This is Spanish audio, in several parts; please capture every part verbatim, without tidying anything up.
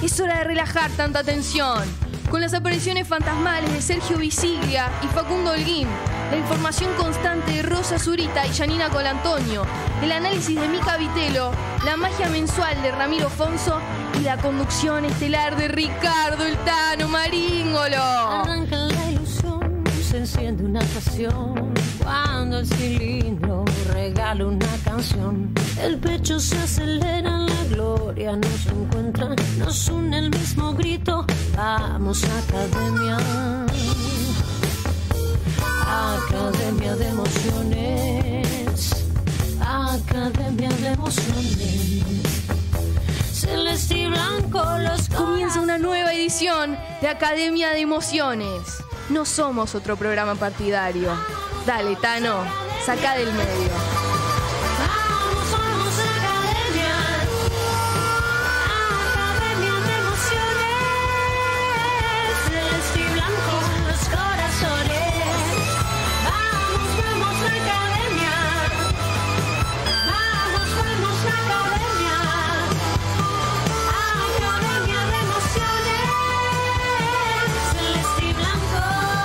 Es hora de relajar tanta tensión. Con las apariciones fantasmales de Sergio Visiglia y Facundo Holguín, la información constante de Rosa Zurita y Janina Colantonio, el análisis de Mica Vitelo, la magia mensual de Ramiro Fonso y la conducción estelar de Ricardo El Tano Maríngolo. Arranca la ilusión, se enciende una pasión cuando el cilindro regala una canción. El pecho se acelera, la gloria nos encuentra, nos une el mismo grito. Vamos a Academia, Academia de Emociones, Academia de Emociones. Celeste y blanco los Comienza una nueva edición de Academia de Emociones. No somos otro programa partidario. Dale, Tano, saca del medio. Vamos, vamos a Academia, Academia de Emociones. Celeste y blanco los corazones. Vamos, vamos a Academia, vamos, vamos a Academia, Academia de Emociones. Celeste y blanco.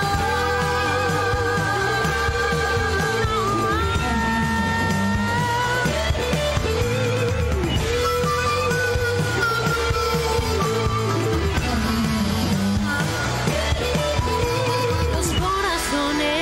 Los corazones.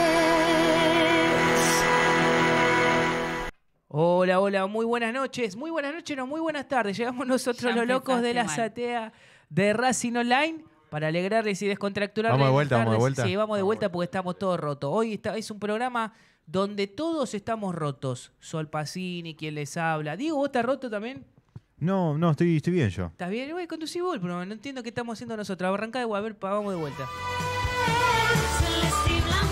Hola, hola, muy buenas noches, muy buenas noches, no, muy buenas tardes. Llegamos nosotros Ya los locos de la empezaste mal. azotea de Racing Online para alegrarles y descontracturarles. Vamos de vuelta, las vamos de tardes. vuelta. Sí, vamos de Vamos vuelta de porque estamos todos rotos. Hoy está, es un programa donde todos estamos rotos. Sol Pacini, quien les habla. Diego, ¿vos estás roto también? No, no, estoy, estoy bien yo. ¿Estás bien? Güey, conducí vos, pero no entiendo qué estamos haciendo nosotros. Arrancá de a ver, pa- vamos de vuelta. Celeste y blanco.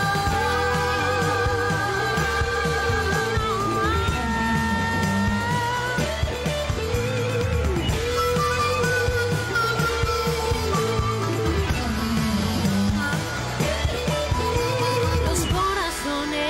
Los corazones.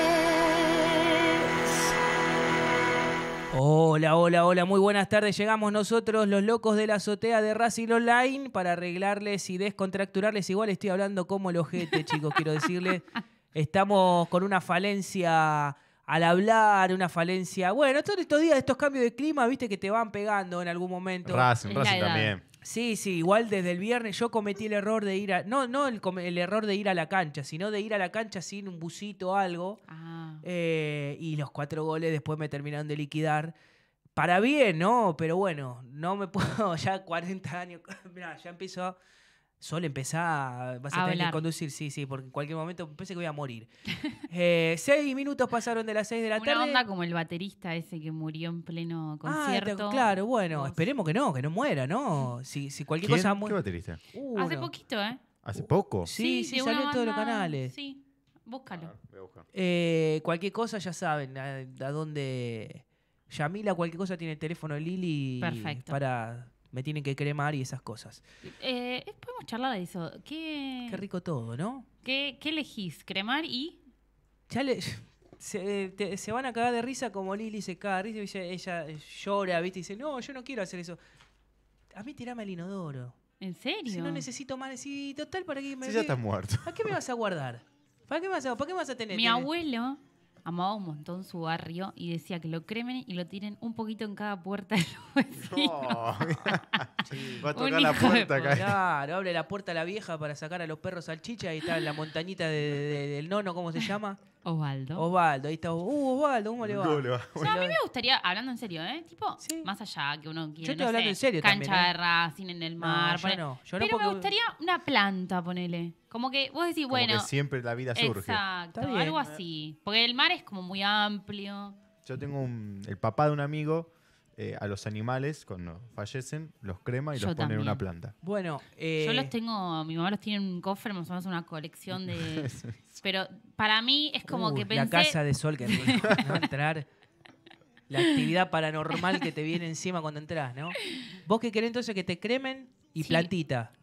Hola, hola, hola, muy buenas tardes. Llegamos nosotros, los locos de la azotea de Racing Online, para arreglarles y descontracturarles. Igual estoy hablando como el ojete, chicos, quiero decirles. Estamos con una falencia al hablar, una falencia... Bueno, todos estos días, estos cambios de clima, viste que te van pegando en algún momento. Racing, Es la Racing edad. también. Sí, sí, igual desde el viernes yo cometí el error de ir a... No, no el, come- el error de ir a la cancha, sino de ir a la cancha sin un busito o algo. Ah, Eh, y los cuatro goles después me terminaron de liquidar. Para bien, ¿no? Pero bueno, no me puedo, ya cuarenta años, mirá, ya empiezo a... Sol, empezá, vas a, A tener que hablar. conducir, sí, sí, porque en cualquier momento pensé que voy a morir. Eh, seis minutos pasaron de las seis de la una tarde. onda como el baterista ese que murió en pleno Ah, concierto. te- claro, bueno, Vos. esperemos que no, que no muera, ¿no? Si, si cualquier ¿Quién? cosa... ¿Qué mu- baterista? Uh, Hace no. poquito, ¿eh? ¿Hace poco? Sí, sí, de salió una en todos los banda- canales. Sí, búscalo. Ah, voy a buscar. Eh, cualquier cosa ya saben a, a dónde... Yamila, cualquier cosa tiene el teléfono de Lili Perfecto. para... Me tienen que cremar y esas cosas. Eh, podemos charlar de eso. ¿Qué, Qué rico todo, ¿no? ¿qué, qué elegís? ¿Cremar y...? Ya le, se, te- se van a cagar de risa como Lili se caga de risa y dice- ella llora, ¿viste? Y dice, no, yo no quiero hacer eso. A mí tirame al inodoro. ¿En serio? Si no necesito más, sí, total, ¿para qué me Sí, ya estás muerto. ¿Para qué me vas a guardar? ¿Para qué me vas a, ¿para qué me vas a tener? Mi Tener- abuelo amaba un montón su barrio y decía que lo cremen y lo tiren un poquito en cada puerta de los vecinos. No. Va a tocar Un la hijo de puerta acá. Claro, abre la puerta a la vieja para sacar a los perros salchicha y está en la montañita de- de- del nono, ¿cómo se llama? Osvaldo. Osvaldo, ahí está. Uh, Osvaldo, ¿cómo le va? ¿Cómo le va? O sea, a mí me gustaría, hablando en serio, ¿eh? Tipo, Sí. más allá que uno quiere, Yo estoy no hablando sé, en serio cancha también, ¿eh? de Racing en el mar. yo ponele. no, yo no Pero porque- me gustaría una planta, ponele. Como que vos decís, Como bueno, que siempre la vida surge. exacto, Está bien. algo así. Porque el mar es como muy amplio. Yo tengo un, el papá de un amigo, eh, a los animales, cuando fallecen, los crema y Yo los pone en también. una planta. Bueno, eh, Yo los tengo, mi mamá los tiene en un cofre, más o menos una colección de... Pero para mí es como uh, que pensé... La casa de sol que no va a entrar. La actividad paranormal que te viene encima cuando entras, ¿no? ¿Vos qué querés entonces que te cremen y Sí. plantita?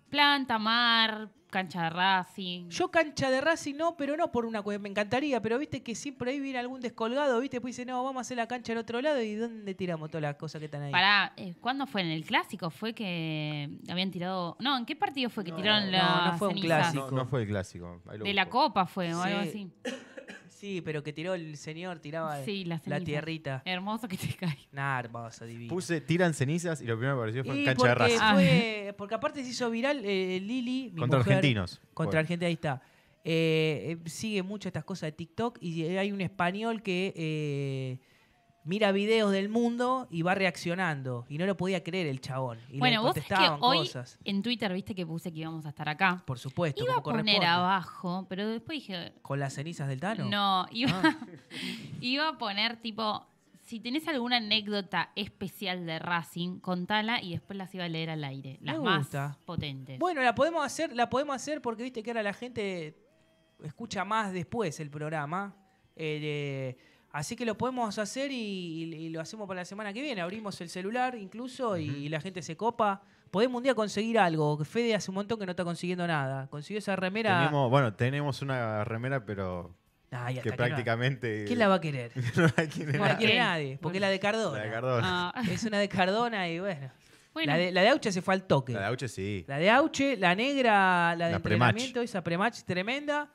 Planta, mar, cancha de Racing. Yo cancha de Racing no, pero no por una cuestión. Me encantaría, pero viste que siempre ahí viene algún descolgado, viste, pues dice, no, vamos a hacer la cancha en otro lado y ¿dónde tiramos todas las cosas que están ahí? Pará, eh, ¿cuándo fue? ¿En el clásico? Fue que habían tirado... No, ¿en qué partido fue que No, tiraron no, las no fue un cenizas? clásico. No, no fue el clásico. Ahí lo De la busco. Copa fue o algo Sí. así. Sí, pero que tiró el señor, tiraba Sí, las la cenizas. tierrita. Hermoso que te cae. Nah, hermoso, divino. Puse tiran cenizas y lo primero que apareció fue en Y cancha de porque, Racing. fue- porque aparte se hizo viral eh, Lili, mi Contra mujer, argentinos. Contra Fue. Argentina, ahí está. Eh, eh, sigue mucho estas cosas de TikTok y hay un español que eh, mira videos del mundo y va reaccionando. Y no lo podía creer el chabón. Y Bueno, le vos sabés que contestaban hoy cosas. en Twitter viste que puse que íbamos a estar acá. Por supuesto, Iba a como poner corresponde. abajo, pero después dije, ¿Con las cenizas del Tano? no, iba, Ah. iba a poner tipo, si tenés alguna anécdota especial de Racing, contala y después las iba a leer al aire. Las Me más gusta. potentes. Bueno, la podemos hacer, la podemos hacer porque viste que ahora la gente escucha más después el programa. Eh, eh, así que lo podemos hacer y, y- y lo hacemos para la semana que viene. Abrimos el celular incluso y, y la gente se copa. Podemos un día conseguir algo. que Fede hace un montón que no está consiguiendo nada. Consiguió esa remera. Tenemos, bueno, tenemos una remera, pero Ay, hasta que que prácticamente... no- ¿Quién la va a querer? no la quiere No ¿Por la nadie. quiere qué? nadie. Porque es la de Cardona. La de Cardona. Ah, Es una de Cardona y bueno. bueno, La, de, la de Auche se fue al toque. La de Auche sí. La de Auche, la negra, la de La prematch. entrenamiento, esa prematch tremenda.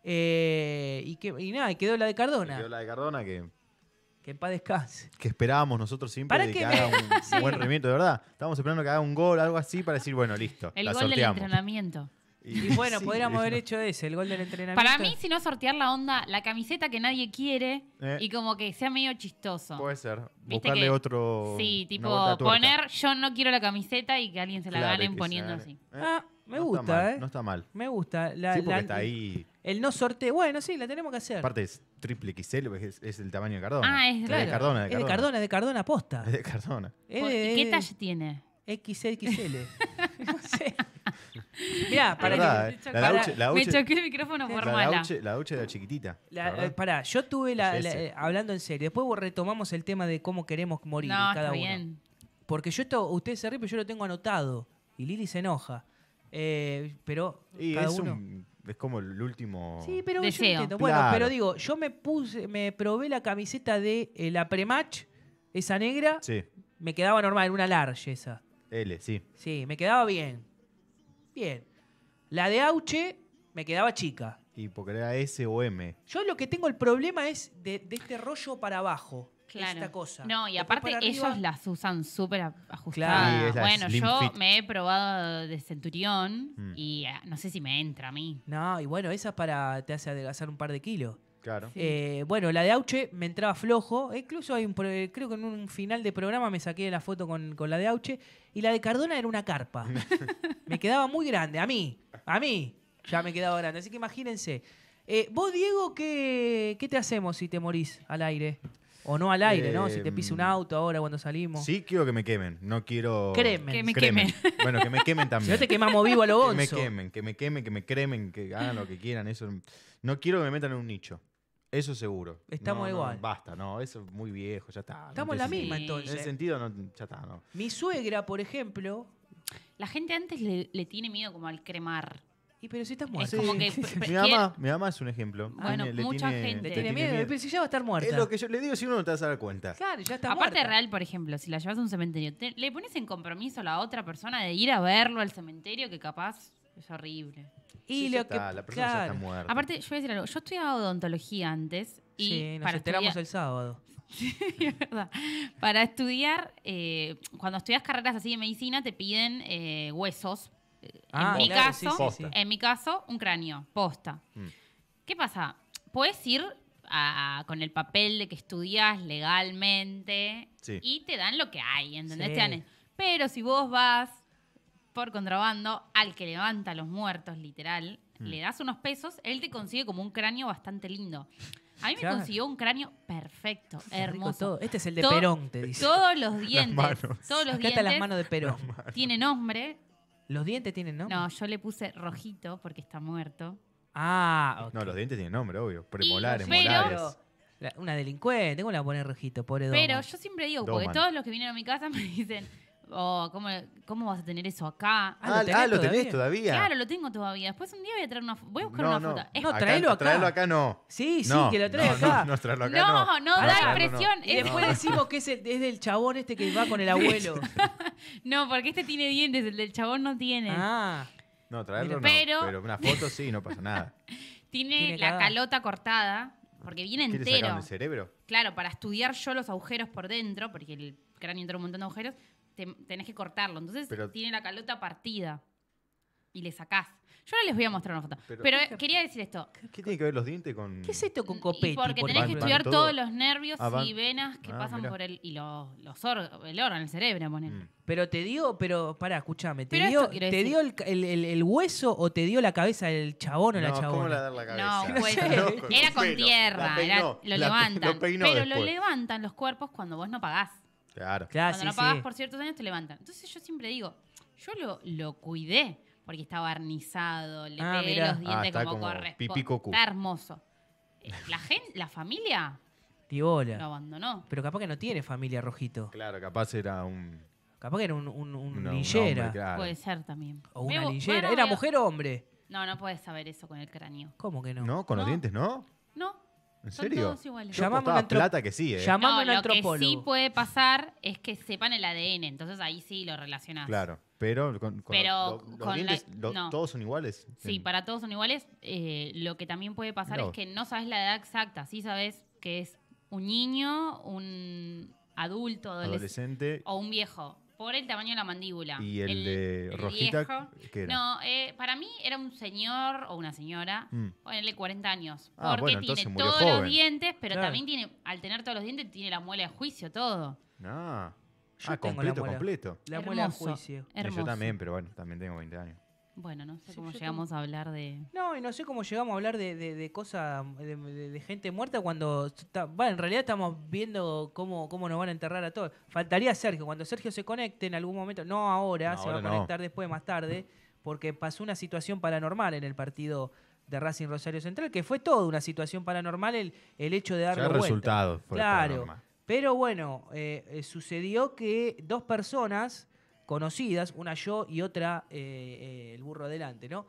Eh, y, que, y nada, y quedó la de Cardona. Quedó la de Cardona que, Que en paz descanse. que esperábamos nosotros siempre ¿Para de qué que me- haga un Sí. buen rendimiento, de verdad. Estábamos esperando que haga un gol, algo así, para decir, bueno, listo, el la gol del sorteamos. entrenamiento. Y bueno, sí, podríamos haber no. hecho ese, el gol del entrenamiento. Para mí, si no sortear la onda, la camiseta que nadie quiere Eh. y como que sea medio chistoso. Puede ser. Viste Buscarle que- otro. Sí, una tipo vuelta de tuerca. poner yo no quiero la camiseta y que alguien se la Claro, ganen que se poniendo gane. así. Eh, Ah, me no gusta, está mal, ¿eh? No está mal. Me gusta. La, sí, porque la- está ahí. El no sorteo. Bueno, sí, la tenemos que hacer. Aparte es triple X L, porque es, es el tamaño de Cardona. Ah, es- de Claro, Cardona, de Es de Cardona. Cardona, es de Cardona posta. Es de Cardona. Es ¿Y de- qué es de talla tiene? X X L. No sé. Mirá, para Verdad, que- eh. La de para- Auche- la Me Auche- choqué el micrófono por la de mala. Auche- la Auche era chiquitita. La- ¿la verdad? eh, pará, yo tuve la, Ese. la- eh, hablando en serio. Después retomamos el tema de cómo queremos morir No, cada está uno. bien. Porque yo esto, ustedes se ríen, pero yo lo tengo anotado. Y Lili se enoja. Eh, pero Y cada es, uno. un- es como el último. Sí, pero yo Deseo. entiendo. Bueno, Claro. pero digo, yo me puse, me probé la camiseta de eh, la prematch, esa negra, Sí, me quedaba normal, una large esa. L, sí. Sí, me quedaba bien. Bien. La de Auche me quedaba chica. Y porque era S o M. Yo lo que tengo el problema es de, de este rollo para abajo. Claro. Esta cosa. No, y Después aparte para ellos arriba- las usan súper a- ajustadas. Claro. Sí, es la Bueno, slim yo fit. me he probado de Centurión Mm. y eh, no sé si me entra a mí. No, y bueno, esa para te hace adelgazar un par de kilos. Claro. Eh, bueno, la de Auche me entraba flojo. E incluso hay un, pro- creo que en un final de programa me saqué la foto con, con la de Auche. Y la de Cardona era una carpa. Me quedaba muy grande. A mí. A mí. Ya me quedaba grande. Así que imagínense. Eh, vos, Diego, ¿qué, ¿qué te hacemos si te morís al aire? O no al aire, ¿no? Si te pisa un auto ahora cuando salimos. Sí, quiero que me quemen. No quiero. Cremen. Que me Cremen. quemen. Bueno, que me quemen Si también. no te quemamos vivo a lo Que me gonzo. quemen, que me quemen, que me cremen, que hagan lo que quieran. Eso. No quiero que me metan en un nicho. Eso seguro. Estamos No, no, igual. basta, no, eso es muy viejo, ya está. no Estamos en tiene la sentido. misma Sí. En entonces. ese sentido, no, ya está, no. Mi suegra, por ejemplo. La gente antes le, le tiene miedo como al cremar. Y pero si estás muerto. Es como que... Mi mamá, mi mamá es un ejemplo. Bueno, Tiene- le mucha tiene- gente. Le le tiene miedo. Pero si ya va a estar muerta. Es lo que yo le digo si uno no te vas a dar cuenta. Claro, ya está Aparte muerta. real, por ejemplo, si la llevas a un cementerio, te- le pones en compromiso a la otra persona de ir a verlo al cementerio, que capaz es horrible. Y Sí, lo ya que, está, la persona ya claro. está muerta. Aparte, yo voy a decir algo, yo estudiaba odontología antes y Sí, nos para enteramos estudiar, el sábado. es verdad. Para estudiar, eh, cuando estudias carreras así de medicina, te piden eh, huesos. Eh, Ah, en mi claro, caso, sí, sí, sí. en mi caso, un cráneo, posta. Mm. ¿Qué pasa? Puedes ir a- con el papel de que estudias legalmente Sí. y te dan lo que hay, ¿entendés? Sí. Te dan- pero si vos vas por contrabando al que levanta los muertos, literal, Mm. le das unos pesos, él te consigue como un cráneo bastante lindo. A mí me Claro. consiguió un cráneo perfecto, Qué rico hermoso. todo. Este es el de To- Perón, te dice. Todos los dientes, manos. todos los Acá están las dientes manos de Perón. tienen nombre. ¿Los dientes tienen nombre? No, yo le puse rojito porque está muerto. Ah, ok. No, los dientes tienen nombre, obvio. Premolares, pero- molares. La- Una delincuente, ¿cómo la voy a poner rojito? Pobre Pero domo. yo siempre digo, Doman. porque todos los que vienen a mi casa me dicen, oh, ¿cómo, ¿cómo vas a tener eso acá? Ah, Ah, ¿lo tenés ah, ¿lo todavía? tenés todavía? Claro, lo tengo todavía. Después un día voy a traer una foto. Voy a buscar No, una no. foto. Es- No, tráelo acá. Traerlo acá no. Sí, sí, No, que lo trae no, acá. No, no, traerlo acá No, no. no, da traerlo impresión. Y Es- después decimos que es, el- es del chabón este que va con el abuelo. No, porque este tiene dientes, el del chabón no tiene. Ah, No, traerlo Pero- no. Pero una foto sí, no pasa nada. Tiene, Tiene la cagada. calota cortada, porque viene ¿Qué le entero. sacaron el cerebro? Claro, para estudiar yo los agujeros por dentro, porque el cráneo entra un montón de agujeros, te- tenés que cortarlo. Entonces Pero- tiene la calota partida y le sacás. Yo ahora les voy a mostrar una foto. Pero- Pero, eh, quería decir esto. ¿Qué tiene que ver los dientes con...? ¿qué es esto con Y Copetti? porque por tenés que ejemplo? Van- estudiar van todos todo. los nervios Ah, van- y venas que Ah, pasan mirá. por el... Y los, los órganos, el órgano, el cerebro, ponen. Mm. Pero te dio, pero pará, escúchame, ¿te Pero dio, esto quiero ¿te decir- dio el, el- el- el hueso o te dio la cabeza del chabón o la No, ¿cómo chabona? le dar la cabeza? No, pues, Loco, era con peinó, tierra, la era- peinó, lo la- levantan. lo peinó pero lo después. levantan los cuerpos cuando vos no pagás. Claro. Claro, Cuando sí, no pagás sí. por ciertos años te levantan. Entonces yo siempre digo, yo lo, lo cuidé porque está barnizado, le Ah, pegué mirá. los dientes Ah, está como, como corresponde. pipí cocú. Está hermoso. Eh, La gente, la familia Tibola. lo abandonó. Pero capaz que no tiene familia, Rojito. Claro, capaz era un... Capaz que era un, un, un un- un linchera. hombre, claro. Puede ser también. O Voy a una bu- linchera. bueno, ¿Era voy a- mujer o hombre? No, no puedes saber eso con el cráneo. ¿Cómo que no? ¿No? ¿Con los No. dientes no? No. ¿En Son serio? todos iguales. Yo Llamame apostaba un antrop- plata que sí, ¿eh? Llama- Llamame No, un lo que sí antropólogo. puede pasar es que sepan el A D N. Entonces ahí sí lo relacionás. Claro, pero con, con Pero lo- los con la- dientes, lo- no. ¿todos son iguales? Sí, En- para todos son iguales. Eh, lo que también puede pasar Mirá es vos. que no sabes la edad exacta. Sí sabes que es un niño, un adulto, adolescente Adolescente. o un viejo. Por el tamaño de la mandíbula. ¿Y el de Rojita, viejo- qué era? No, eh, para mí era un señor o una señora, Mm. ponele cuarenta años. Ah, Porque bueno, tiene entonces murió todos los joven. dientes, pero Claro. también tiene, al tener todos los dientes, tiene la muela de juicio, todo. Ah, Yo ah tengo completo, la muela. completo. La muela a Hermoso. juicio. Y Hermoso. yo también, pero bueno, también tengo veinte años. Bueno, no sé Sí, cómo yo llegamos a hablar de... No, y no sé cómo llegamos a hablar de, de, de cosas, de, de- de gente muerta cuando... Está, bueno, en realidad estamos viendo cómo, cómo nos van a enterrar a todos. Faltaría Sergio. Cuando Sergio se conecte en algún momento, no ahora, No, se va a ahora no. conectar después, más tarde, porque pasó una situación paranormal en el partido de Racing Rosario Central, que fue toda una situación paranormal el, el hecho de darle Ya el vuelta. resultado fue Claro. paranormal. Pero bueno, eh, eh, sucedió que dos personas conocidas, una yo y otra eh, eh, el burro adelante, ¿no?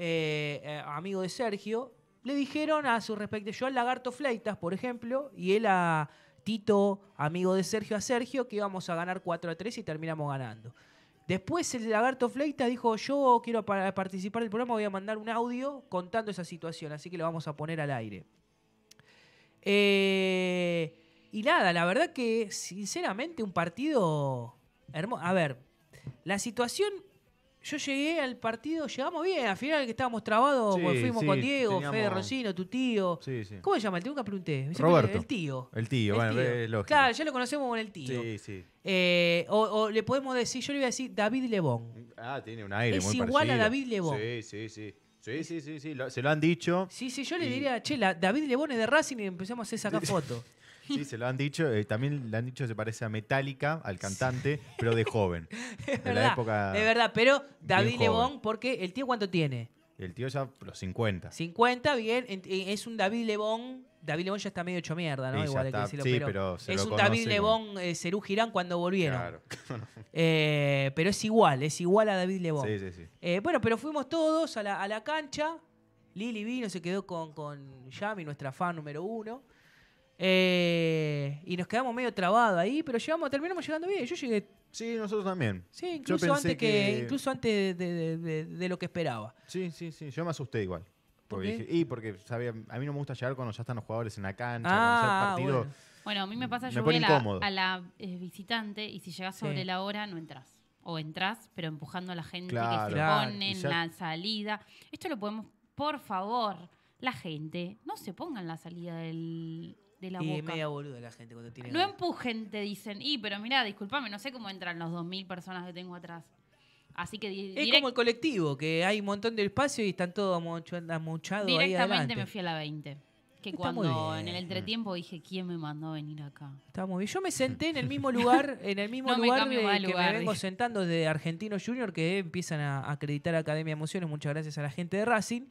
Eh, eh, amigo de Sergio, le dijeron a su respecto, yo al Lagarto Fleitas, por ejemplo, y él a Tito, amigo de Sergio, a Sergio, que íbamos a ganar cuatro a tres y terminamos ganando. Después el Lagarto Fleitas dijo, yo quiero pa- participar del programa, voy a mandar un audio contando esa situación, así que lo vamos a poner al aire. Eh, y nada, la verdad que sinceramente un partido hermoso. A ver, la situación, yo llegué al partido, llegamos bien, al final que estábamos trabados, Sí, porque fuimos sí, con Diego, teníamos- Fede Rocino, tu tío. Sí, sí. ¿Cómo se llama el tío? Nunca pregunté. Siempre Roberto. El tío. El tío, El bueno, tío. es lógico. Claro, ya lo conocemos con el tío. Sí, sí. Eh, o, o le podemos decir, yo le voy a decir David Lebón. Ah, tiene un aire Es muy igual a parecido. David Lebón. Sí, sí, sí. Sí, sí, sí, sí. lo- se lo han dicho. Sí, sí, yo le Y- diría, che, la, David Lebón es de Racing y empezamos a hacer sacar fotos. Sí, se lo han dicho. eh, también le han dicho que se parece a Metallica, al cantante, pero de joven. Es de la verdad, época. es verdad, pero David joven. Lebón, porque el tío ¿cuánto tiene? El tío ya los cincuenta. cincuenta, bien, en- en- es un David Lebón. David Lebón ya está medio hecho mierda, ¿no? Sí, ya Igual hay que está. decirlo, Sí, pero, pero se es lo un conoce David como- Lebón, eh, Cerú Girán cuando volvieron. Claro. Eh, pero es igual, es igual a David Lebón. Sí, sí, sí. Eh, bueno, pero fuimos todos a la, a la cancha. Lili vino, se quedó con, con Yami, nuestra fan número uno. Eh, y nos quedamos medio trabados ahí, pero llegamos, terminamos llegando bien. Yo llegué, Sí, nosotros también. sí, Yo incluso pensé antes que, que- incluso antes de, de- de- de lo que esperaba. Sí, sí, sí. Yo me asusté igual. ¿Por Porque qué? dije, y porque sabía, a mí no me gusta llegar cuando ya están los jugadores en la cancha, Ah, cuando ya el partido. bueno. Bueno, a mí me pasa, Me yo voy pone a la, incómodo. a la, eh, visitante y si llegas sobre Sí. la hora no entras. O entras, pero empujando a la gente Claro. que se Claro. pone Y en ya- la salida. Esto lo podemos, por favor, la gente, no se ponga en la salida del, de la Y boca. media boluda la gente cuando tiene No ganas. empujen, te dicen. Y, pero mira, discúlpame, no sé cómo entran los dos mil personas que tengo atrás. Así que di- Es direct- como el colectivo, que hay un montón de espacio y están todos amucho- amuchados ahí directamente adelante. me fui a la veinte. Que Está muy cuando bien. en el entretiempo dije, ¿quién me mandó a venir acá? Está muy bien. Yo me senté en el mismo lugar, en el mismo No me lugar cambio más eh, de que lugar, me vengo dije. sentando de Argentino Junior, que empiezan a acreditar Academia Emociones, muchas gracias a la gente de Racing,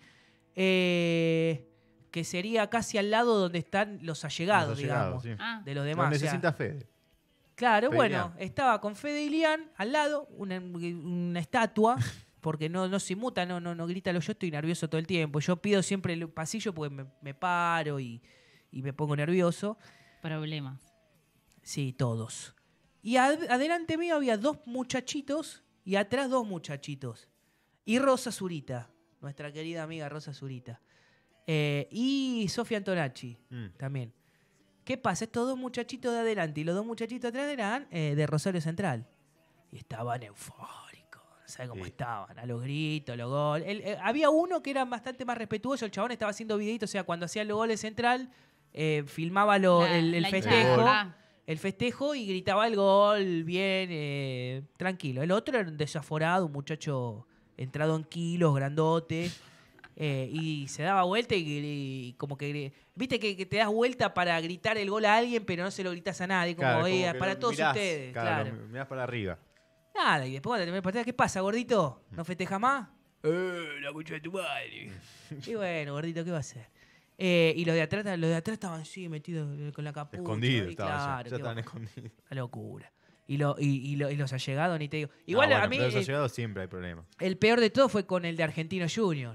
eh, que sería casi al lado donde están los allegados, Los allegados, digamos, sí. Ah, de los demás. Lo o sea, necesita Fede. Claro, Fede bueno, Ilián. estaba con Fede Ilián al lado, una, una estatua, porque no, no se muta, no, no, no grita. Yo estoy nervioso todo el tiempo. Yo pido siempre el pasillo porque me, me paro y, y me pongo nervioso. Problemas. Sí, todos. Y ad- adelante mío había dos muchachitos y atrás dos muchachitos. Y Rosa Zurita, nuestra querida amiga Rosa Zurita. Eh, y Sofía Antonacci Mm. también. ¿Qué pasa? Estos dos muchachitos de adelante y los dos muchachitos atrás eran eh, de Rosario Central. Y estaban eufóricos. No sabes cómo Sí. estaban. A los gritos, los goles. El- eh, había uno que era bastante más respetuoso. El chabón estaba haciendo videitos. O sea, cuando hacía los goles Central, eh, filmaba lo- La- el, el la festejo. hinchada. El festejo y gritaba el gol bien, eh, tranquilo. El otro era un desaforado, un muchacho entrado en kilos, grandote. eh, y se daba vuelta y, y como que... Viste que, que te das vuelta para gritar el gol a alguien, pero no se lo gritas a nadie. Como, Claro, "Eh, como que para lo todos mirás, ustedes. Claro, Claro. lo mirás para arriba. Nada, y después cuando terminé el partido, ¿qué pasa, gordito? ¿No festeja más? Eh, la concha de tu madre. Y bueno, gordito, ¿qué va a hacer? Eh, y los de atrás, los de atrás estaban así metidos con la capucha. Escondidos y estaban ya. claro, Ya ¿qué estaban va? escondidos. Una locura. Y, lo, y, y, lo- y los allegados, ni te digo. Igual No, bueno, a mí, pero los eh, allegados siempre hay problemas. el peor de todo fue con el de Argentino Junior.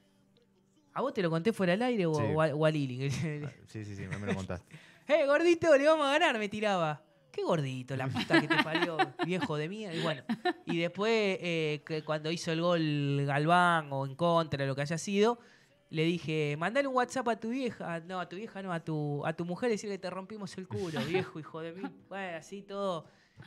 ¿A vos te lo conté fuera del aire o, Sí. o a, o a Lili? Ah, Sí, sí, sí, me lo contaste. ¡Eh, gordito, le vamos a ganar! Me tiraba. ¡Qué gordito, la puta que te parió, viejo de mía! Y bueno, y después, eh, que cuando hizo el gol Galván o en contra, lo que haya sido, le dije, mandale un WhatsApp a tu vieja. No, a tu vieja no, a tu, a tu mujer, decirle que te rompimos el culo, viejo, hijo de mí. Bueno, así todo.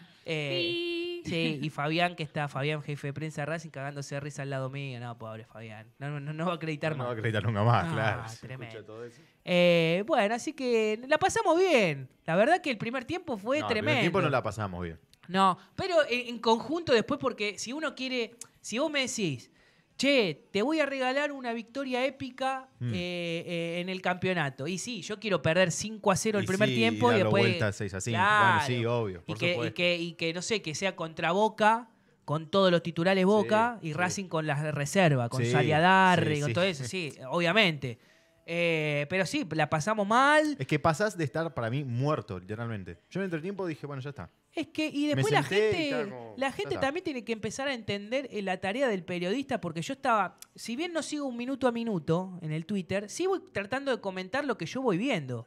Eh, Sí. sí, y Fabián, que está, Fabián, jefe de prensa de Racing, cagándose de risa al lado mío. No, pobre Fabián. No, no, no va a acreditar No más. va a acreditar nunca más, Ah, claro. Se tremendo. escucha todo eso. Eh, bueno, así que la pasamos bien. La verdad que el primer tiempo fue No, el tremendo. primer tiempo no la pasamos bien. No, pero en, en conjunto después, porque si uno quiere, si vos me decís, che, te voy a regalar una victoria épica Mm. eh, eh, en el campeonato. Y sí, yo quiero perder cinco a cero el Y primer sí, tiempo y, darlo después. vuelta seis a cinco. Claro. Bueno, sí, obvio. Y Por que, y, supuesto. que, y que, no sé, que sea contra Boca, con todos los titulares Boca, Sí, y sí. Racing con las de reserva, con Sí, Saliadarri, sí, con sí. todo eso, sí, obviamente. Eh, pero sí, la pasamos mal. Es que pasás de estar para mí muerto, literalmente. Yo en el entretiempo dije, bueno, ya está. Es que, y después la senté y gente, estaba como, la ya gente está. también tiene que empezar a entender eh, la tarea del periodista, porque yo estaba, si bien no sigo un minuto a minuto en el Twitter, sí voy tratando de comentar lo que yo voy viendo.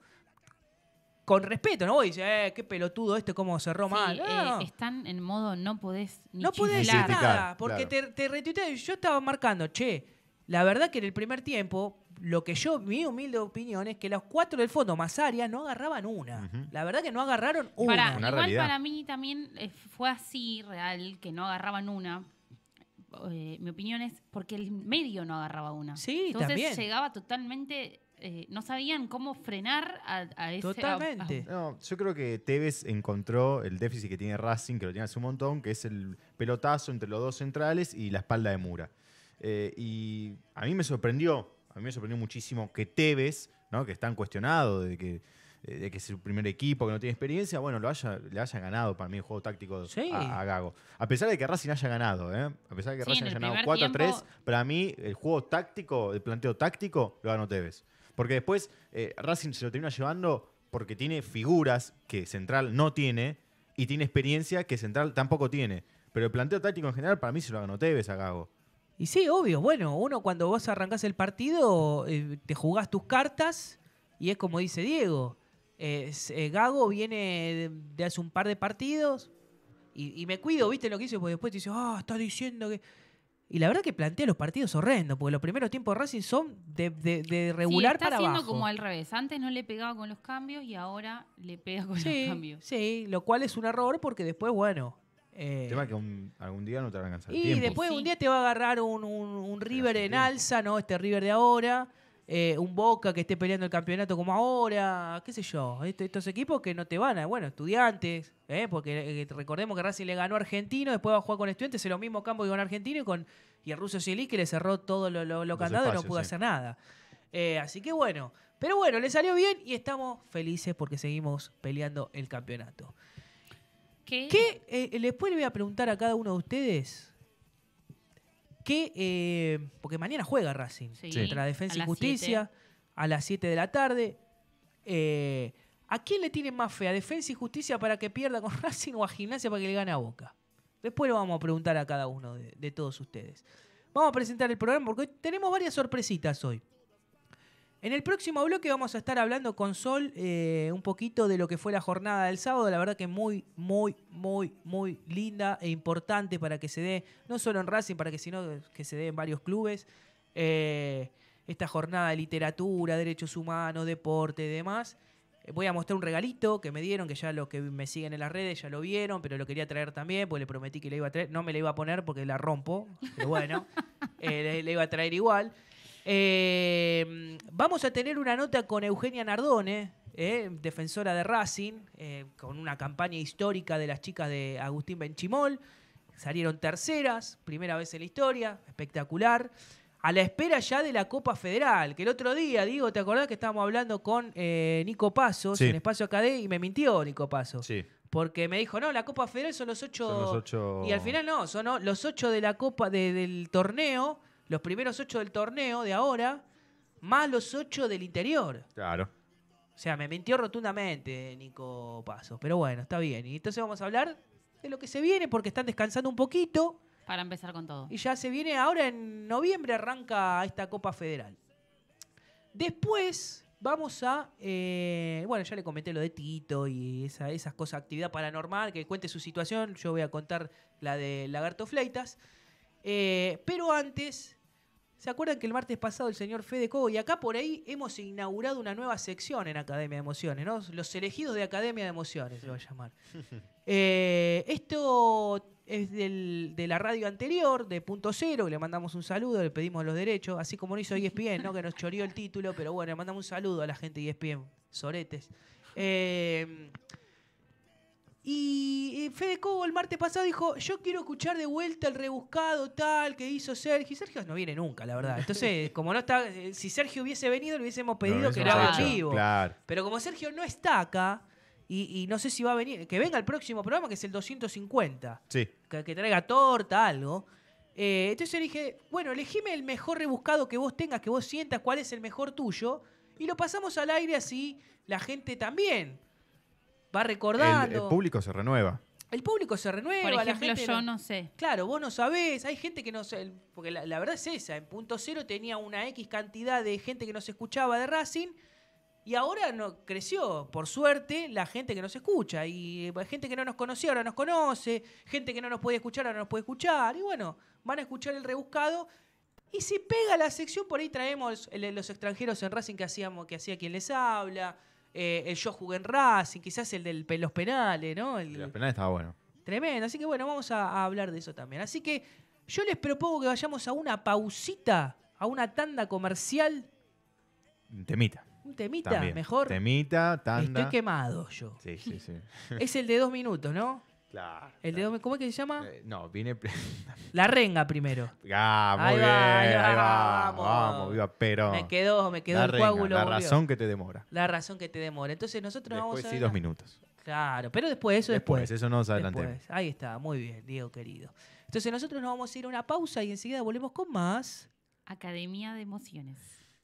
Con respeto, no voy a decir, eh, qué pelotudo este, cómo cerró Sí, mal. eh, No, están en modo no podés ni no podés decir chiflar. criticar, nada, porque claro. te, te retuitean. Yo estaba marcando, che, la verdad que en el primer tiempo, lo que yo, mi humilde opinión es que los cuatro del fondo más área no agarraban una. Ujú. La verdad que no agarraron una. Para, Una igual realidad. para mí también eh, fue así real, que no agarraban una. Eh, mi opinión es porque el medio no agarraba una. Sí, Entonces también. llegaba totalmente, eh, no sabían cómo frenar a, a ese... Totalmente. a- No, yo creo que Tevez encontró el déficit que tiene Racing, que lo tiene hace un montón, que es el pelotazo entre los dos centrales y la espalda de Mura. Eh, y a mí me sorprendió, a mí me sorprendió muchísimo que Tevez, ¿no? Que es tan cuestionado de que, eh, de que es su primer equipo, que no tiene experiencia, bueno, lo haya, le haya ganado para mí el juego táctico Sí. a, a Gago. A pesar de que Racing haya ganado, ¿eh? A pesar de que Sí, Racing en el haya ganado primer cuatro a tres, tiempo- para mí el juego táctico, el planteo táctico, lo ganó Tevez. Porque después eh, Racing se lo termina llevando porque tiene figuras que Central no tiene y tiene experiencia que Central tampoco tiene. Pero el planteo táctico en general para mí se lo ganó Tevez a Gago. Y sí, obvio. Bueno, uno cuando vos arrancás el partido, eh, te jugás tus cartas y es como dice Diego. eh, es- eh, Gago viene de, de hace un par de partidos y, y me cuido, ¿viste lo que hizo? Porque después te dice, ah, estás diciendo que... Y la verdad que plantea los partidos horrendos, porque los primeros tiempos de Racing son de, de- de regular sí, está para haciendo abajo. como al revés. Antes no le pegaba con los cambios y ahora le pega con sí, los cambios. sí, lo cual es un error porque después, bueno... eh, El tema es que un- algún día no te va a alcanzar el Y tiempo. después Sí. un día te va a agarrar un, un- un River en Argentina. alza, ¿no? Este River de ahora. eh, un Boca que esté peleando el campeonato como ahora. Qué sé yo. Est- estos equipos que no te van a... Bueno, Estudiantes. ¿eh? Porque eh, recordemos que Racing le ganó a Argentino. Después va a jugar con Estudiantes en los mismos campos que con Argentino. Y, con, y el ruso Cielis que le cerró todo lo, lo, lo Los candado y no espacios, pudo sí. hacer nada. Eh, así que bueno. Pero bueno, le salió bien y estamos felices porque seguimos peleando el campeonato. ¿Qué? ¿Qué? Eh, después le voy a preguntar a cada uno de ustedes. ¿Qué? eh, porque mañana juega Racing Sí, contra a Defensa y las Justicia a las siete de la tarde. Eh, ¿A quién le tienen más fe? ¿A Defensa y Justicia para que pierda con Racing o a Gimnasia para que le gane a Boca? Después lo vamos a preguntar a cada uno de, de todos ustedes. Vamos a presentar el programa porque hoy tenemos varias sorpresitas hoy. En el próximo bloque vamos a estar hablando con Sol eh, un poquito de lo que fue la jornada del sábado. La verdad que muy, muy, muy, muy linda e importante para que se dé, no solo en Racing, para que sino que se dé en varios clubes. Eh, esta jornada de literatura, derechos humanos, deporte y demás. Eh, voy a mostrar un regalito que me dieron, que ya los que me siguen en las redes ya lo vieron, pero lo quería traer también, porque le prometí que le iba a traer. No me la iba a poner porque la rompo, pero bueno, eh, le, le iba a traer igual. Eh, vamos a tener una nota con Eugenia Nardone, eh, defensora de Racing, eh, con una campaña histórica de las chicas de Agustín Benchimol. Salieron terceras, primera vez en la historia, espectacular. A la espera ya de la Copa Federal, que el otro día, Diego, ¿te acordás que estábamos hablando con eh, Nico Pasos Sí. en Espacio Acadé? Y me mintió Nico Pasos. Sí. Porque me dijo, no, la Copa Federal son los ocho... Son los ocho- Y al final no, son o- los ocho de la Copa de- del torneo, los primeros ocho del torneo de ahora, más los ocho del interior. Claro. O sea, me mintió rotundamente Nico Pasos. Pero bueno, está bien. Y entonces vamos a hablar de lo que se viene, porque están descansando un poquito. Para empezar con todo. Y ya se viene, ahora en noviembre arranca esta Copa Federal. Después vamos a, eh, bueno, ya le comenté lo de Tito y esa, esas cosas, actividad paranormal, que cuente su situación. Yo voy a contar la de Lagarto Fleitas. Eh, pero antes, ¿se acuerdan que el martes pasado el señor Fede Cobo, y acá por ahí hemos inaugurado una nueva sección en Academia de Emociones, ¿no? Los elegidos de Academia de Emociones se va a llamar. Eh, esto es del, de la radio anterior, de Punto Cero, que le mandamos un saludo, le pedimos los derechos, así como no hizo E S P N, ¿no? Que nos choreó el título, pero bueno, le mandamos un saludo a la gente de E S P N, soretes. Eh, y Fede Cobo el martes pasado dijo, yo quiero escuchar de vuelta el rebuscado tal que hizo Sergio. Y Sergio no viene nunca, la verdad. Entonces, como no está, si Sergio hubiese venido, le hubiésemos pedido Lo que lo hubiésemos haga en hecho, vivo. claro. Pero como Sergio no está acá, y, y no sé si va a venir, que venga el próximo programa, que es el doscientos cincuenta, Sí. que, que traiga torta, algo. Eh, entonces le dije, bueno, elegime el mejor rebuscado que vos tengas, que vos sientas cuál es el mejor tuyo, y lo pasamos al aire así la gente también va recordando. El, el público se renueva. El público se renueva. Por la ejemplo, gente yo no sé. Claro, vos no sabés, hay gente que no sé, porque la, la verdad es esa, en Punto Cero tenía una X cantidad de gente que nos escuchaba de Racing y ahora no creció, por suerte, la gente que nos escucha y hay gente que no nos conocía ahora nos conoce, gente que no nos puede escuchar ahora nos puede escuchar y bueno, van a escuchar el rebuscado y si pega la sección por ahí traemos el- los extranjeros en Racing que hacíamos, que hacía quien les habla. Eh, el Yo Jugué en Racing, quizás el de los penales, ¿no? El, La penal estaba bueno. Tremendo, así que bueno, vamos a, a hablar de eso también. Así que yo les propongo que vayamos a una pausita, a una tanda comercial. Temita. Un temita, También. mejor. Temita, tanda. Estoy quemado yo. Sí, sí, sí. Es el de dos minutos, ¿no? Claro. El de dos, ¿cómo es que se llama? Eh, no, vine. pre- La renga primero. ah, muy Ahí bien. va, ahí Ahí va, va. vamos. Vamos, viva Perón. Me quedó, me quedó la el renga, coágulo. La volvió. razón que te demora. La razón que te demora. Entonces nosotros Después vamos a sí, ver dos la- minutos. Claro, pero después, eso después. Después, eso no nos adelantemos. Después. Ahí está, muy bien, Diego querido. Entonces nosotros nos vamos a ir a una pausa y enseguida volvemos con más. Academia de Emociones.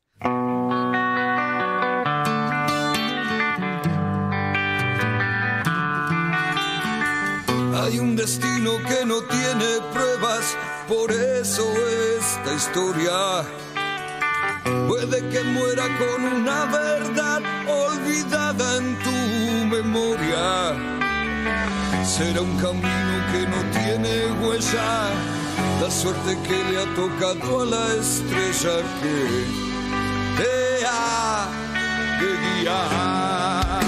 Hay un destino que no tiene pruebas, por eso esta historia puede que muera con una verdad olvidada en tu memoria. Será un camino que no tiene huella, la suerte que le ha tocado a la estrella que te ha de guiar.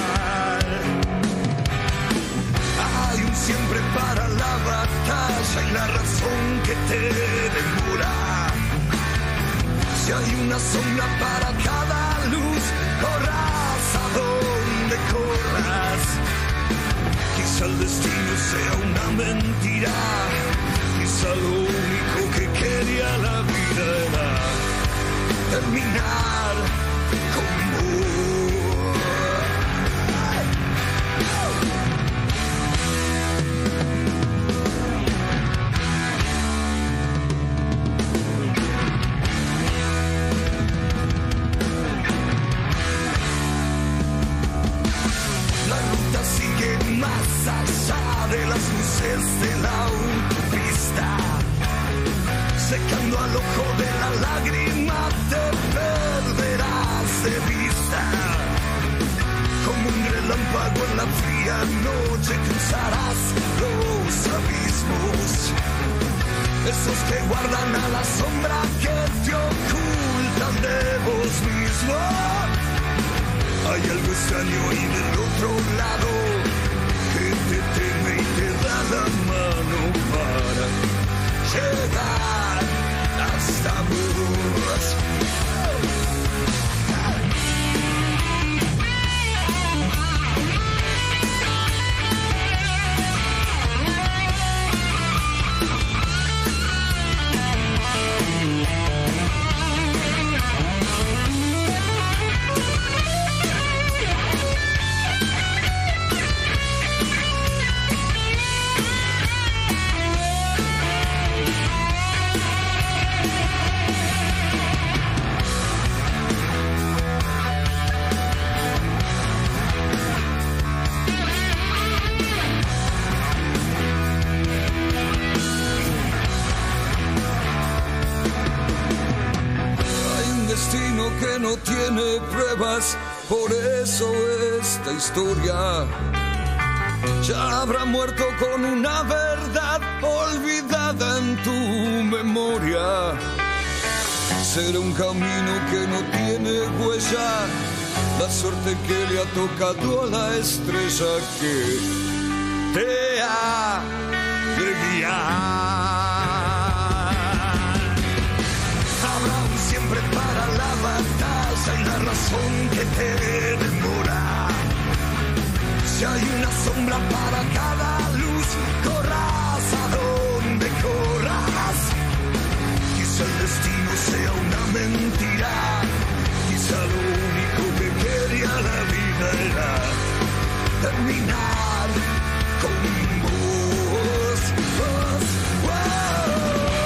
Hay un siempre para la batalla y la razón que te demora. Si hay una sombra para cada luz, corras a donde corras. Quizá el destino sea una mentira, quizá lo único que quería la vida era terminar con vos. secando al ojo de la lágrima, te perderás de vista. Como un relámpago en la fría noche cruzarás los abismos, esos que guardan a la sombra que te ocultan de vos mismo. Hay algo extraño ahí del otro lado que te teme y te da la mano para llegar hasta vos. Que no tiene pruebas, por eso esta historia ya habrá muerto con una verdad olvidada en tu memoria. Será un camino que no tiene huella, la suerte que le ha tocado a la estrella que te ha de guiar. Siempre para la batalla y la razón que te demora. Si hay una sombra para cada luz, corras a donde corras. Quizá el destino sea una mentira, quizá lo único que quería la vida era terminar con vos, vos, wow.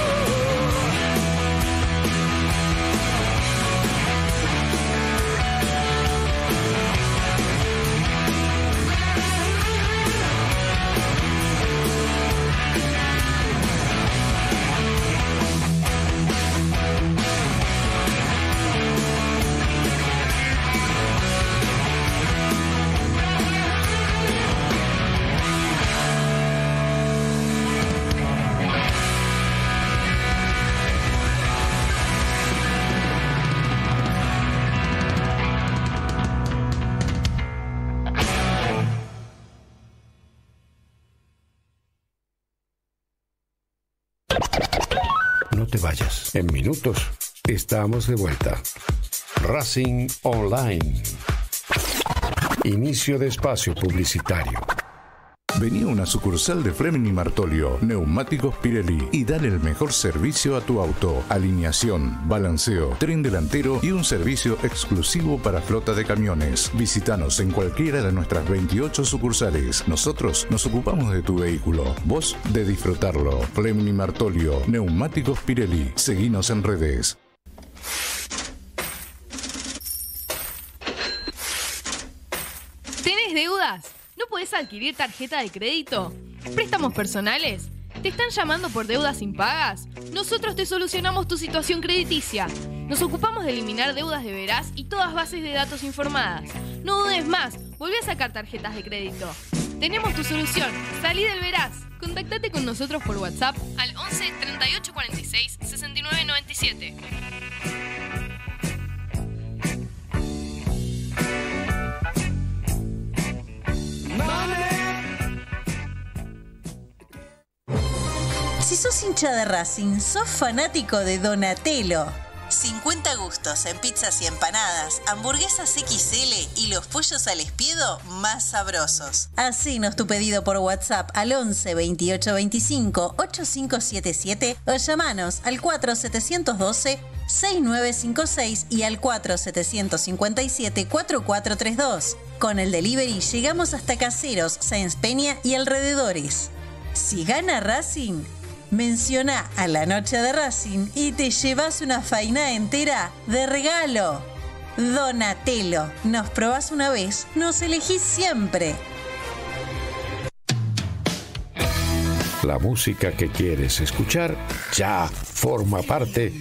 No te vayas. En minutos estamos de vuelta. Racing Online. Inicio de espacio publicitario. Vení a una sucursal de Fleming y Martolio, Neumáticos Pirelli, y dale el mejor servicio a tu auto. Alineación, balanceo, tren delantero y un servicio exclusivo para flota de camiones. Visítanos en cualquiera de nuestras veintiocho sucursales. Nosotros nos ocupamos de tu vehículo, vos de disfrutarlo. Fleming y Martolio, Neumáticos Pirelli. Seguinos en redes. ¿Tenés deudas? ¿No podés adquirir tarjeta de crédito? ¿Préstamos personales? ¿Te están llamando por deudas impagas? Nosotros te solucionamos tu situación crediticia. Nos ocupamos de eliminar deudas de veraz y todas bases de datos informadas. No dudes más, volví a sacar tarjetas de crédito. Tenemos tu solución. Salí del veraz. Contactate con nosotros por WhatsApp al once treinta y ocho cuarenta y seis sesenta y nueve noventa y siete. Si sos hincha de Racing, sos fanático de Donatello. cincuenta gustos en pizzas y empanadas, hamburguesas equis ele y los pollos al espiedo más sabrosos. Hacenos tu pedido por WhatsApp al once veintiocho veinticinco ochenta y cinco setenta y siete o llamanos al cuatro siete uno dos seis nueve cinco seis y al cuatro siete cinco siete cuatro cuatro tres dos. Con el delivery llegamos hasta Caseros, Sáenz Peña y alrededores. Si gana Racing, menciona a la noche de Racing y te llevas una faina entera de regalo. Donatello, nos probás una vez, nos elegís siempre. La música que quieres escuchar ya forma parte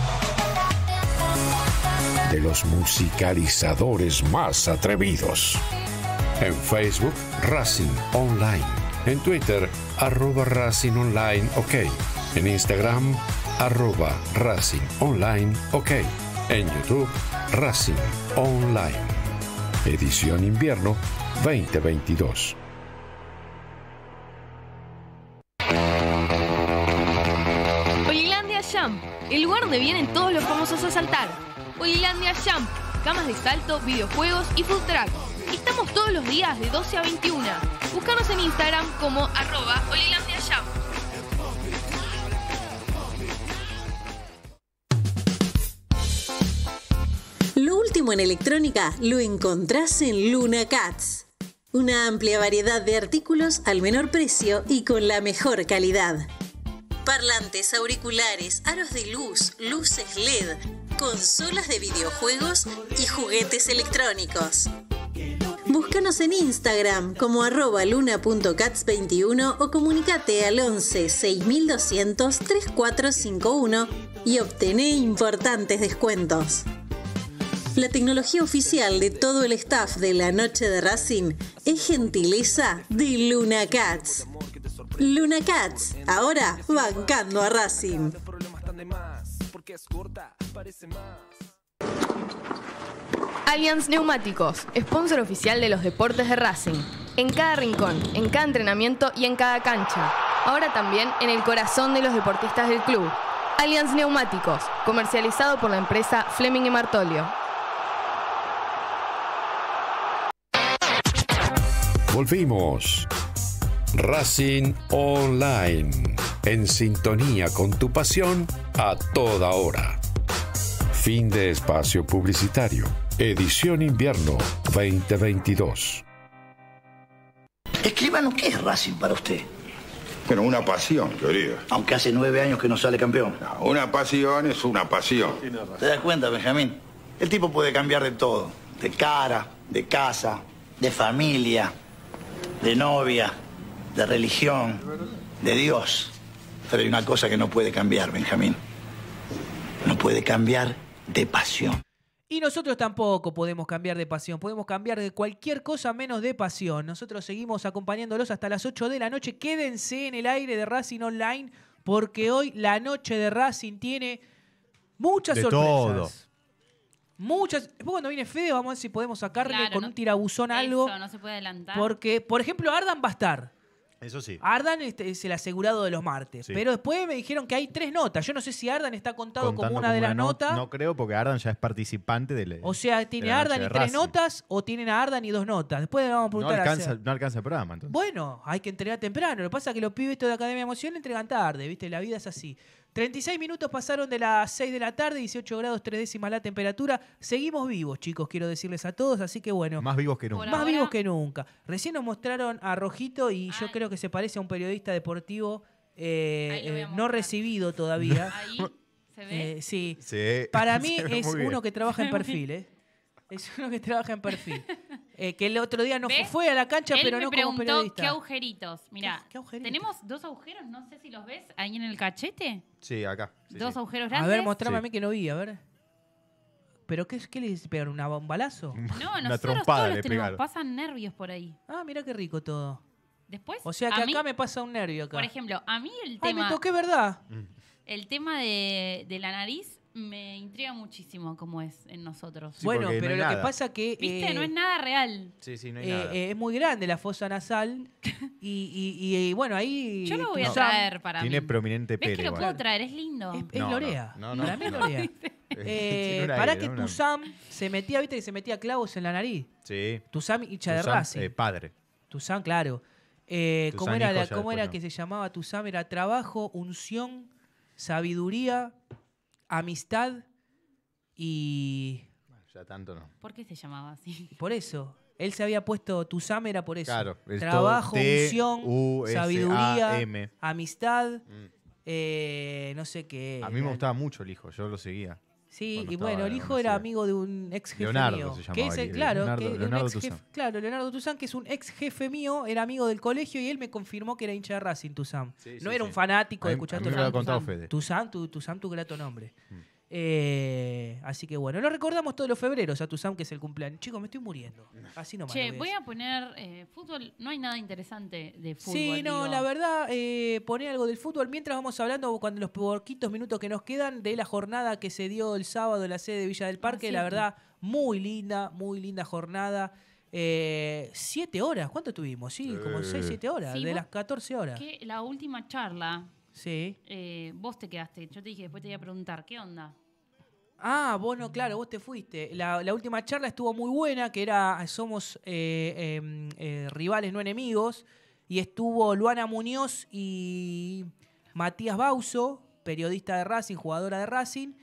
de los musicalizadores más atrevidos. En Facebook, Racing Online. En Twitter, arroba Racing Online OK. En Instagram, arroba Racing Online OK. En YouTube, Racing Online. Edición Invierno veinte veintidós. Holilandia Jump, el lugar donde vienen todos los famosos a saltar. Holilandia Jump, camas de salto, videojuegos y food truck. Estamos todos los días de doce a veintiuna. Búscanos en Instagram como arroba Holilandia Jump. Lo último en electrónica lo encontrás en Luna Cats. Una amplia variedad de artículos al menor precio y con la mejor calidad. Parlantes, auriculares, aros de luz, luces L E D, consolas de videojuegos y juguetes electrónicos. Búscanos en Instagram como arroba luna punto cats veintiuno o comunicate al once seis mil doscientos treinta y cuatro cincuenta y uno y obtené importantes descuentos. La tecnología oficial de todo el staff de la Noche de Racing es gentileza de Luna Cats. Luna Cats, ahora bancando a Racing. Allianz Neumáticos, sponsor oficial de los deportes de Racing. En cada rincón, en cada entrenamiento y en cada cancha. Ahora también en el corazón de los deportistas del club. Allianz Neumáticos, comercializado por la empresa Fleming y Martolio. Volvimos. Racing Online. En sintonía con tu pasión a toda hora. Fin de espacio publicitario. Edición Invierno veinte veintidós. Escribano, ¿qué es Racing para usted? Bueno, una pasión, querido. Aunque hace nueve años que no sale campeón. No, una pasión es una pasión. ¿Te das cuenta, Benjamín? El tipo puede cambiar de todo. De cara, de casa, de familia, de novia, de religión, de Dios. Pero hay una cosa que no puede cambiar, Benjamín. No puede cambiar de pasión. Y nosotros tampoco podemos cambiar de pasión, podemos cambiar de cualquier cosa menos de pasión. Nosotros seguimos acompañándolos hasta las ocho de la noche. Quédense en el aire de Racing Online, porque hoy la noche de Racing tiene muchas de sorpresas. Todo. Muchas. Después cuando viene Fede vamos a ver si podemos sacarle Claro, con no- un tirabuzón algo. Eso, no se puede adelantar. Porque, por ejemplo, Ardan va a estar. Eso sí. Ardan este es el asegurado de los martes. Sí. Pero después me dijeron que hay tres notas. Yo no sé si Ardan está contado Contando como una de las no- notas. No creo, porque Ardan ya es participante de la. O sea, tiene de la Ardan noche y de tres Racing. notas o tienen a Ardan y dos notas. Después le vamos a No preguntar a alcanza, Seba. no alcanza el programa, entonces. Bueno, hay que entregar temprano. Lo que pasa es que los pibes estos de Academia Emoción entregan tarde, ¿viste? La vida es así. treinta y seis minutos pasaron de las seis de la tarde, dieciocho grados tres décimas la temperatura. Seguimos vivos, chicos, quiero decirles a todos. Así que bueno, Más vivos que nunca. más ahora- vivos que nunca. Recién nos mostraron a Rojito y yo Ay. creo que se parece a un periodista deportivo eh, Ahí lo voy a eh, no mostrar. recibido todavía. Ahí, ¿se ve? Eh, sí. Sí. Para mí Se ve es muy bien. uno que trabaja en perfil, ¿eh? Es uno que trabaja en perfil. Eh, que el otro día no ¿Ves? fue a la cancha, Él pero me no como preguntó periodista. qué agujeritos. Mira, ¿Qué- qué agujeritos? tenemos dos agujeros, no sé si los ves ahí en el cachete. Sí, acá. Sí, dos sí. agujeros A grandes. ver, mostrame Sí. a mí que no vi, a ver. ¿Pero qué, qué le pegaron? ¿Una- ¿Un balazo? No, Una nosotros trompada todos le los tenemos, pegaron. pasan nervios por ahí. Ah, mira qué rico todo. Después, O sea que a acá mí, me pasa un nervio acá. por ejemplo, a mí el Ay, me tema, toqué, ¿verdad? el tema de, de la nariz me intriga muchísimo cómo es en nosotros. Sí, bueno, porque no pero hay lo que nada. pasa que... ¿Viste? eh, No es nada real. Sí, sí, no hay eh, nada. eh, es muy grande la fosa nasal y, y- y, bueno, ahí... Yo lo voy a Sam- traer para Tiene mí. prominente ¿Ves pelo que lo igual. puedo traer? Es lindo. Es, es No, no, Lorea. no, no, Para mí es no. Lorea. Eh, Eh, tiene un para aire, que una- Tuzam se metía, viste que se metía clavos en la nariz. Sí. Tuzam hincha de Tuzam, Racing. eh, padre. Tuzam, claro. Eh, Tuzam ¿Cómo era, hijo la- ya cómo después era no. que se llamaba Tuzam? Era trabajo, unción, sabiduría, amistad y... Ya tanto no. ¿Por qué se llamaba así? Por eso. Él se había puesto Tuzam era por eso. Claro, es Trabajo, todo T, unción, U, S, A, sabiduría, M. amistad, Mm. eh, no sé qué. A mí me gustaba mucho el hijo, yo lo seguía. Sí, Cuando y estaba bueno, en el la hijo era universidad. amigo de un ex jefe Leonardo mío. se que llamaba es el- el- claro, Leonardo- que un Leonardo ex jefe- Tuzán. claro, Leonardo Tuzán, que es un ex jefe mío, era amigo del colegio y él me confirmó que era hincha de Racing, Tuzán. Sí, no sí, era sí. un fanático A de mí- escuchar a mí me lo Tuzán. ha contado Tuzán, Fede. Tuzán, tu, Tuzán, tu grato nombre. Mm. Eh, así que bueno, lo recordamos todos los febreros a Tuzán, que es el cumpleaños. Chicos, me estoy muriendo. Así nomás. Che, lo voy voy a a poner eh, fútbol. No hay nada interesante de fútbol. Sí, no, digo. la verdad, eh, poner algo del fútbol mientras vamos hablando, cuando los poquitos minutos que nos quedan, de la jornada que se dio el sábado en la sede de Villa del Parque. La cierto. verdad, muy linda, muy linda jornada. Eh, siete horas, ¿cuánto tuvimos? Sí, como Sí. seis, siete horas, Sí, de vos- las catorce horas. Que la última charla, Sí. eh, vos te quedaste. Yo te dije, después te iba a preguntar, ¿qué onda? Ah, vos no, claro, vos te fuiste. La, la última charla estuvo muy buena, que era Somos eh, eh, eh, rivales, no enemigos. Y estuvo Luana Muñoz y Matías Bauso, periodista de Racing, jugadora de Racing.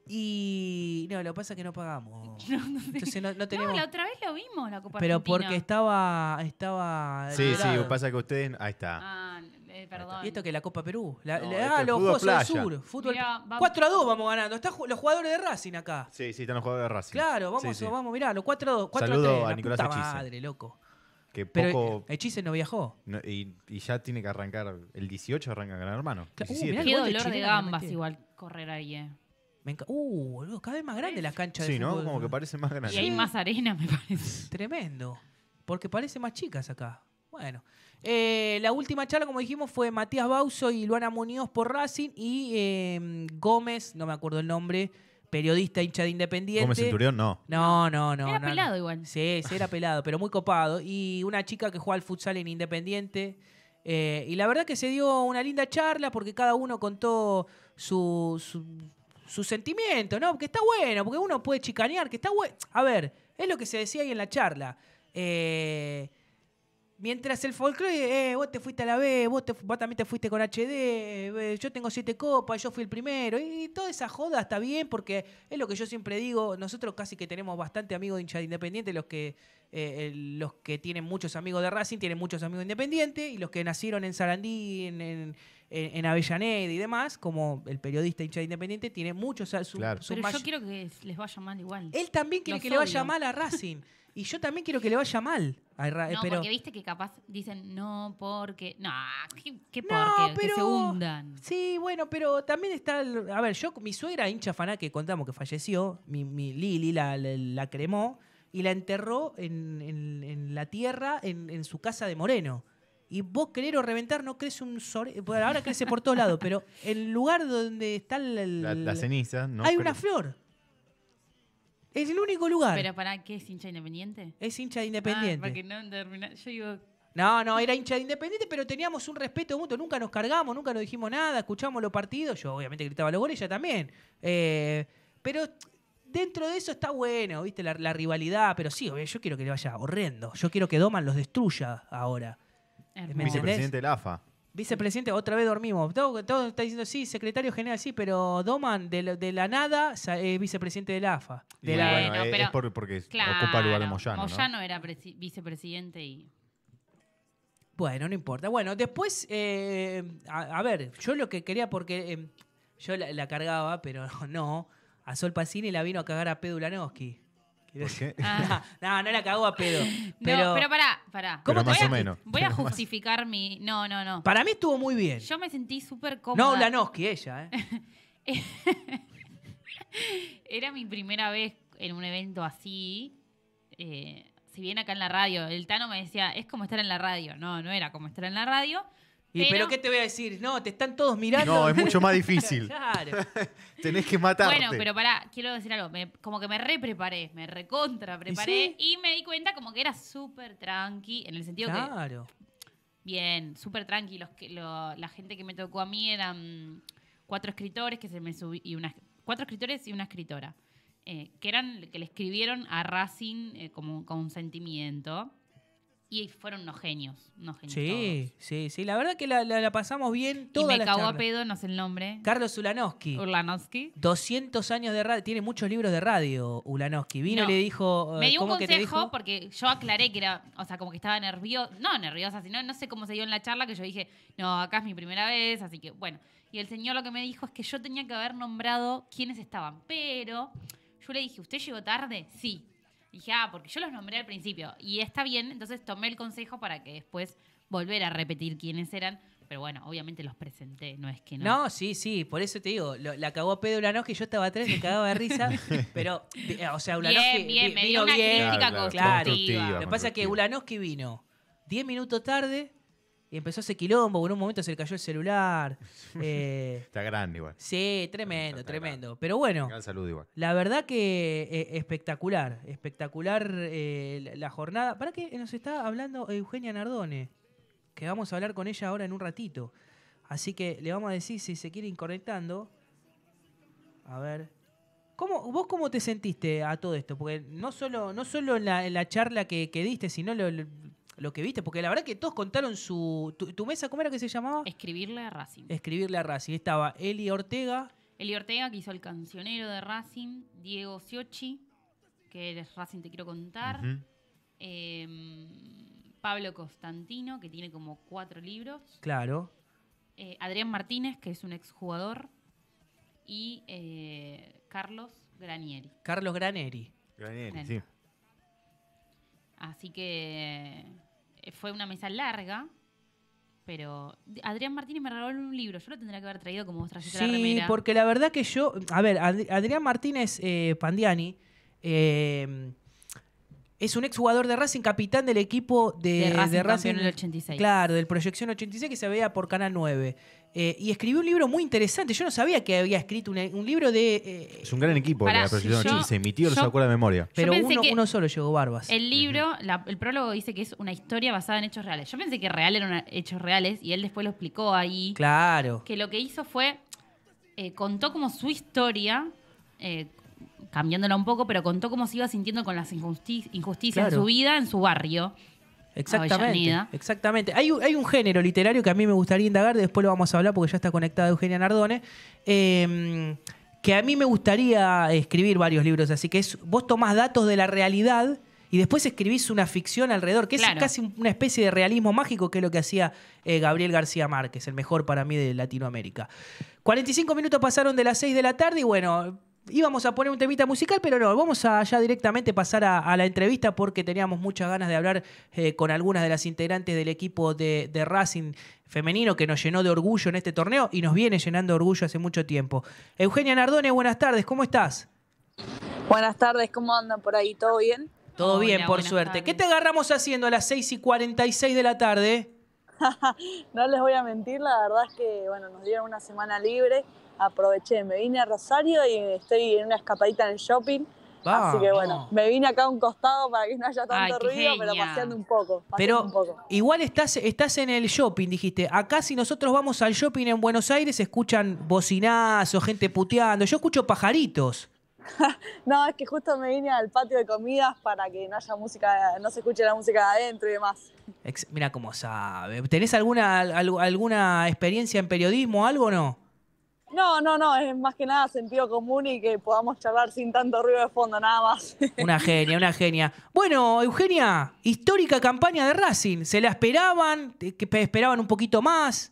Y no, lo que pasa es que no pagamos. Entonces no, no tenemos... No, la otra vez lo vimos, la Copa Pero Argentina. porque estaba... estaba Sí, sí, liberado. pasa que ustedes. Ahí está. Ah, eh, perdón. ¿Y esto que es la Copa Perú? La, No, la- este ah, es los fútbol Juegos del playa. Sur. Fútbol, Mirá, vamos- cuatro a dos vamos ganando. Están ju- los jugadores de Racing acá. Sí, sí, están los jugadores de Racing. Claro, vamos, Sí, sí. vamos, mirá, los cuatro a dos. cuatro Saludo a tres, a la Nicolás puta Echice. madre, loco. Que Pero poco. Echice no viajó. no, y, y ya tiene que arrancar. El dieciocho arranca Gran Hermano. Claro, uh, diecisiete. mirá el Qué gol de dolor de chilena gambas metí. igual correr ahí, eh. Me enca- uh, boludo, cada vez más grande la cancha de Sí, ¿no? fútbol. Como que parece más grande. Y hay más arena, me parece. Tremendo. Porque parece más chicas acá. Bueno. Eh, la última charla, como dijimos, fue Matías Bauso y Luana Muñoz por Racing y eh, Gómez, no me acuerdo el nombre, periodista hincha de Independiente. Gómez Centurión, no. No, no, no. Era no, pelado no. igual. Sí, sí, era pelado, pero muy copado. Y una chica que juega al futsal en Independiente. Eh, y la verdad que se dio una linda charla porque cada uno contó su, su, su sentimiento, ¿no? Que está bueno, porque uno puede chicanear, que está bueno. A ver, es lo que se decía ahí en la charla. Eh, mientras el folclore, eh, vos te fuiste a la B, vos, te, vos también te fuiste con H D, eh, yo tengo siete copas, yo fui el primero. Y, y toda esa joda está bien porque es lo que yo siempre digo. Nosotros casi que tenemos bastante amigos de hincha de Independiente, los que, eh, los que tienen muchos amigos de Racing tienen muchos amigos de Independiente, y los que nacieron en Sarandí, en, en, en Avellaneda y demás, como el periodista hincha de Independiente, tiene muchos a su, Claro. su Pero may- yo quiero que les vaya mal igual. Él también quiere Los que le vaya odio. mal a Racing. Y yo también quiero que le vaya mal. a Ra- No, pero, porque viste que capaz dicen no porque... No, ¿qué, qué No, porque? Que se pero- hundan. Sí, bueno, pero también está... el- a ver, yo, mi suegra hincha faná que contamos que falleció, mi, mi Lili la, la, la cremó y la enterró en, en- en la tierra en, en su casa de Moreno. Y vos querer o reventar no crece un sore... Bueno, ahora crece por todos lados, pero el lugar donde está el... el- La, la ceniza, ¿no? hay Pero- una flor. Es el único lugar. ¿Pero para qué es hincha independiente? Es hincha de Ah, Independiente. porque no termina- Yo digo... No, no, era hincha de Independiente, pero teníamos un respeto mutuo. Nunca nos cargamos, nunca nos dijimos nada, escuchamos los partidos. Yo obviamente gritaba los goles, ella también. Eh, pero dentro de eso está bueno, ¿viste? La, la rivalidad. Pero sí, obvio, yo quiero que le vaya horrendo. Yo quiero que Doman los destruya ahora. hermoso. ¿Me entendés? Vicepresidente de la A F A. Vicepresidente, otra vez dormimos. Todo, todo está diciendo sí, secretario general, sí, pero Doman de, la- de la nada sa- es vicepresidente de la A F A. Y De la- bueno, Bueno, es, pero- es por- porque Claro, ocupa el lugar de Moyano, ¿no? Moyano era presi- vicepresidente y... Bueno, no importa. Bueno, después, eh, a, a ver, yo lo que quería, porque eh, yo la, la cargaba, pero no, a Sol Pacini la vino a cagar a Pedo Ulanowski. ¿Por qué? Ah. No, no la cagó a Pedo. Pero, Pero, no, pero pará, pará. Pero Voy más a- o menos. Voy a Pero más- justificar mi... No, no, no. para mí estuvo muy bien. Yo me sentí súper No cómoda. Ulanowski, ella, ¿eh? Era mi primera vez en un evento así. eh, si bien acá en la radio, el Tano me decía, es como estar en la radio. No, no era como estar en la radio. Y, pero, pero- ¿qué te voy a decir? No, te están todos mirando. No, es mucho más difícil. Claro. Tenés que matarte. Bueno, pero pará, quiero decir algo. Me- como que me re-preparé, me recontra preparé. ¿Y Y, me di cuenta como que era súper tranqui, en el sentido que, Claro. bien, súper tranqui. Los que, lo- la gente que me tocó a mí eran cuatro escritores que se me subí, y una, cuatro escritores y una escritora. eh, que eran, que le escribieron a Racing eh, como con un sentimiento. Y fueron unos genios, unos genios Sí, todos. sí, sí. La verdad que la, la- la pasamos bien Y toda me la cagó a charla. pedo, no sé el nombre. Carlos Ulanowski. Urlanowski. doscientos años de radio. Tiene muchos libros de radio, Ulanowski. Vino No. y le dijo... Me dio un ¿cómo que te consejo dijo? porque yo aclaré que era, o sea, como que estaba nerviosa, no nerviosa, sino no sé cómo se dio en la charla, que yo dije, no, acá es mi primera vez, así que bueno. Y el señor lo que me dijo es que yo tenía que haber nombrado quiénes estaban. Pero yo le dije, ¿usted llegó tarde? Sí. Dije, ah, porque yo los nombré al principio. Y está bien, entonces tomé el consejo para que después volver a repetir quiénes eran. Pero bueno, obviamente los presenté, no es que no. No, sí, sí, por eso te digo, lo, la cagó a pedo Ulanowski, yo estaba atrás, me cagaba de risa, pero, o sea, Ulanowski bien, bien, vi- me vino dio una bien. crítica Claro, Claro, constructiva. lo que pasa es que Ulanowski vino diez minutos tarde y empezó ese quilombo, en un momento se le cayó el celular. eh, Está grande igual. sí, tremendo, Está tremendo. Pero bueno, Gran salud igual. la verdad que eh, espectacular, espectacular eh, la, la jornada. ¿Para qué nos está hablando Eugenia Nardone? Que vamos a hablar con ella ahora en un ratito. Así que le vamos a decir si se quiere ir conectando. A ver. ¿Cómo, ¿Vos cómo te sentiste a todo esto? Porque no solo, no solo en, la, en la charla que, que diste, sino lo, lo, lo que viste. Porque la verdad que todos contaron su... Tu, tu mesa, ¿cómo era que se llamaba? Escribirle a Racing. Escribirle a Racing. Estaba Eli Ortega. Eli Ortega, que hizo El Cancionero de Racing. Diego Sciocchi, que es Racing Te Quiero Contar. Ujú. eh, Pablo Constantino, que tiene como cuatro libros. Claro. Eh, Adrián Martínez, que es un exjugador. Y eh, Carlos Granieri. Carlos Graneri. Granieri, Bien. sí. Así que eh, fue una mesa larga. Pero Adrián Martínez me regaló un libro. Yo lo tendría que haber traído como vos trajiste la Sí, remera. porque la verdad que yo... A ver, Ad- Adrián Martínez eh, Pandiani eh, es un exjugador de Racing, capitán del equipo de, De Racing de campeón del ochenta y seis. Claro, del Proyección ochenta y seis que se veía por Canal nueve. Eh, y escribió un libro muy interesante. Yo no sabía que había escrito un, un libro de... eh, Es un gran equipo Pará, de la Proyección yo- ochenta y seis. Mi tío lo yo- sacó a la memoria. pero pensé uno, que- uno solo llegó, Barbas. El libro, la- el prólogo dice que es una historia basada en hechos reales. Yo pensé que real eran una- hechos reales y él después lo explicó ahí. Claro. Que lo que hizo fue, eh, contó como su historia, eh, cambiándola un poco, pero contó cómo se iba sintiendo con las injusti- injusticias Claro. en su vida, en su barrio. Exactamente, Avellaneda. exactamente. Hay, un- hay un género literario que a mí me gustaría indagar, después lo vamos a hablar porque ya está conectada Eugenia Nardone, eh, que a mí me gustaría escribir varios libros, así que es, vos tomás datos de la realidad y después escribís una ficción alrededor, que Claro. es casi una especie de realismo mágico, que es lo que hacía eh, Gabriel García Márquez, el mejor para mí de Latinoamérica. cuarenta y cinco minutos pasaron de las seis de la tarde y bueno... Íbamos a poner un temita musical, pero no, vamos a ya directamente pasar a, a la entrevista porque teníamos muchas ganas de hablar eh, con algunas de las integrantes del equipo de, de Racing femenino que nos llenó de orgullo en este torneo y nos viene llenando de orgullo hace mucho tiempo. Eugenia Nardone, buenas tardes, ¿cómo estás? Buenas tardes, ¿cómo andan por ahí? ¿Todo bien? Todo Hola, bien, por buenas suerte. tardes. ¿Qué te agarramos haciendo a las seis y cuarenta y seis de la tarde? No les voy a mentir, la verdad es que bueno, nos dieron una semana libre, aproveché, me vine a Rosario y estoy en una escapadita en el shopping, así que bueno, Vamos. me vine acá a un costado para que no haya tanto Ay, qué ruido, pero genia. paseando un poco, paseando Pero un poco. igual estás, estás en el shopping, dijiste. Acá si nosotros vamos al shopping en Buenos Aires, se escuchan bocinazos, gente puteando. Yo escucho pajaritos. No, es que justo me vine al patio de comidas para que no haya música, no se escuche la música de adentro y demás. Ex- Mira cómo sabe. ¿Tenés alguna, al- alguna experiencia en periodismo o algo o no? No, no, no, es más que nada sentido común y que podamos charlar sin tanto ruido de fondo, nada más. Una genia, una genia. Bueno, Eugenia, histórica campaña de Racing. ¿Se la esperaban? ¿Que pe- esperaban un poquito más?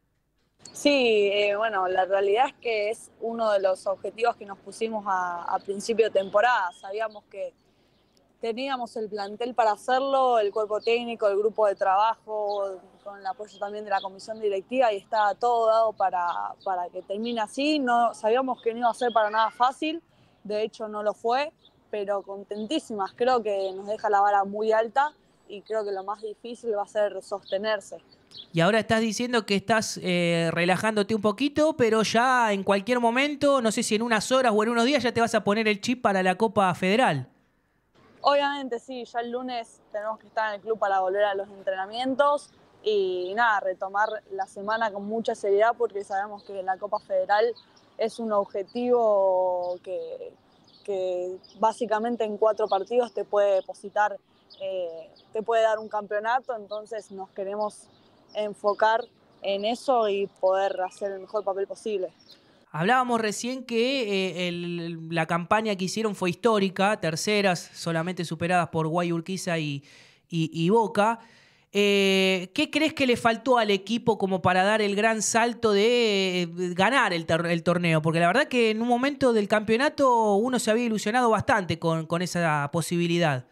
Sí, eh, bueno, la realidad es que es uno de los objetivos que nos pusimos a, a principio de temporada. Sabíamos que teníamos el plantel para hacerlo, el cuerpo técnico, el grupo de trabajo, con el apoyo también de la comisión directiva y estaba todo dado para, para que termine así. No, sabíamos que no iba a ser para nada fácil, de hecho no lo fue, pero contentísimas. Creo que nos deja la vara muy alta y creo que lo más difícil va a ser sostenerse. Y ahora estás diciendo que estás eh, relajándote un poquito, pero ya en cualquier momento, no sé si en unas horas o en unos días, ya te vas a poner el chip para la Copa Federal. Obviamente sí, ya el lunes tenemos que estar en el club para volver a los entrenamientos y nada, retomar la semana con mucha seriedad porque sabemos que la Copa Federal es un objetivo que, que básicamente en cuatro partidos te puede depositar, eh, te puede dar un campeonato, entonces nos queremos enfocar en eso y poder hacer el mejor papel posible. Hablábamos recién que eh, el- la campaña que hicieron fue histórica, terceras, solamente superadas por Guay Urquiza y, y- y Boca. Eh, ¿Qué crees que le faltó al equipo como para dar el gran salto de eh, ganar el, tor- el torneo? Porque la verdad que en un momento del campeonato uno se había ilusionado bastante con, con esa posibilidad.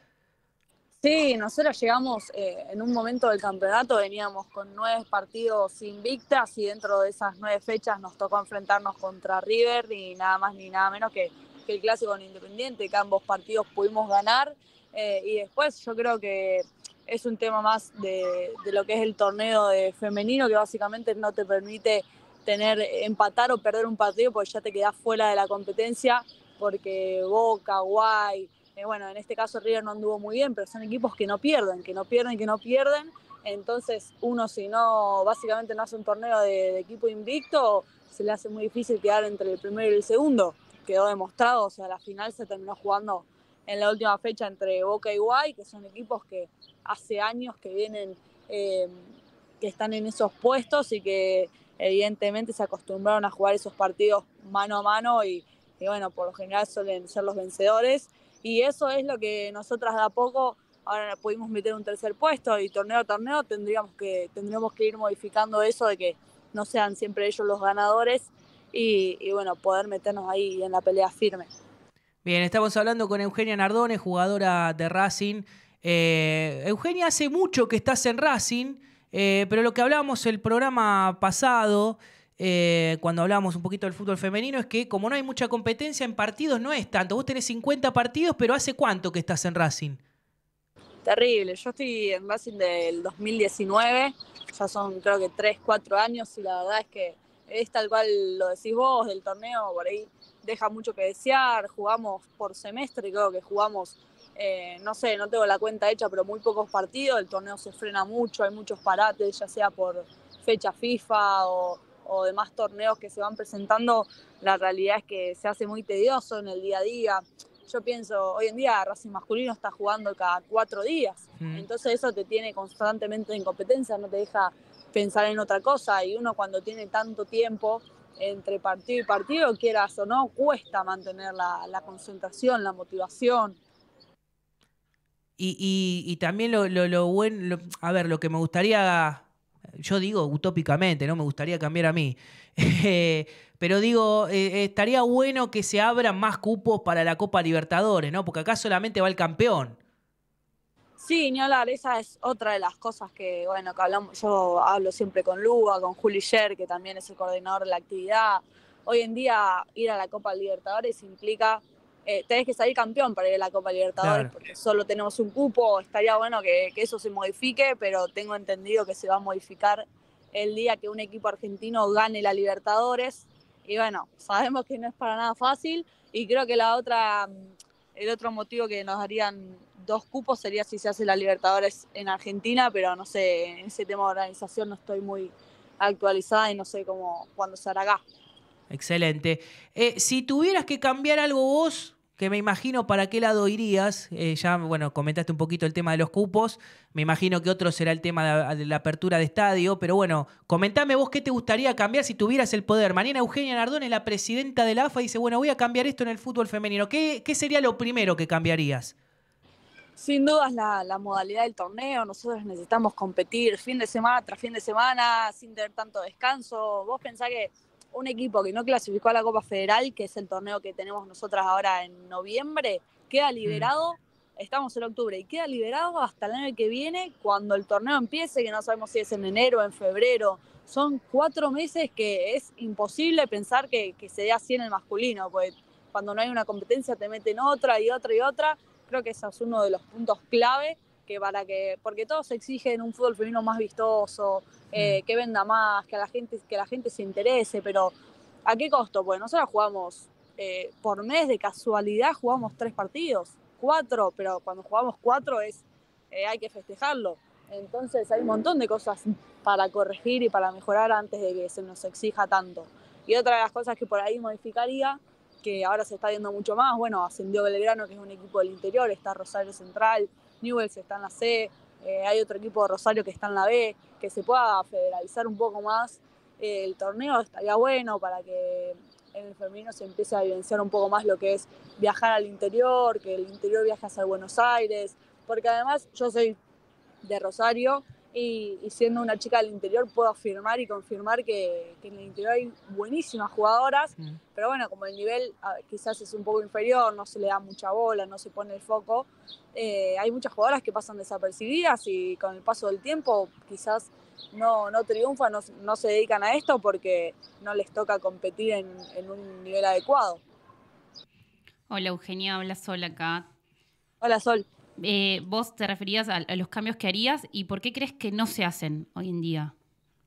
Sí, nosotros llegamos eh, en un momento del campeonato, veníamos con nueve partidos invictas y dentro de esas nueve fechas nos tocó enfrentarnos contra River y nada más ni nada menos que, que el clásico con Independiente, que ambos partidos pudimos ganar. Eh, y después yo creo que es un tema más de, de lo que es el torneo de femenino, que básicamente no te permite tener empatar o perder un partido porque ya te quedás fuera de la competencia, porque Boca, Guay, eh, bueno, en este caso River no anduvo muy bien, pero son equipos que no pierden, que no pierden, que no pierden. Entonces uno, si no, básicamente no hace un torneo de, de equipo invicto, se le hace muy difícil quedar entre el primero y el segundo. Quedó demostrado, o sea, la final se terminó jugando en la última fecha entre Boca y Guay, que son equipos que hace años que vienen, eh, que están en esos puestos y que evidentemente se acostumbraron a jugar esos partidos mano a mano y, y bueno, por lo general suelen ser los vencedores. Y eso es lo que nosotras de a poco, ahora pudimos meter un tercer puesto y torneo a torneo tendríamos que, tendríamos que ir modificando eso de que no sean siempre ellos los ganadores y, y bueno, poder meternos ahí en la pelea firme. Bien, estamos hablando con Eugenia Nardone, jugadora de Racing. Eh, Eugenia, hace mucho que estás en Racing, eh, pero lo que hablábamos el programa pasado, eh, cuando hablábamos un poquito del fútbol femenino, es que como no hay mucha competencia en partidos, no es tanto. Vos tenés cincuenta partidos, pero ¿hace cuánto que estás en Racing? Terrible, yo estoy en Racing del dos mil diecinueve, ya son creo que tres, cuatro años y la verdad es que es tal cual lo decís vos, del torneo por ahí deja mucho que desear, jugamos por semestre, creo que jugamos, eh, no sé, no tengo la cuenta hecha, pero muy pocos partidos, el torneo se frena mucho, hay muchos parates, ya sea por fecha FIFA o, o demás torneos que se van presentando, la realidad es que se hace muy tedioso en el día a día. Yo pienso, hoy en día Racing masculino está jugando cada cuatro días, mm. entonces eso te tiene constantemente en competencia, no te deja pensar en otra cosa y uno cuando tiene tanto tiempo entre partido y partido, quieras o no, cuesta mantener la, la concentración, la motivación. Y, y, y también lo, lo, lo bueno, lo, a ver, lo que me gustaría, yo digo utópicamente, no me gustaría cambiar a mí, eh, pero digo, eh, estaría bueno que se abran más cupos para la Copa Libertadores, ¿no? Porque acá solamente va el campeón. Sí, ni hablar, esa es otra de las cosas que, bueno, que hablamos, yo hablo siempre con Luga, con Juli Sher, que también es el coordinador de la actividad. Hoy en día ir a la Copa Libertadores implica, eh, tenés que salir campeón para ir a la Copa Libertadores, claro, porque solo tenemos un cupo, estaría bueno que, que eso se modifique, pero tengo entendido que se va a modificar el día que un equipo argentino gane la Libertadores, y bueno, sabemos que no es para nada fácil, y creo que la otra, el otro motivo que nos darían dos cupos sería si se hace la Libertadores en Argentina, pero no sé, en ese tema de organización no estoy muy actualizada y no sé cómo, cuándo se hará acá. Excelente. Eh, si tuvieras que cambiar algo vos, que me imagino para qué lado irías, eh, ya, bueno, comentaste un poquito el tema de los cupos, me imagino que otro será el tema de, de la apertura de estadio, pero bueno, comentame vos qué te gustaría cambiar si tuvieras el poder. Mañana Eugenia Nardone, la presidenta de la A F A, dice, bueno, voy a cambiar esto en el fútbol femenino. ¿Qué, qué sería lo primero que cambiarías? Sin dudas la, la modalidad del torneo, nosotros necesitamos competir fin de semana tras fin de semana sin tener tanto descanso. Vos pensás que un equipo que no clasificó a la Copa Federal, que es el torneo que tenemos nosotras ahora en noviembre, queda liberado, mm. estamos en octubre, y queda liberado hasta el año que viene cuando el torneo empiece, que no sabemos si es en enero o en febrero. Son cuatro meses que es imposible pensar que, que se dé así en el masculino, porque cuando no hay una competencia te meten otra y otra y otra. Creo que ese es uno de los puntos clave, que para que, porque todos exigen un fútbol femenino más vistoso, eh, que venda más, que la gente, que la gente se interese, pero ¿a qué costo? Pues nosotros jugamos eh, por mes, de casualidad jugamos tres partidos, cuatro, pero cuando jugamos cuatro es eh, hay que festejarlo. Entonces hay un montón de cosas para corregir y para mejorar antes de que se nos exija tanto. Y otra de las cosas que por ahí modificaría, que ahora se está viendo mucho más, bueno, ascendió Belgrano, que es un equipo del interior, está Rosario Central, Newell's está en la C, eh, hay otro equipo de Rosario que está en la B, que se pueda federalizar un poco más eh, el torneo, estaría bueno para que en el femenino se empiece a vivenciar un poco más lo que es viajar al interior, que el interior viaje hacia Buenos Aires, porque además yo soy de Rosario y, y siendo una chica del interior puedo afirmar y confirmar que, que en el interior hay buenísimas jugadoras, mm. pero bueno, como el nivel a ver, quizás es un poco inferior, no se le da mucha bola, no se pone el foco, eh, hay muchas jugadoras que pasan desapercibidas y con el paso del tiempo quizás no, no triunfan, no, no se dedican a esto porque no les toca competir en, en un nivel adecuado. Hola Eugenia, habla Sol acá. Hola Sol. Eh, vos te referías a, a los cambios que harías y por qué crees que no se hacen hoy en día.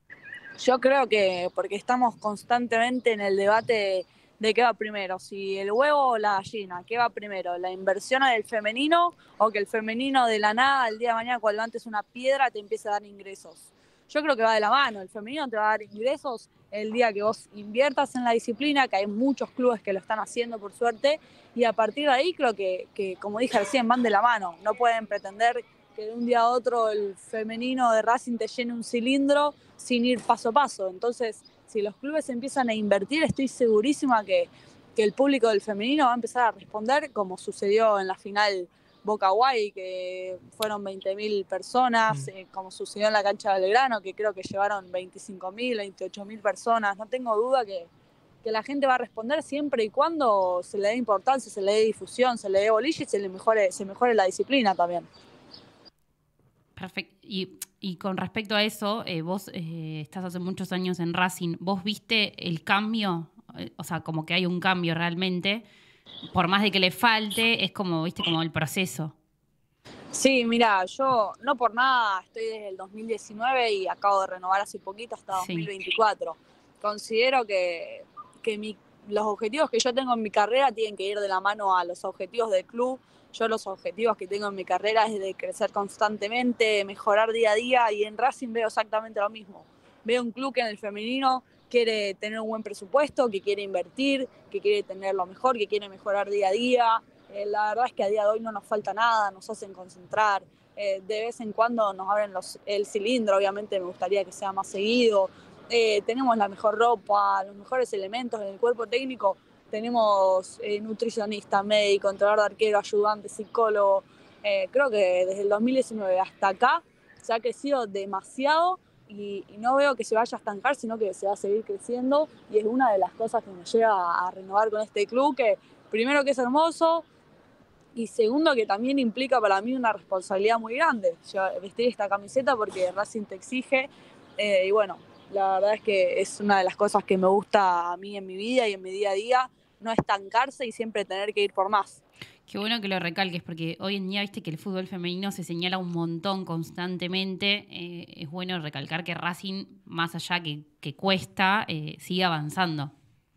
Yo creo que porque estamos constantemente en el debate de, de qué va primero, si el huevo o la gallina, qué va primero, la inversión en el femenino o que el femenino de la nada el día de mañana cuando levantes una piedra te empiece a dar ingresos. Yo creo que va de la mano, el femenino te va a dar ingresos el día que vos inviertas en la disciplina, que hay muchos clubes que lo están haciendo por suerte, y a partir de ahí creo que, que como dije recién, van de la mano. No pueden pretender que de un día a otro el femenino de Racing te llene un cilindro sin ir paso a paso. Entonces, si los clubes empiezan a invertir, estoy segurísima que, que el público del femenino va a empezar a responder, como sucedió en la final Boca-Guay, que fueron veinte mil personas, mm. eh, como sucedió en la cancha de Belgrano, que creo que llevaron veinticinco mil, veintiocho mil personas. No tengo duda que, que la gente va a responder siempre y cuando se le dé importancia, se le dé difusión, se le dé bolilla y se le mejore, se mejore la disciplina también. Perfecto. Y, y con respecto a eso, eh, vos eh, estás hace muchos años en Racing, ¿vos viste el cambio? Eh, o sea, como que hay un cambio realmente. Por más de que le falte, es como, viste, como el proceso. Sí, mira, yo no por nada estoy desde el dos mil diecinueve y acabo de renovar hace poquito hasta dos mil veinticuatro. Sí. Considero que, que mi, los objetivos que yo tengo en mi carrera tienen que ir de la mano a los objetivos del club. Yo los objetivos que tengo en mi carrera es de crecer constantemente, mejorar día a día, y en Racing veo exactamente lo mismo. Veo un club que en el femenino quiere tener un buen presupuesto, que quiere invertir, que quiere tener lo mejor, que quiere mejorar día a día. Eh, la verdad es que a día de hoy no nos falta nada, nos hacen concentrar. Eh, de vez en cuando nos abren los, el cilindro, obviamente me gustaría que sea más seguido. Eh, tenemos la mejor ropa, los mejores elementos en el cuerpo técnico. Tenemos eh, nutricionista, médico, entrenador de arquero, ayudante, psicólogo. Eh, creo que desde el dos mil diecinueve hasta acá se ha crecido demasiado. Y, y no veo que se vaya a estancar, sino que se va a seguir creciendo, y es una de las cosas que me lleva a, a renovar con este club, que primero que es hermoso, y segundo que también implica para mí una responsabilidad muy grande, yo, vestir esta camiseta porque Racing te exige, eh, y bueno, la verdad es que es una de las cosas que me gusta a mí en mi vida y en mi día a día, no estancarse y siempre tener que ir por más. Qué bueno que lo recalques, porque hoy en día viste que el fútbol femenino se señala un montón constantemente. Eh, es bueno recalcar que Racing, más allá que, que cuesta, eh, sigue avanzando.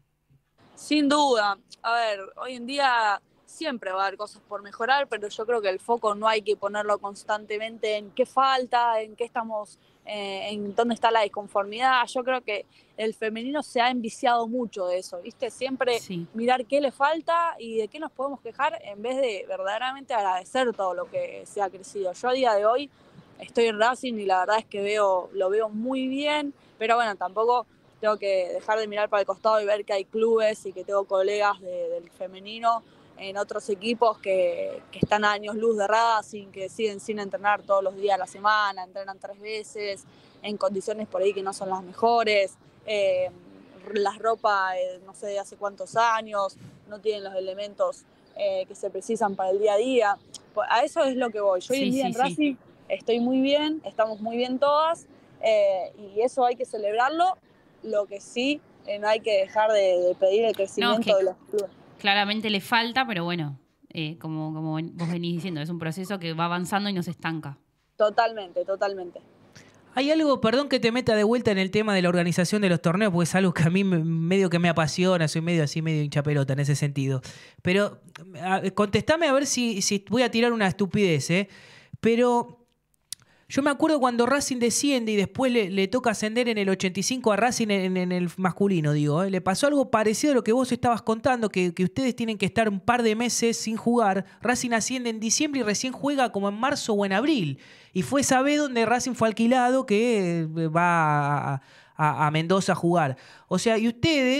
Sin duda. A ver, hoy en día siempre va a haber cosas por mejorar, pero yo creo que el foco no hay que ponerlo constantemente en qué falta, en qué estamos, eh, en dónde está la disconformidad. Yo creo que el femenino se ha enviciado mucho de eso, ¿viste? Siempre sí. Mirar qué le falta y de qué nos podemos quejar en vez de verdaderamente agradecer todo lo que se ha crecido. Yo a día de hoy estoy en Racing y la verdad es que veo, lo veo muy bien, pero bueno, tampoco tengo que dejar de mirar para el costado y ver que hay clubes y que tengo colegas de, del femenino en otros equipos que, que están a años luz de Racing, que siguen sin entrenar todos los días a la semana, entrenan tres veces, en condiciones por ahí que no son las mejores, eh, las ropas, eh, no sé de hace cuántos años, no tienen los elementos eh, que se precisan para el día a día. A eso es lo que voy. Yo hoy sí, en día sí, en Racing sí. Estoy muy bien, estamos muy bien todas, eh, y eso hay que celebrarlo. Lo que sí, eh, no hay que dejar de, de pedir el crecimiento no, es que... de los clubes. Claramente le falta, pero bueno, eh, como, como vos venís diciendo, es un proceso que va avanzando y no se estanca. Totalmente, totalmente. Hay algo, perdón que te meta de vuelta en el tema de la organización de los torneos, porque es algo que a mí me, medio que me apasiona, soy medio así, medio hincha pelota en ese sentido. Pero a, contestame a ver si, si voy a tirar una estupidez, ¿eh? Pero... Yo me acuerdo cuando Racing desciende y después le, le toca ascender en el ochenta y cinco a Racing en, en el masculino, digo. ¿eh? Le pasó algo parecido a lo que vos estabas contando, que, que ustedes tienen que estar un par de meses sin jugar. Racing asciende en diciembre y recién juega como en marzo o en abril. Y fue esa vez donde Racing fue alquilado que va a, a, a Mendoza a jugar. O sea, y ustedes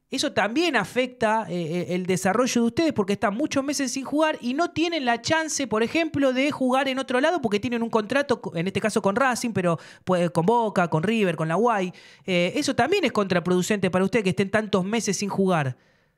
eso también afecta eh, el desarrollo de ustedes porque están muchos meses sin jugar y no tienen la chance, por ejemplo, de jugar en otro lado porque tienen un contrato, en este caso con Racing, pero puede, con Boca, con River, con la U A I. Eh, eso también es contraproducente para ustedes que estén tantos meses sin jugar.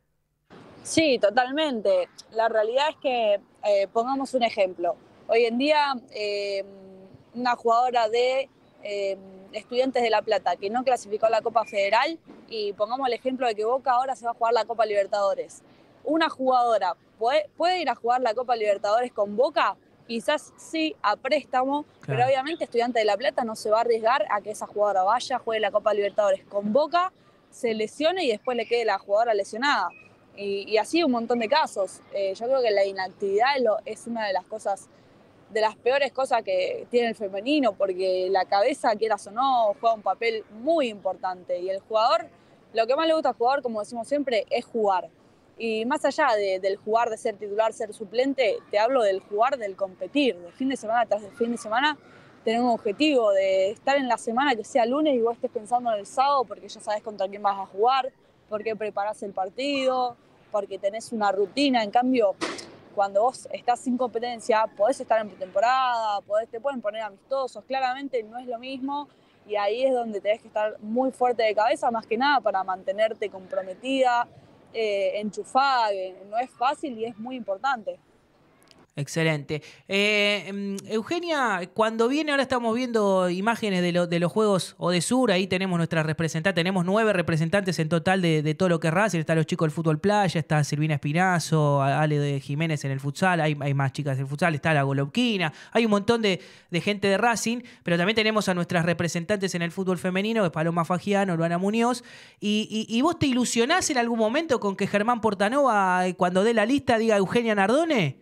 Sí, totalmente. La realidad es que, eh, pongamos un ejemplo. Hoy en día, eh, una jugadora de eh, Estudiantes de La Plata que no clasificó a la Copa Federal, y pongamos el ejemplo de que Boca ahora se va a jugar la Copa Libertadores. Una jugadora puede, puede ir a jugar la Copa Libertadores con Boca, quizás sí a préstamo, claro. Pero obviamente Estudiantes de La Plata no se va a arriesgar a que esa jugadora vaya, juegue la Copa Libertadores con Boca, se lesione y después le quede la jugadora lesionada. Y, y así un montón de casos. Eh, yo creo que la inactividad es, lo, es una de las cosas, de las peores cosas que tiene el femenino, porque la cabeza, quieras o no, juega un papel muy importante. Y el jugador, lo que más le gusta al jugador, como decimos siempre, es jugar. Y más allá de, del jugar, de ser titular, ser suplente, te hablo del jugar, del competir, de fin de semana tras de fin de semana, tener un objetivo, de estar en la semana que sea lunes y vos estés pensando en el sábado porque ya sabes contra quién vas a jugar, porque preparás el partido, porque tenés una rutina. En cambio, cuando vos estás sin competencia, podés estar en pretemporada, podés, te pueden poner amistosos, claramente no es lo mismo, y ahí es donde tenés que estar muy fuerte de cabeza, más que nada para mantenerte comprometida, eh, enchufada, que no es fácil y es muy importante. Excelente. Eh, Eugenia, cuando viene, ahora estamos viendo imágenes de, lo, de los Juegos Odesur, ahí tenemos nuestra representante, tenemos nueve representantes en total de, de todo lo que es Racing, están los chicos del fútbol playa, está Silvina Espinazo, Ale de Jiménez en el futsal, hay, hay más chicas del futsal, está la Golovkina, hay un montón de, de gente de Racing, pero también tenemos a nuestras representantes en el fútbol femenino, que es Paloma Fagiano, Luana Muñoz, y, y, y vos te ilusionás en algún momento con que Germán Portanova, cuando dé la lista, diga Eugenia Nardone.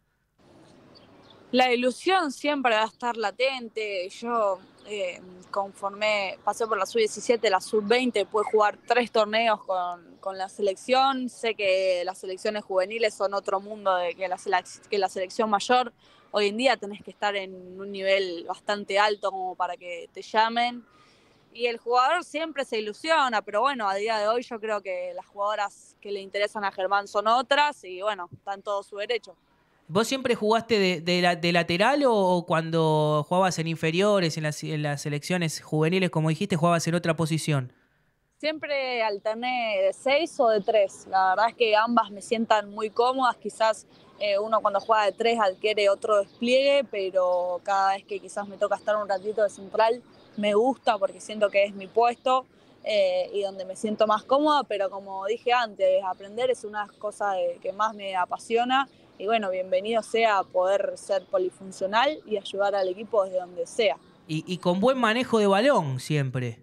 La ilusión siempre va a estar latente. Yo eh, conformé, pasé por la sub diecisiete, la sub veinte, pude jugar tres torneos con, con la selección. Sé que las selecciones juveniles son otro mundo de que la, que la selección mayor. Hoy en día tenés que estar en un nivel bastante alto como para que te llamen. Y el jugador siempre se ilusiona, pero bueno, a día de hoy yo creo que las jugadoras que le interesan a Germán son otras y bueno, está en todo su derecho. ¿Vos siempre jugaste de, de, la, de lateral o cuando jugabas en inferiores, en las, en las selecciones juveniles, como dijiste, jugabas en otra posición? Siempre alterné de seis o de tres. La verdad es que ambas me sientan muy cómodas. Quizás eh, uno cuando juega de tres adquiere otro despliegue, pero cada vez que quizás me toca estar un ratito de central, me gusta porque siento que es mi puesto eh, y donde me siento más cómoda. Pero como dije antes, aprender es una cosa de, que más me apasiona. Y bueno, bienvenido sea poder ser polifuncional y ayudar al equipo desde donde sea. Y, y con buen manejo de balón siempre.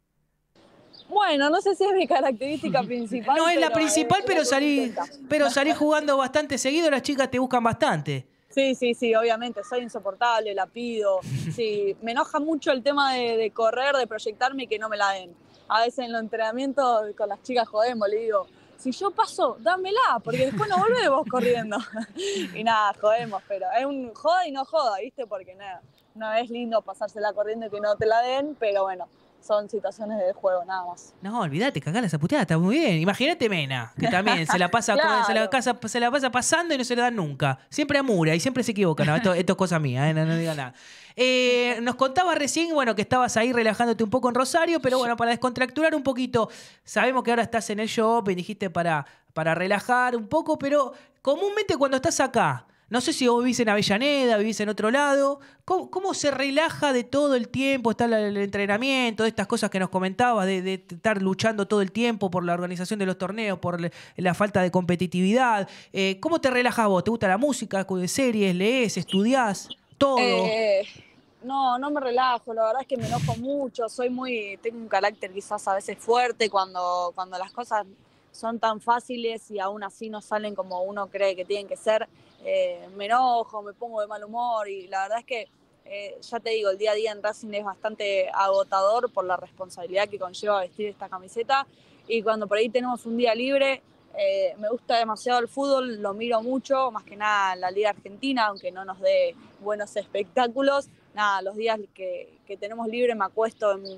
Bueno, no sé si es mi característica principal. No es pero la principal, es pero salí, pero salí jugando bastante seguido, las chicas te buscan bastante. Sí, sí, sí, obviamente, soy insoportable, la pido. Sí, me enoja mucho el tema de, de correr, de proyectarme y que no me la den. A veces en los entrenamientos con las chicas jodemos, le digo, si yo paso, dámela, porque después no volvemos corriendo. Y nada, jodemos, pero es un joda y no joda, ¿viste? Porque nada, no es lindo pasársela corriendo y que no te la den, pero bueno, son situaciones del juego, nada más. No, olvídate, cagala esa puteada, está muy bien. Imagínate Mena, que también se la pasa Claro. se, la casa, se la pasa pasando y no se le dan nunca. Siempre amura y siempre se equivoca. No, esto, esto es cosa mía, ¿eh? no, no diga nada. Eh, nos contabas recién, bueno, que estabas ahí relajándote un poco en Rosario, pero bueno, para descontracturar un poquito, sabemos que ahora estás en el shopping, dijiste para, para relajar un poco, pero comúnmente cuando estás acá, no sé si vos vivís en Avellaneda, vivís en otro lado, ¿cómo, cómo se relaja de todo el tiempo? Está el entrenamiento, de estas cosas que nos comentabas, de, de estar luchando todo el tiempo por la organización de los torneos, por la falta de competitividad. Eh, ¿Cómo te relajas vos? ¿Te gusta la música, series, lees, estudiás? Todo. Eh, no, no me relajo, la verdad es que me enojo mucho, soy muy, tengo un carácter quizás a veces fuerte cuando, cuando las cosas son tan fáciles y aún así no salen como uno cree que tienen que ser. Eh, me enojo, me pongo de mal humor y la verdad es que, eh, ya te digo, el día a día en Racing es bastante agotador por la responsabilidad que conlleva vestir esta camiseta y cuando por ahí tenemos un día libre, eh, me gusta demasiado el fútbol, lo miro mucho, más que nada la Liga Argentina, aunque no nos dé buenos espectáculos. Nada, los días que, que tenemos libre me acuesto en,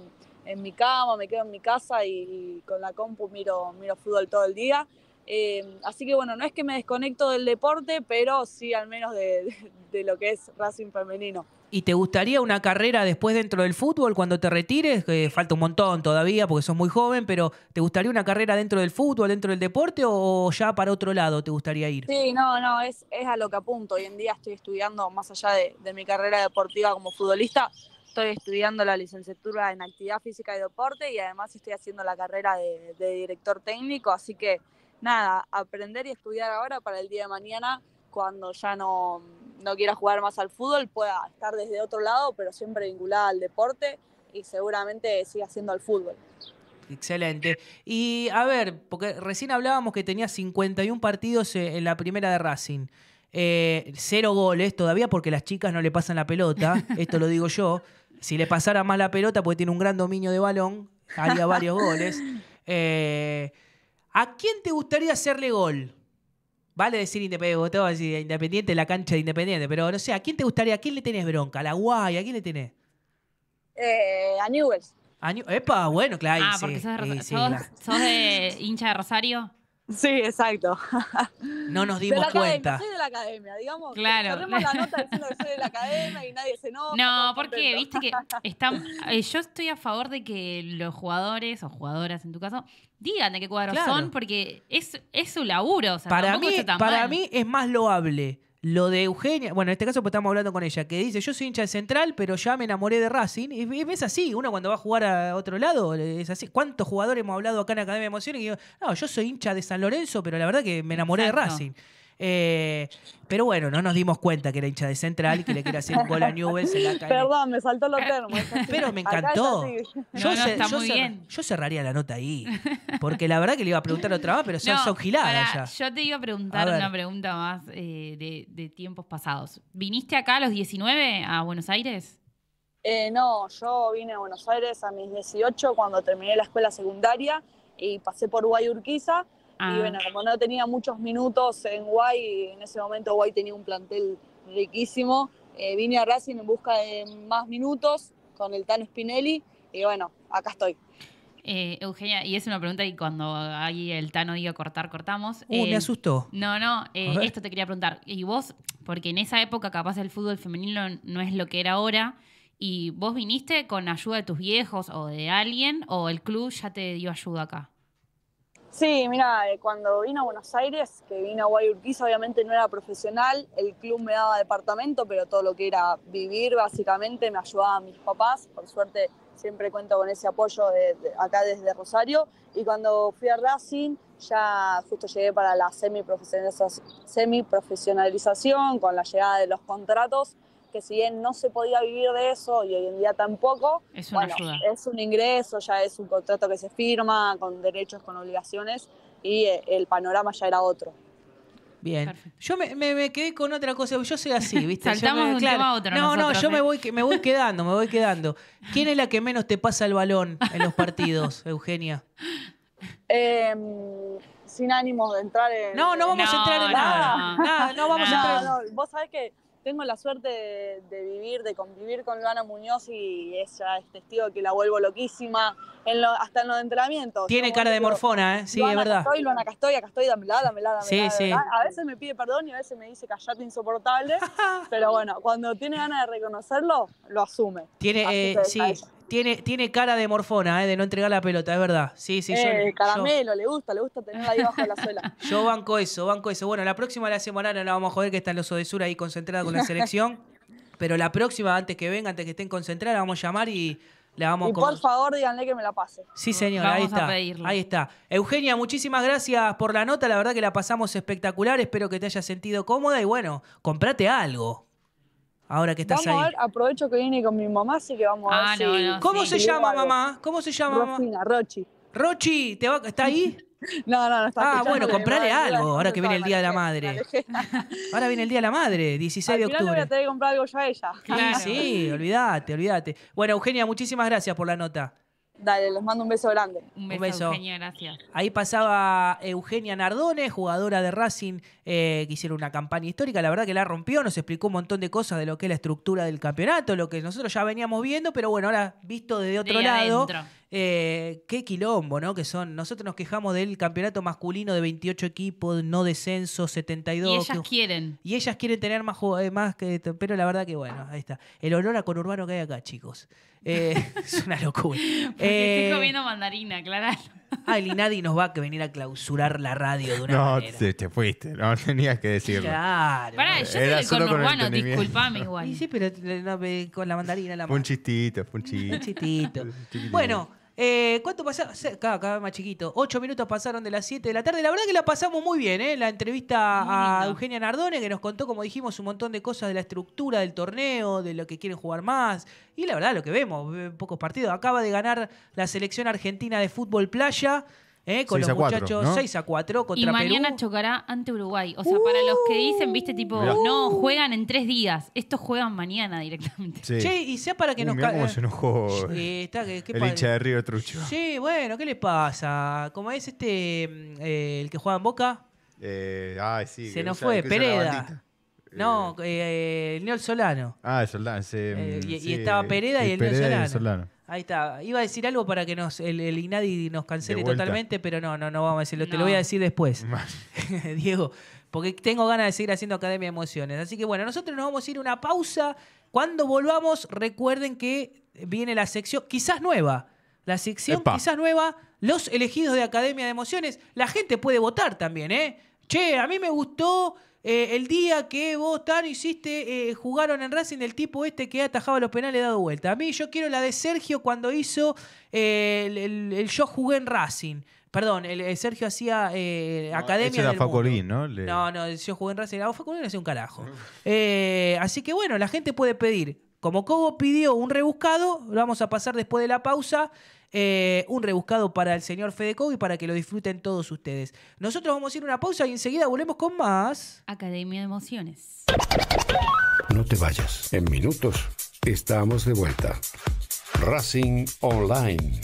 en mi cama, me quedo en mi casa y, y con la compu miro, miro fútbol todo el día. Eh, así que bueno, no es que me desconecto del deporte, pero sí al menos de, de, de lo que es Racing femenino. ¿Y te gustaría una carrera después dentro del fútbol cuando te retires? Que falta un montón todavía porque sos muy joven, pero ¿te gustaría una carrera dentro del fútbol, dentro del deporte o ya para otro lado te gustaría ir? Sí, no, no, es, es a lo que apunto. Hoy en día estoy estudiando, más allá de, de mi carrera deportiva como futbolista, estoy estudiando la licenciatura en actividad física y deporte y además estoy haciendo la carrera de, de director técnico, así que nada, aprender y estudiar ahora para el día de mañana, cuando ya no, no quiera jugar más al fútbol, pueda estar desde otro lado, pero siempre vinculada al deporte y seguramente siga siendo al fútbol. Excelente. Y a ver, porque recién hablábamos que tenía cincuenta y un partidos en la primera de Racing. Eh, cero goles todavía porque las chicas no le pasan la pelota, esto lo digo yo. Si le pasara más la pelota, porque tiene un gran dominio de balón, haría varios goles. Eh, ¿A quién te gustaría hacerle gol? Vale decir Independiente, te voy a decir Independiente, la cancha de Independiente, pero no sé, ¿a quién te gustaría? ¿A quién le tenés bronca? ¿A la Guay? ¿A quién le tenés? Eh, a Newell's. ¿A New... Epa, bueno, claro. Ah, sí, porque sos de, sí, sos, sí, la... sos de hincha de Rosario. Sí, exacto. No nos dimos de la cuenta. Academia, soy de la academia, digamos. Claro. Cerremos la nota diciendo que soy de la academia y nadie se enoja. No, porque viste que están, eh, yo estoy a favor de que los jugadores o jugadoras en tu caso digan de qué cuadros Claro. son, porque es, es su laburo. O sea, Para, tampoco mí, está tan para mal. mí es más loable lo de Eugenia. Bueno, en este caso pues estamos hablando con ella, que dice, yo soy hincha de Central, pero ya me enamoré de Racing. Y es así, uno cuando va a jugar a otro lado, es así. ¿Cuántos jugadores hemos hablado acá en Academia de Emociones? Y digo, no, yo soy hincha de San Lorenzo, pero la verdad que me enamoré Exacto. de Racing. Eh, pero bueno, no nos dimos cuenta que era hincha de Central y que le quiere hacer un gol a Newell's en la calle. Perdón, me saltó los termos. es así. Pero me Acá es encantó. así. Yo, No, no, cer- está yo muy cer- bien. yo cerraría la nota ahí. Porque la verdad que le iba a preguntar otra vez, pero son, No, son giladas pará, ya. yo te iba a A preguntar ver. una pregunta más eh, de, de tiempos pasados. ¿Viniste acá a los diecinueve a Buenos Aires? Eh, no, yo vine a Buenos Aires a mis dieciocho cuando terminé la escuela secundaria y pasé por Guay Urquiza. Ah. Y bueno, como no tenía muchos minutos en Guay, en ese momento Guay tenía un plantel riquísimo, eh, vine a Racing en busca de más minutos con el Tano Spinelli y bueno, acá estoy. Eh, Eugenia, y es una pregunta y cuando ahí el Tano diga cortar, cortamos. Uh, me Eh, asustó. No, no, eh, A ver. esto te quería preguntar. Y vos, porque en esa época capaz el fútbol femenino no es lo que era ahora, y vos viniste con ayuda de tus viejos o de alguien, o el club ya te dio ayuda acá. Sí, mira, eh, cuando vine a Buenos Aires, que vine a Guay Urquiza, obviamente no era profesional, el club me daba departamento, pero todo lo que era vivir básicamente me ayudaban mis papás, por suerte siempre cuento con ese apoyo de, de acá desde Rosario, y cuando fui a Racing ya justo llegué para la semiprofesionaliza- semiprofesionalización con la llegada de los contratos, que si bien no se podía vivir de eso y hoy en día tampoco, Es una bueno, ayuda. es un ingreso, ya es un contrato que se firma con derechos, con obligaciones y eh, el panorama ya era otro. Bien. Perfecto. Yo me, me- me quedé con otra cosa. Yo soy así, ¿viste? Yo Saltamos me- de un tema a otro No, no, nosotros, yo ¿eh? me voy, que- me voy quedando, me voy quedando. ¿Quién es la que menos te pasa el balón en los partidos, Eugenia? Eh, sin ánimos de entrar en... No, no vamos a No, entrar en no, nada. no. Nada, no vamos a No, entrar. no, vos sabés que tengo la suerte de, de vivir, de convivir con Luana Muñoz y ella es testigo de que la vuelvo loquísima, en lo- hasta en los entrenamientos. Tiene Yo cara de digo, morfona, ¿eh? Sí, Luana, es verdad. Acá estoy, Luana, acá estoy, acá estoy, dámela, dámela, dámela. Sí, sí. dámela. A veces me pide perdón y a veces me dice callate insoportable, pero bueno, cuando tiene ganas de reconocerlo, lo asume. Tiene, Así eh, que sí, a ella. tiene, tiene cara de morfona, ¿eh? De no entregar la pelota, es verdad. Sí, sí, yo- Eh, yo, caramelo, le gusta, le gusta tenerla ahí bajo la suela. yo banco eso, banco eso. Bueno, la próxima la semana no la vamos a joder, que está en los Odesur ahí concentrada con la selección. Pero la próxima, antes que venga, antes que estén concentradas, la vamos a llamar y la vamos Y a... por favor, díganle que me la pase. Sí, señor, Vamos ahí a está. pedirle. Ahí está. Eugenia, muchísimas gracias por la nota. La verdad que la pasamos espectacular. Espero que te hayas sentido cómoda y bueno, comprate algo. Ahora que estás Vamos a ahí. ver, aprovecho que vine con mi mamá, así que vamos a Ah, ver no, si... no, ¿Cómo sí. se si llama, veo algo. mamá? ¿Cómo se llama, mamá? Rosina, Rochi. Rochi, ¿te va- ¿está ahí? No, no, no está Ah, escuchando, bueno, le comprale va a ayudar, algo, ahora que viene el Día de la me Madre. alejé, me alejé. Ahora viene el Día de la Madre, dieciséis de Al final le voy a octubre. tener que comprar algo yo a ella. Claro. Sí, sí, olvídate, olvídate. Bueno, Eugenia, muchísimas gracias por la nota. Dale, les mando un beso grande. Un beso, Un beso. Eugenia, gracias. Ahí pasaba Eugenia Nardone, jugadora de Racing, eh, que hicieron una campaña histórica. La verdad que la rompió, nos explicó un montón de cosas de lo que es la estructura del campeonato, lo que nosotros ya veníamos viendo, pero bueno, ahora visto desde otro De lado, adentro. eh, qué quilombo, ¿no? Que son, nosotros nos quejamos del campeonato masculino de veintiocho equipos, no descenso, setenta y dos. Y ellas que- quieren. Y ellas quieren tener más, ju- eh, más que... Pero la verdad que bueno, ahí está. El olor a conurbano que hay acá, chicos. Eh, es una locura. Porque Eh, estoy comiendo mandarina, claro. Ah, el Inadi nos va a venir a clausurar la radio de una No, manera. te, te fuiste, no tenías que decirlo. Claro. Pará, yo soy Era del solo con conurbano, entendimiento. disculpame igual. Y sí, pero eh, no, eh, con la mandarina en la Fue un mano. chistito, fue un chiste. Un chistito. Chiquitito. Bueno, eh, ¿cuánto pasaron? Cada, cada vez más chiquito. Ocho minutos pasaron de las siete de la tarde. La verdad que la pasamos muy bien, ¿eh? La entrevista Muy a lindo. Eugenia Nardone, que nos contó, como dijimos, un montón de cosas de la estructura del torneo, de lo que quieren jugar más. Y la verdad, lo que vemos, eh, pocos partidos. Acaba de ganar la selección argentina de fútbol playa, ¿eh? Con seis los a cuatro, muchachos ¿no? seis a cuatro Y contra mañana Perú. chocará ante Uruguay. O sea, para los que dicen, viste, tipo, Mirá. no, juegan en tres días. Estos juegan mañana directamente. Sí. Che, y sea para que Uh, nos mirá ca- cómo se enojó Sí, está, que- qué el padre. hincha de Río Trucho. Sí, bueno, ¿qué le pasa? Como es este, mm, eh, el que juega en Boca, Eh, ay, sí. se que nos usa- fue, que usa la Pereda. bandita. No, eh, el Neol Solano. Ah, el Soldán. Eh, y, y estaba Pereda y el Neol Pereda y Solano. el Soldano. Ahí está. Iba a decir algo para que nos el, el Inadi nos cancele De vuelta. totalmente, pero no, no, no vamos a decirlo. Te lo No. voy a decir después, Diego, porque tengo ganas de seguir haciendo Academia de Emociones. Así que bueno, nosotros nos vamos a ir a una pausa. Cuando volvamos, recuerden que viene la sección, quizás nueva, la sección Epa. quizás nueva, los elegidos de Academia de Emociones. La gente puede votar también, ¿eh? Che, a mí me gustó eh, el día que vos, Tano, hiciste, eh, jugaron en Racing el tipo este que atajaba los penales dado vuelta. A mí yo quiero la de Sergio cuando hizo eh, el, el- el Yo jugué en Racing. Perdón, el, el Sergio hacía eh, Academia Ese era del Mundo. Facolín, ¿no? Le- No, no, el Yo jugué en Racing. Ah, Facolín hacía un carajo. Eh, así que bueno, la gente puede pedir. Como Cobo pidió un rebuscado, lo vamos a pasar después de la pausa. eh, un rebuscado para el señor Fede Cobo y para que lo disfruten todos ustedes. Nosotros vamos a ir a una pausa y enseguida volvemos con más. Academia de Emociones. No te vayas. En minutos estamos de vuelta. Racing Online.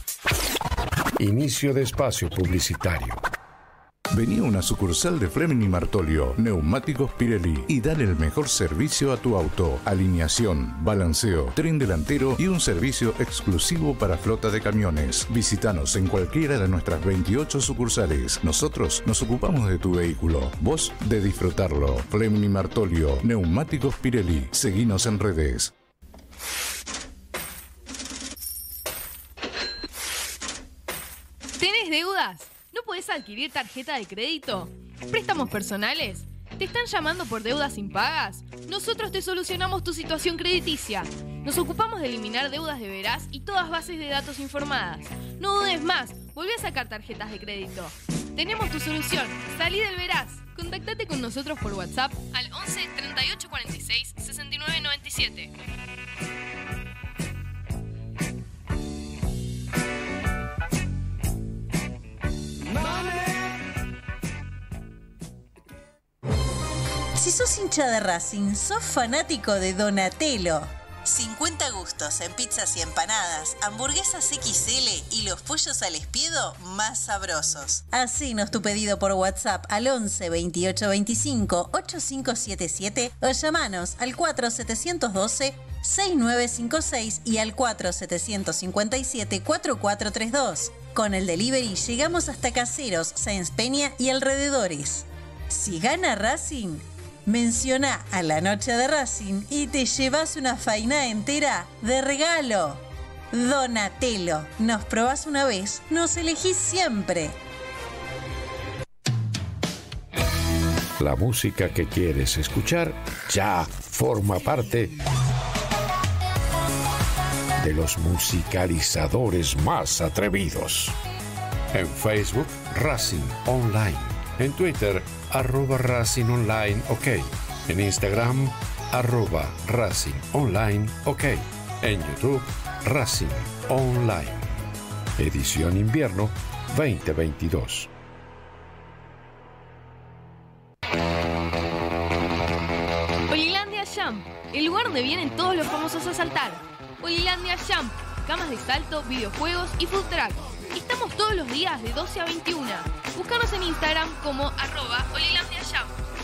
Inicio de espacio publicitario. Vení a una sucursal de Fleming y Martolio, Neumáticos Pirelli, y dale el mejor servicio a tu auto. Alineación, balanceo, tren delantero y un servicio exclusivo para flota de camiones. Visítanos en cualquiera de nuestras veintiocho sucursales. Nosotros nos ocupamos de tu vehículo, vos de disfrutarlo. Fleming y Martolio, Neumáticos Pirelli. Seguinos en redes. ¿Tenés deudas? ¿No podés adquirir tarjeta de crédito? ¿Préstamos personales? ¿Te están llamando por deudas impagas? Nosotros te solucionamos tu situación crediticia. Nos ocupamos de eliminar deudas de veraz y todas bases de datos informadas. No dudes más, volví a sacar tarjetas de crédito. Tenemos tu solución. Salí del veraz. Contactate con nosotros por WhatsApp al once treinta y ocho cuarenta y seis sesenta y nueve noventa y siete. Si sos hincha de Racing, sos fanático de Donatello. cincuenta gustos en pizzas y empanadas, hamburguesas equis ele y los pollos al espiedo más sabrosos. Hacenos tu pedido por WhatsApp al once veintiocho veinticinco ochenta y cinco setenta y siete o llamanos al cuatro setecientos doce sesenta y nueve cincuenta y seis y al cuatro setecientos cincuenta y siete cuarenta y cuatro treinta y dos. Con el delivery llegamos hasta Caseros, Sáenz Peña y alrededores. Si gana Racing, menciona a la noche de Racing y te llevas una faina entera de regalo. Donatello, nos probás una vez, nos elegís siempre. La música que quieres escuchar ya forma parte de los musicalizadores más atrevidos. En Facebook, Racing Online. En Twitter, arroba Racing Online OK. En Instagram, arroba Racing Online OK. En YouTube, Racing Online. Edición Invierno veinte veintidós. Olilandia Jump, el lugar donde vienen todos los famosos a saltar. Olilandia Jump, camas de salto, videojuegos y food truck. Estamos todos los días de doce a veintiuno. Búscanos en Instagram como arroba Olilandia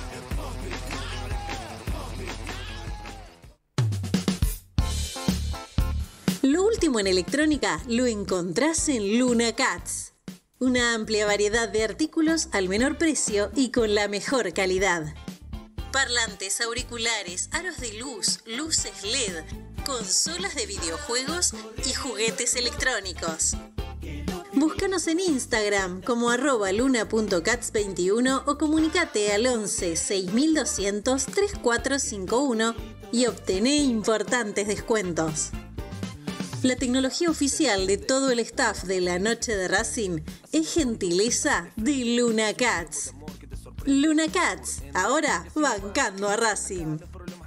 Lo último en electrónica lo encontrás en Luna Cats. Una amplia variedad de artículos al menor precio y con la mejor calidad. Parlantes, auriculares, aros de luz, luces L E D, consolas de videojuegos y juguetes electrónicos. Búscanos en Instagram como arroba luna punto cats veintiuno o comunicate al once seis mil doscientos treinta y cuatro cincuenta y uno y obtené importantes descuentos. La tecnología oficial de todo el staff de la Noche de Racing es gentileza de Luna Cats. Luna Cats, ahora bancando a Racing.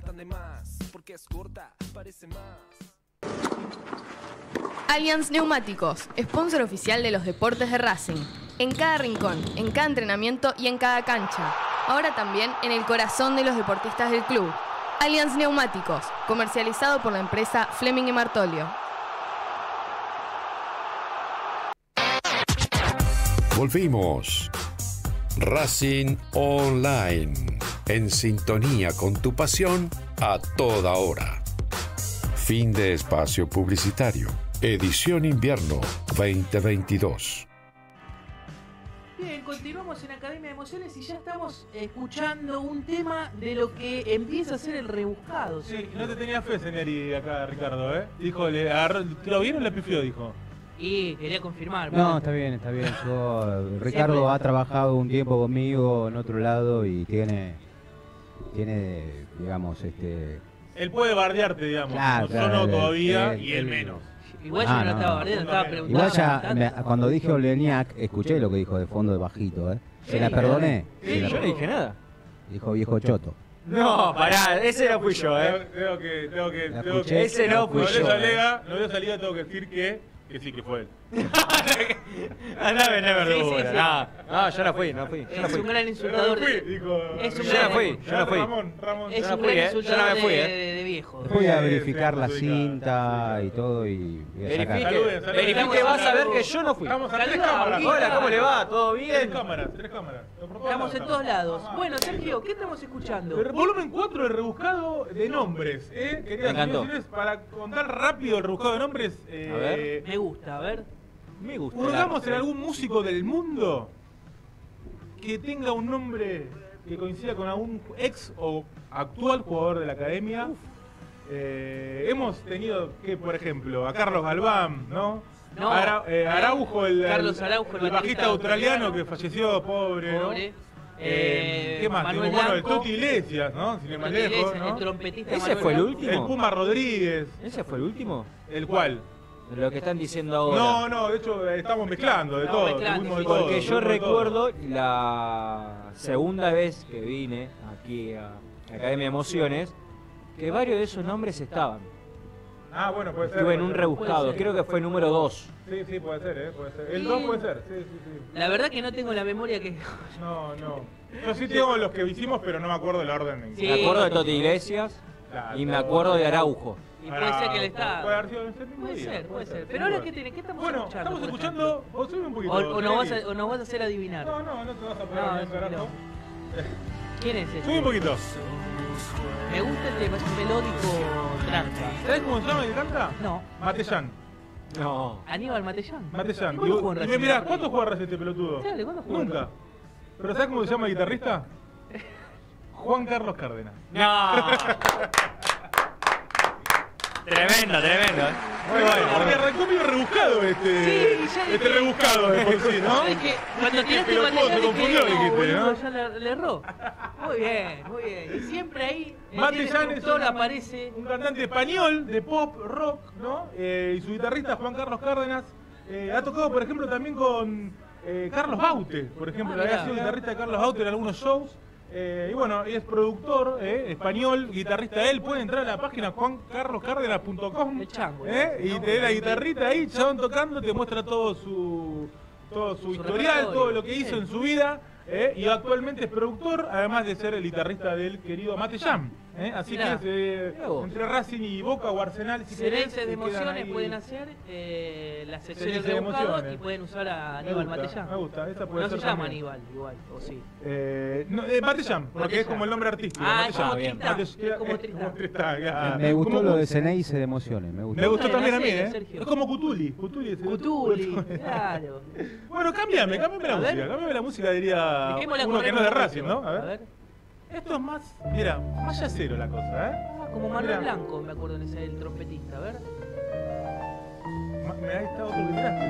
Allianz Neumáticos, sponsor oficial de los deportes de Racing. En cada rincón, en cada entrenamiento y en cada cancha. Ahora también en el corazón de los deportistas del club. Allianz Neumáticos, comercializado por la empresa Fleming y Martolio. Volvimos. Racing Online. En sintonía con tu pasión a toda hora. Fin de espacio publicitario. Edición invierno veinte veintidós. Bien, continuamos en Academia de Emociones y ya estamos escuchando un tema de lo que empieza a ser el rebuscado. Sí, ¿sí? No te tenía fe, Señari, acá, Ricardo, ¿eh? Dijo, ¿le agarró, ¿lo vieron o le pifió? Dijo. Y quería confirmar. No, está bien, está bien. Yo, Ricardo Siempre. ha trabajado un tiempo conmigo en otro lado y tiene, tiene, digamos, este... Él puede bardearte, digamos. Claro, Yo no él, todavía él, y él, él menos. Igual yo ah, no, no estaba bardeando, estaba preguntando. Igual ya, me, cuando dije Oleniak, escuché lo que dijo de fondo de bajito, ¿eh? Se sí, la perdoné. Sí, sí, la yo no dije nada. Dijo viejo choto. No, pará, ese no fui yo, ¿eh? Tengo que, tengo que, tengo escuché, que... Ese no fui yo. No Alega, no le salida, tengo que decir que, que sí que fue él. Andá a vender verdura. Sí, sí, sí. No, no, yo no fui, no fui. Yo es no fui. un gran insultador. Yo no fui, dijo. Es un yo gran... no fui, yo no fui. Ramón, Ramón. Es yo no un fui, gran ¿eh? Yo insultador no me fui, de, ¿eh? de, de viejo. Voy a verificar la cinta y todo y voy a sacar. Verifique, verifique, vas a ver que yo no fui. Estamos a tres cámaras. Hola, ¿cómo le va? ¿Todo bien? Tres cámaras, tres cámaras. Estamos en todos lados. Bueno, Sergio, ¿qué estamos escuchando? El volumen cuatro de rebuscado de nombres, ¿eh? Quería decirles, para contar rápido el rebuscado de nombres. Eh, a ver. Me gusta, a ver. Me gusta. ¿Hurgamos en algún músico del mundo que tenga un nombre que coincida con algún ex o actual jugador de la academia? Eh, hemos tenido que, por ejemplo, a Carlos Galván, ¿no? No, Ara, eh, Araujo, el, Carlos Araujo, el, el bajista australiano que falleció, pobre, pobre. ¿no? Eh, ¿Qué más? Manuel Bueno, el Blanco, Toti Iglesias, ¿no? Sin ir más lejos, Iglesias, ¿no? El trompetista ¿Ese Manuel fue el Blanco. último? El Puma Rodríguez. ¿Ese fue el último? ¿El cual? De lo que están diciendo ahora. No, no, de hecho estamos mezclando de Estamos todo. mezclando, tuvimos de sí. todo, Porque yo tuvimos de todo. recuerdo la segunda vez que vine aquí a Academia de Emociones, que varios de esos nombres estaban. Ah, bueno, puede ser. Estuve en puede un ser. rebuscado, creo que fue número dos. Sí, sí, puede ser, ¿eh? Puede ser. El dos puede ser, sí, sí, sí. La verdad que no tengo la memoria que... No, no. Yo sí tengo los que hicimos, pero no me acuerdo el orden. En Sí. Me acuerdo de Toti Iglesias La- y me acuerdo de Araujo. Y puede ser que él está... Puede haber sido en ese mismo Puede día, ser, puede ser. Pero ahora, ¿qué, tiene? ¿Qué estamos Bueno, escuchando? estamos por escuchando. Vos subí un poquito. ejemplo? O, o, nos vas Feli. a, o nos vas a hacer adivinar. No, no, no te vas a poner No, bien, eso carajo. no. ¿Quién es ese? Subí un poquito. Me gusta el tema, es un melódico tranca. ¿Sabés cómo se llama el que canta? No. Matellán. No. Aníbal Matellán. Matellán. ¿Y cuándo jugó en Y, Racing? y mirá, ¿cuánto juega Racing este pelotudo? Dale, ¿cuándo jugó en Nunca. Racing? ¿Pero sabés cómo se llama el guitarrista? Juan Carlos Cárdenas. No. Tremendo, tremendo. ¿eh? Muy bueno. Porque arrancó medio rebuscado este. Sí, ya dije- este rebuscado de por sí, ¿no? Es que cuando tiraste pelotudo, Matellán se confundió, dije, dijiste, boludo, ¿no? ya le, le erró. Muy bien, muy bien. Y siempre ahí, en Matellán el es productor un, aparece... un cantante español de pop, rock, ¿no? Eh, y su guitarrista Juan Carlos Cárdenas eh, ha tocado, por ejemplo, también con eh, Carlos Baute, por ejemplo, Ah, había mirá. sido guitarrista de Carlos Baute en algunos shows. Eh, y bueno, y es productor, eh, español, guitarrista él. Pueden entrar a la página juan carlos cárdenas punto com El chango, eh, y ¿no? te ve la guitarrita ahí, chabón tocando, te muestra todo su, todo su, Su historial, repertorio. todo lo que hizo Sí. en su vida. Eh, y actualmente es productor, además de ser el guitarrista del querido Matellán. ¿eh? Así Mirá. que es, eh, entre Racing y Boca o Arsenal, si querés, Ceneice de se quedan emociones ahí. pueden hacer eh, las secciones Ceneice de rebuscadas emociones. y pueden usar a Me Aníbal gusta, Matellán. me gusta, esa puede no ser se llama también. Aníbal, igual, o sí. Eh, no, eh, Matellán, porque Matellán. es como el nombre artístico. Ah, Matellán. es como Bien. Tristán, Matellán, es como es Tristán. como Tristán, claro. Me gustó Como- lo de Ceneice de emociones. Me gustó. Me gustó también a mí, serio, ¿eh? Sergio. Es como Cutuli. Cutuli, es el- Cutuli, claro. Bueno, cámbiame, cámbiame la A ver. música. Cámbiame la música, diría Dejémosla uno que correr no es de un Racing, poquito. ¿no? A ver. Esto es más, mira, más yacero la cosa, ¿eh? Ah, como Manuel Mirá. Blanco, me acuerdo en ese el trompetista, a ver. Ma- Me ahí está otro que tiraste.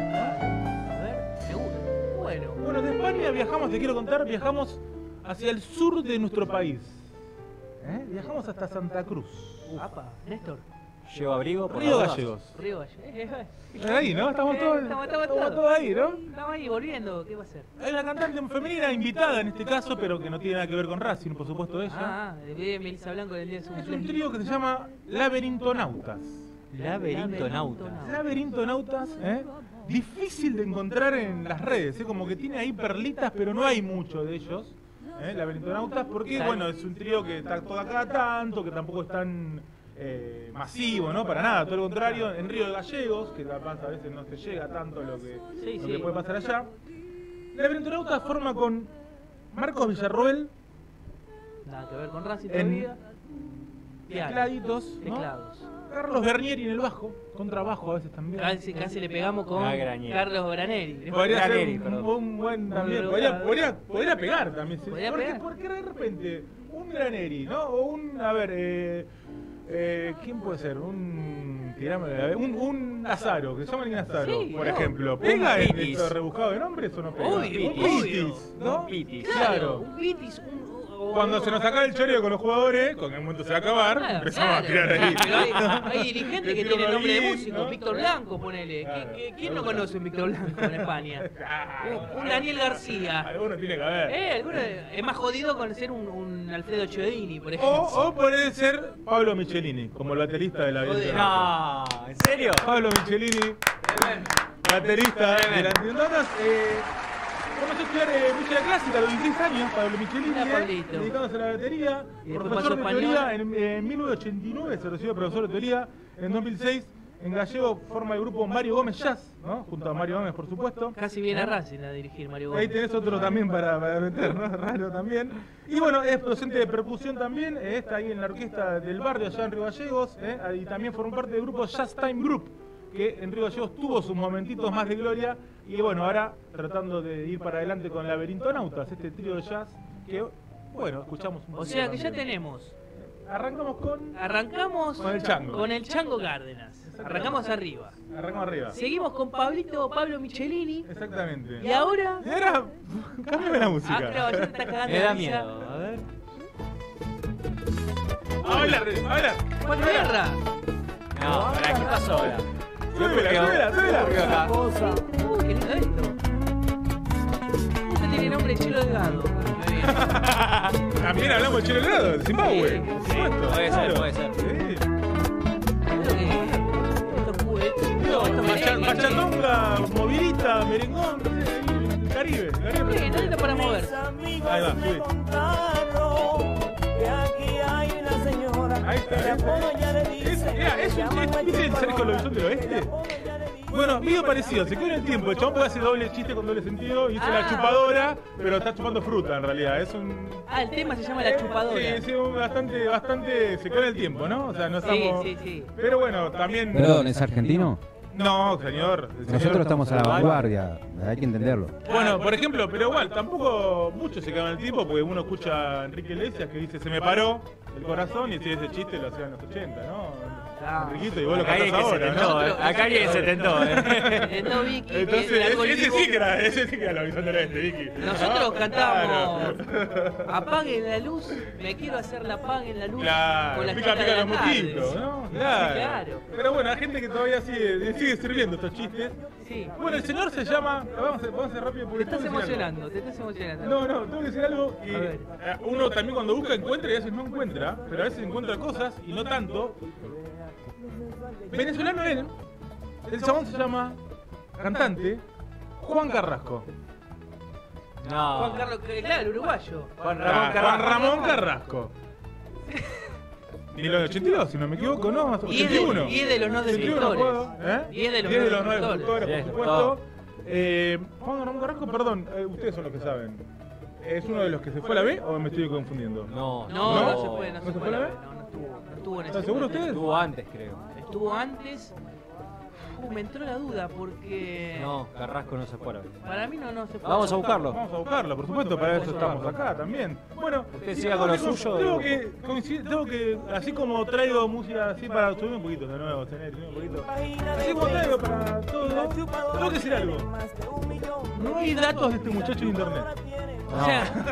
A ver, seguro. Bueno. Bueno, de España viajamos, te quiero contar, viajamos hacia el sur de nuestro país. ¿Eh? Viajamos hasta Santa Cruz. Apa, Néstor. Llevo abrigo por Río las dudas. Gallegos. Río Gallegos. Ahí, ¿no? Estamos Eh, todos, estamos, estamos estamos todos. todos ahí, ¿no? Estamos ahí volviendo, ¿qué va a hacer? Hay una cantante femenina invitada en este caso, pero que no tiene nada que ver con Racing, por supuesto ella. Ah, de Melissa Blanco del día de su Es un cumpleaños. trío que se llama Laberintonautas. Laberintonautas. Laberintonautas, ¿eh? Difícil de encontrar en las redes, ¿eh? Como que tiene ahí perlitas, pero no hay mucho de ellos. ¿eh? Laberintonautas, porque bueno, es un trío que está todo acá tanto, que tampoco es tan eh, masivo, ¿no? Para nada, todo lo contrario. En Río de Gallegos, que capaz a veces no se llega tanto lo que, Sí, lo sí. que puede pasar allá. Laberintonautas forma con Marcos Villarroel, Nada que ver con Racing En- todavía. Piano. tecladitos, ¿no? Teclados. Carlos Bernieri en el bajo, contrabajo a veces también. Casi, casi le pegamos con Ah, Granieri. Carlos Graneri. Podría ser Graneri, un, perdón. un buen también. Un Podría, lugar. podría, podría pegar también. ¿sí? Podría porque, pegar. porque de repente un Graneri, ¿no? O un, a ver, eh, eh, ¿quién puede ser? Un, tirame, a ver, un, un Azaro, que se llama alguien Azaro, Sí, por no. ejemplo. ¿Pega en Pitis. esto rebuscado de nombres o no pega? Obvio, un obvio. Pitis, ¿no? Un Pitis. Claro. Un Pitis, un... o- Cuando se nos acaba el choreo con los jugadores, con el momento se va a acabar, Claro, empezamos claro. a tirar ahí. Pero hay, hay dirigentes Te que tiro tienen nombre de ahí, músico. ¿no? Víctor Blanco, ponele. Claro, ¿Qui- qui- ¿Quién no seguro. conoce a Víctor Blanco en España? Claro. Un, un Daniel García. Alguno tiene que haber. Eh, alguno es más jodido con ser un, un Alfredo Chiodini, por O, ejemplo. o puede ser Pablo Michelini, como el baterista de la Joder. No, ¿en serio? Pablo Michelini, baterista de la Antidotas. Eh, comenzó a estudiar eh, música clásica a los dieciséis años, Pablo Michelini, Mira, eh, Pablito. dedicándose a la batería. Y después Profesor de pasó teoría español. en, en mil novecientos ochenta y nueve, se recibió profesor de teoría. En dos mil seis, en Gallego, forma el grupo Mario Gómez Jazz, ¿no? Junto a Mario Gómez, por supuesto. Casi viene a Racing a dirigir Mario Ahí Gómez. tenés otro también para, para meter, ¿no? Raro también. Y bueno, es docente de percusión también, eh, está ahí en la orquesta del barrio allá en Río Gallegos, eh, y también forma parte del grupo Jazz Time Group, que en Río Gallegos tuvo sus momentitos más de gloria, y bueno, ahora tratando de ir para adelante con Laberintonautas, este trío de jazz, que bueno, escuchamos un O poquito sea que ya también. tenemos. Arrancamos con... Arrancamos Con el Chango. con el Chango Cárdenas. Arrancamos arriba. Arrancamos arriba. Seguimos con Pablito Pablo Michelini. Exactamente. Y ahora. Y ahora, cámbiame la música. Ah, pero ya está cagando Me de da risa. miedo. A ver. A bailar, a bailar. ¿Cuál guerra? No, pará, ¿qué pasó ahora? Súbela, súbela, súbela. ¿Qué acá? Uy, qué lindo esto. Este tiene nombre de Chelo Delgado. Muy bien. También hablamos de Chile Grado, de Zimbabue. Sí, por sí, supuesto, puede ser, claro. puede ser. Sí. Esto que. Esto juguete. No, Esto macha- merengue. Machatonga, movidita, merengón, no sé, ahí, el Caribe. el Caribe. Sí, no está para moverse. Ahí va, subí. Ahí está, ¿eh? Es, mira, es un, es, ¿viste el Sergio Lobizón del Oeste? Bueno, medio parecido, se quedó en el tiempo. El chabón puede hacer doble chiste con doble sentido y dice Ah. la chupadora, pero está chupando fruta en realidad. Es un. Ah, el tema se llama La Chupadora. Sí, sí, un bastante, bastante. Se quedó en el tiempo, ¿no? O sea, no Sí, estamos. sí, sí. Pero bueno, también. Perdón, ¿es argentino? No, señor. el señor Nosotros estamos a la está- vanguardia, hay que entenderlo. Bueno, por ejemplo, pero igual, tampoco mucho se quedan en el tiempo porque uno escucha a Enrique Iglesias que dice se me paró el corazón y ese, ese chiste lo hacía en los ochenta, ¿no? Claro. Enriquito, y vos lo Acá alguien cantás que se ahora, tentó, ¿no? eh. Acá alguien se tentó, eh. Tentó Vicky. Entonces, que la ese, colgó. ese sí que era, ese sí que era la visión del oeste, Vicky. Nosotros ¿No? cantábamos Claro. Apaguen la luz, me quiero hacer la apaguen la luz Claro, con la pica, chica de pica la los tarde. moquitos, ¿no? Sí, Claro. claro. Pero bueno, hay gente que todavía sigue, sigue sirviendo estos chistes. Sí. Bueno, el señor se llama. Vamos a, vamos a hacer rápido Te porque estás tengo que decir algo. emocionando, te estás emocionando. No, no, tengo que decir algo que A ver. eh, uno también cuando busca encuentra y a veces no encuentra, pero a veces encuentra cosas y no tanto. Venezolano él, el chabón se llama cantante Juan Carrasco. No. Juan Carlos, claro, el uruguayo. Juan Ah, Ramón Carrasco. Juan Ramón Carrasco. Ni los ochenta y dos, si no me equivoco, no, ochenta y uno. Y es de los no destructores. ¿Eh? Y es de los diez de no los no destructores. destructores, por supuesto. Eh, Juan Ramón Carrasco, perdón, eh, ustedes son los que saben. ¿Es uno de los que se fue a la B o me estoy confundiendo? No, No, ¿No? no, se fue, no, se fue a la B. No, no estuvo, no estuvo en ese ¿Están seguros momento. ustedes? Estuvo antes, creo. Estuvo antes. Uh, me entró la duda porque. No, Carrasco no se fue a la B. Para mí no, no se fue. Vamos a buscarlo. Vamos a buscarlo, por supuesto, para eso estamos acá también. Bueno, Usted siga con lo tengo- suyo. Tengo que, coincidir- tengo que, así como traigo música así para subir un poquito de nuevo, tener un poquito. Así como traigo para todo, tengo que decir algo. No hay datos de este muchacho en internet. O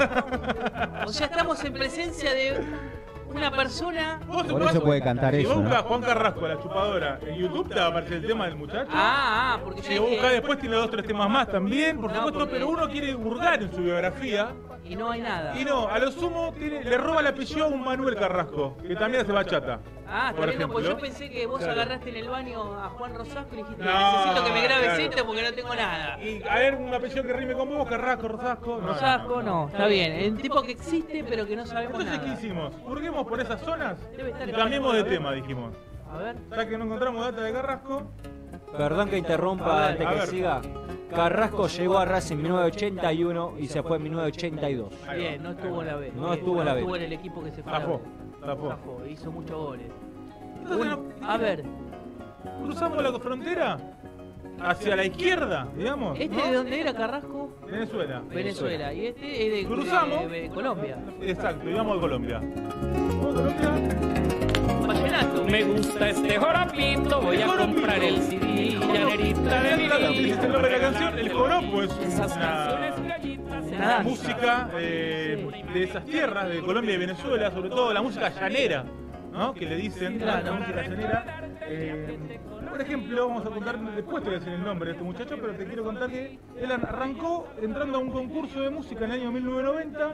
sea, o sea, estamos en presencia de una persona. Vos Por eso puede cantar si eso, vos buscas ¿no? Juan Carrasco, la chupadora, en YouTube te va a aparecer el tema del muchacho. Ah, ah, porque Si yo vos dije- buscás después tiene dos tres temas más también, por No, supuesto, porque- pero uno quiere hurgar en su biografía. Y no hay nada. Y no, a lo sumo tiene, le roba el apellido a un Manuel Carrasco, que también hace bachata. Ah, por está bien, no, pues yo ejemplo. pensé que vos Claro. agarraste en el baño a Juan Rosasco y dijiste, No, necesito que me grabes claro. esto porque no tengo nada. Y a ver, un apellido que rime con vos, Carrasco, Rosasco. No, Rosasco, no, está bien. El tipo que existe pero que no sabemos Entonces, ¿qué nada. hicimos? Hurguemos por esas zonas Debe estar y en cambiemos de a ver. tema, dijimos. A ver. Ya que no encontramos data de Carrasco, Perdón que A interrumpa ver, antes a que ver. siga. Carrasco llegó a Racing en mil novecientos ochenta y uno y se fue en mil novecientos ochenta y dos. ahí va. Bien, no estuvo en la B. No Bien, estuvo en la B. No estuvo en el equipo que se fue a la Zafó, B. zafó. Zafó, hizo muchos goles. Entonces, Un- a ver, cruzamos la frontera hacia la izquierda, digamos. ¿este ¿no? de dónde era Carrasco? Venezuela. Venezuela. Y este es de, Cruzamos. de- de Colombia. Exacto, íbamos a Colombia. Vamos a Colombia. Vallenato. Me gusta este jorapito, voy a comprar el C D, llanerita de mi ¿Viste el nombre de la canción? El joropo es Esas una, canciones gallitas se una danza. música eh, de esas tierras, de Colombia y Venezuela, sobre todo la música llanera, ¿no? Que le dicen, Claro. la música llanera. Eh, por ejemplo, vamos a contar, después te voy a decir el nombre de este muchacho, pero te quiero contar que él arrancó entrando a un concurso de música en el año mil novecientos noventa,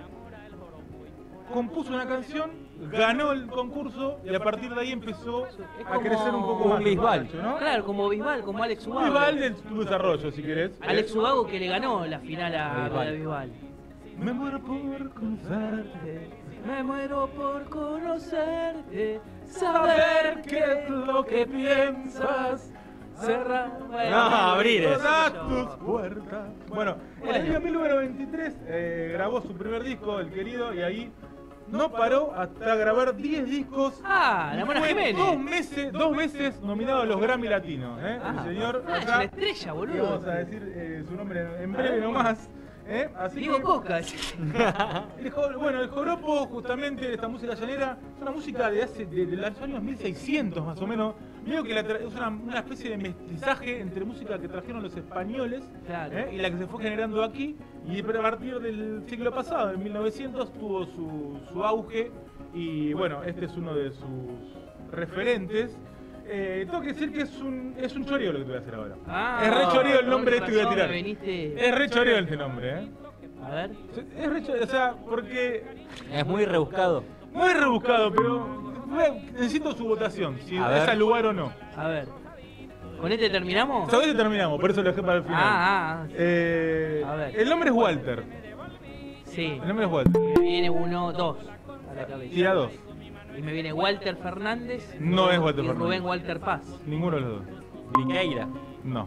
compuso una canción, ganó el concurso y a partir de ahí empezó a crecer un poco más. Un Bisbal. el muchacho, ¿no? Claro, como Bisbal, como Alex Ubago. Bisbal de tu desarrollo, si querés. Alex Ubago que le ganó la final a Bisbal. a Bisbal. Me muero por conocerte, Me muero por conocerte, saber qué es lo que piensas. cerrar. No, abrir eso. Todas tus puertas. Bueno, en el año mil novecientos veintitrés eh, grabó su primer disco, El Querido, y ahí no paró hasta grabar diez discos. Ah, la Y Mona fue Jiménez. Dos meses, dos veces nominado a los Grammy Latinos. ¿eh? Ah, el señor ah, es acá, una estrella, boludo. vamos a decir eh, su nombre en, en breve nomás. ¿eh? Así Diego que, Coca. el jo- bueno, el joropo, justamente, esta música llanera, es una música de hace de, de los años mil seiscientos más o menos. Veo que la tra- es una, una especie de mestizaje entre música que trajeron los españoles Claro. ¿eh? y la que se fue generando aquí. Y a partir del siglo pasado, en mil novecientos, tuvo su, su auge. Y bueno, este es uno de sus referentes. Eh, tengo que decir que es un, es un choreo lo que te voy a hacer ahora. Ah, es re choreo el con nombre este que voy a razón tirar. me viniste- Es re choreo este nombre, ¿eh? A ver. Es re choreo, o sea, porque Es muy rebuscado. muy rebuscado, pero necesito su votación, si A ver. es al lugar o no. A ver. ¿Con este terminamos? ¿Sabés si terminamos? Por eso lo dejé para el final. Ah, ah, Eh, A ver. El nombre es Walter. sí. El nombre es Walter. Me viene uno, dos a la cabeza. Tira dos. Y me viene Walter Fernández. No es Walter y Fernández. Rubén Walter Paz. Ninguno de los dos. Viqueira. No.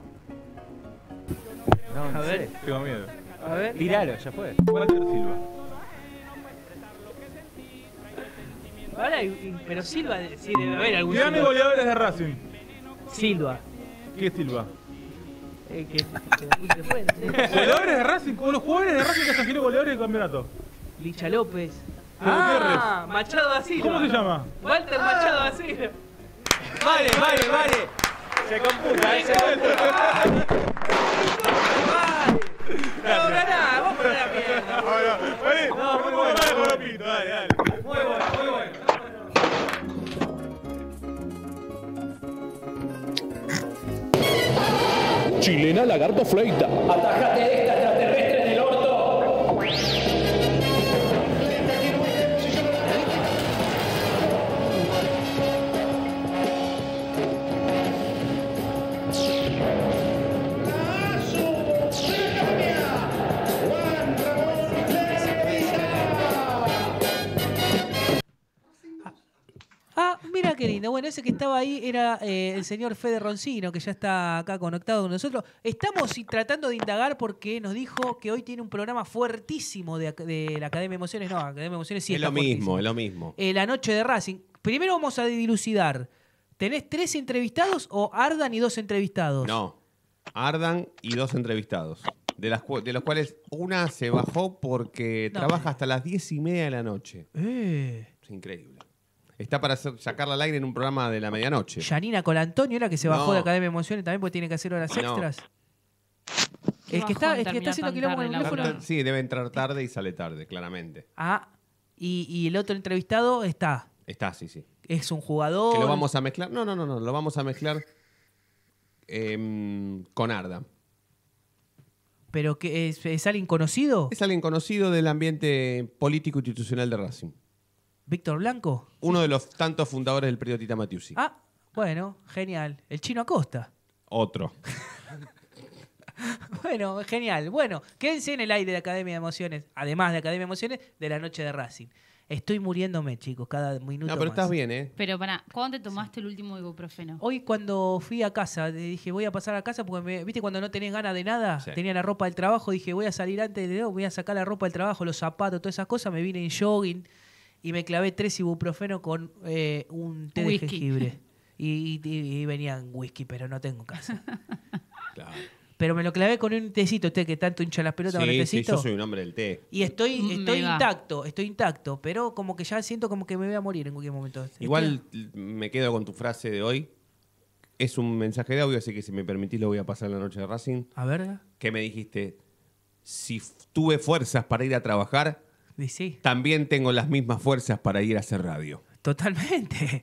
No, A ver. Tengo miedo. A ver. Tiralo, ya fue. Walter Silva. Ahora, y- y- pero Silva, sí, debe haber algún Tirame Silva. goleadores de Racing. Silva. ¿Qué es Silva? Eh, que, que- que fue, no sé. Goleadores de Racing, como los jugadores de Racing que se afilió goleadores del campeonato. Licha López. Pero Ah, Machado da Silva. ¿Cómo se llama? Walter Machado da Silva. Vale, vale, vale. Se computa, ¿eh? Se No, ganá, vos por la mierda. Vale, No, muy bueno. Dale, Joropito, dale, dale. Muy bueno, muy bueno. Chilena Lagarto Fleita. Atájate esta extraterrestre en el orto. Ah, mira qué lindo. Bueno, ese que estaba ahí era eh, el señor Fede Roncino, que ya está acá conectado con nosotros. Estamos y tratando de indagar porque nos dijo que hoy tiene un programa fuertísimo de, de la Academia de Emociones. No, Academia de Emociones sí es está lo mismo, fuertísimo. es lo mismo. Eh, la noche de Racing. Primero vamos a dilucidar. ¿Tenés tres entrevistados o Ardan y dos entrevistados? No, Ardan y dos entrevistados. De, las, cu- de los cuales una se bajó porque No. trabaja hasta las diez y media de la noche. Eh. Es increíble. Está para hacer, sacarla al aire en un programa de la medianoche. Yanina Colantonio era que se bajó No. de Academia de Emociones también porque tiene que hacer horas No. extras. Qué El que está, bajón el que está terminar haciendo tan quilombo tarde con el la teléfono. Sí, debe entrar tarde y sale tarde, claramente. Ah, y, y el otro entrevistado está. Está, sí, sí. Es un jugador. Que lo vamos a mezclar. No, no, no, no. Lo vamos a mezclar em, con Arda. ¿Pero que es, es alguien conocido? Es alguien conocido del ambiente político institucional de Racing. ¿Víctor Blanco? Uno de los tantos fundadores del predio Tita Matiusi. Ah, bueno, genial. El Chino Acosta. Otro. Bueno, genial. Bueno, quédense en el aire de Academia de Emociones, además de Academia de Emociones, de la noche de Racing. Estoy muriéndome, chicos, cada minuto No, pero más. estás bien, ¿eh? Pero para, ¿cuándo te tomaste el último ibuprofeno? Hoy cuando fui a casa, dije, voy a pasar a casa porque, me, viste, cuando no tenés ganas de nada, Sí. tenía la ropa del trabajo, dije, voy a salir antes de, no, voy a sacar la ropa del trabajo, los zapatos, todas esas cosas, me vine en jogging y me clavé tres ibuprofeno con eh, un té Whisky. de jengibre. Y, y, y venían whisky, pero no tengo casa. Claro. Pero me lo clavé con un tecito, usted que tanto hincha las pelotas con el Sí, sí, tecito. yo soy un hombre del té. Y estoy, Mm, estoy me va. intacto, estoy intacto, pero como que ya siento como que me voy a morir en cualquier momento. Igual me quedo con tu frase de hoy. Es un mensaje de audio, así que si me permitís lo voy a pasar en la noche de Racing. A ver, Que me dijiste, si f- tuve fuerzas para ir a trabajar, y sí, también tengo las mismas fuerzas para ir a hacer radio. totalmente.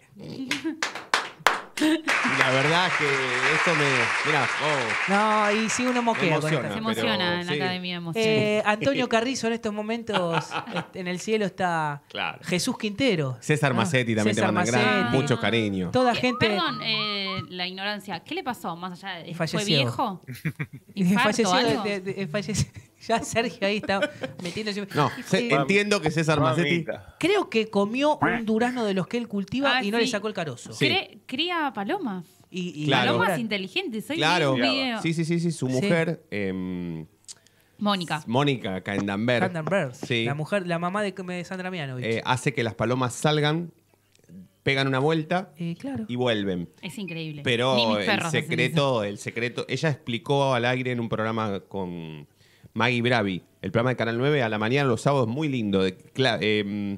Y la verdad que eso me... Mirá, oh, No, y si uno moquea Me con emociona. esta. Se emociona pero, en la sí. Academia de Emociones. Eh, Antonio Carrizo en estos momentos este, en el cielo está Claro. Jesús Quintero. César Ah, Massetti también César te manda gran, Massetti. mucho cariño. Toda Eh, gente. Perdón, eh, la ignorancia. ¿Qué le pasó más allá de... ¿Fue Falleció. viejo? Y ¿Infarto falleció o algo? de- de- de- falleció- Ya Sergio ahí está metiéndose. No, se- Eh, entiendo que César Massetti... Creo que comió un durazno de los que él cultiva Ah, y no sí. le sacó el carozo. Sí. Cre- Cría palomas. Y, y- Claro. Palomas inteligentes. Hoy Claro, vi un video. sí, sí, sí, sí, su Sí. mujer, em, Mónica. Mónica Candenberg, Candenberg, sí, la mujer, la mamá de, de Sandra Mianovich. eh, hace que las palomas salgan, pegan una vuelta Eh, claro. y vuelven. Es increíble. Ni Pero mis el perros hacen eso. secreto, el secreto, ella explicó al aire en un programa con Maggie Bravi, el programa de Canal nueve a la mañana los sábados, muy lindo, de cla- em,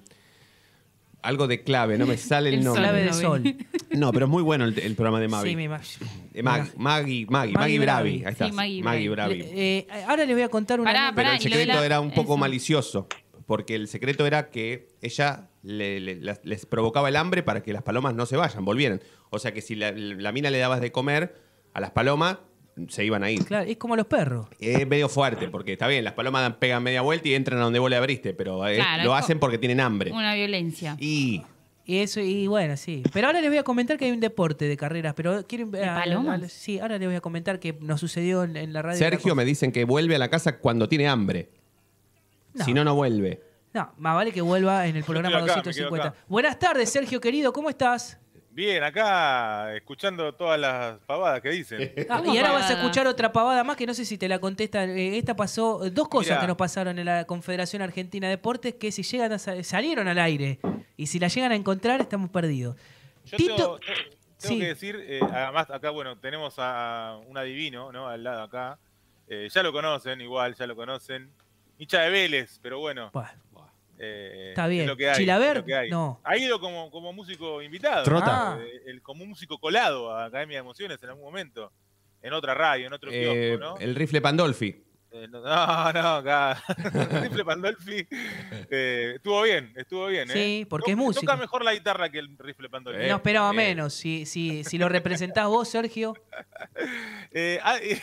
algo de clave, no me sale el, El nombre. Clave de sol. No, pero es muy bueno el, el programa de Maggie. Sí, me imagino. Eh, Mag- Maggie, Maggie, Maggie, Maggie Bravi, Bravi. ahí está. Sí, Maggie Maggie Bravi. Bravi. Eh, ahora les voy a contar una Pará, anécdota. Pero pará, el y lo de secreto la- era un poco eso. malicioso, porque el secreto era que ella le- le- las- les provocaba el hambre para que las palomas no se vayan, volvieran. O sea que si la, la mina le dabas de comer a las palomas, se iban a ir. Claro, es como los perros. Es medio fuerte, porque está bien, las palomas dan- pegan media vuelta y entran a donde vos le abriste, pero eh, Claro, lo es hacen co- porque tienen hambre. Una violencia. Y Y eso, y bueno, sí. Pero ahora les voy a comentar que hay un deporte de carreras, pero quieren ¿De palomas? sí, ahora les voy a comentar que nos sucedió en, en la radio. Sergio me dicen que vuelve a la casa cuando tiene hambre. No. Si no, no vuelve. No, más vale que vuelva en el programa quedo acá, me doscientos quedo cincuenta. acá. Buenas tardes, Sergio querido, ¿cómo estás? Bien, acá escuchando todas las pavadas que dicen. Ah, y ahora vas a escuchar otra pavada más que no sé si te la contesta. Eh, esta pasó, dos cosas Mirá. que nos pasaron en la Confederación Argentina de Deportes que si llegan a sa- salieron al aire y si la llegan a encontrar estamos perdidos. Yo Tito, tengo, tengo sí. que decir, eh, además acá, bueno, tenemos a un adivino, ¿no? Al lado acá. Eh, ya lo conocen, igual, ya lo conocen. Hincha de Vélez, pero bueno. Bueno, eh, Está bien. es lo que hay, Chilaver, es lo que hay. no. Ha ido como, como músico invitado. Trota. ¿no? Eh, el, como un músico colado a Academia de Emociones en algún momento. En otra radio, en otro Eh, kiosco, ¿no? El rifle Pandolfi. Eh, no, no, no, acá. Rifle Pandolfi. Eh, estuvo bien, estuvo bien. Sí, ¿eh? porque es Toca- músico. Toca mejor la guitarra que el Rifle Pandolfi. no esperaba eh. menos. Si, si, si lo representás vos, Sergio. Eh, ah, eh,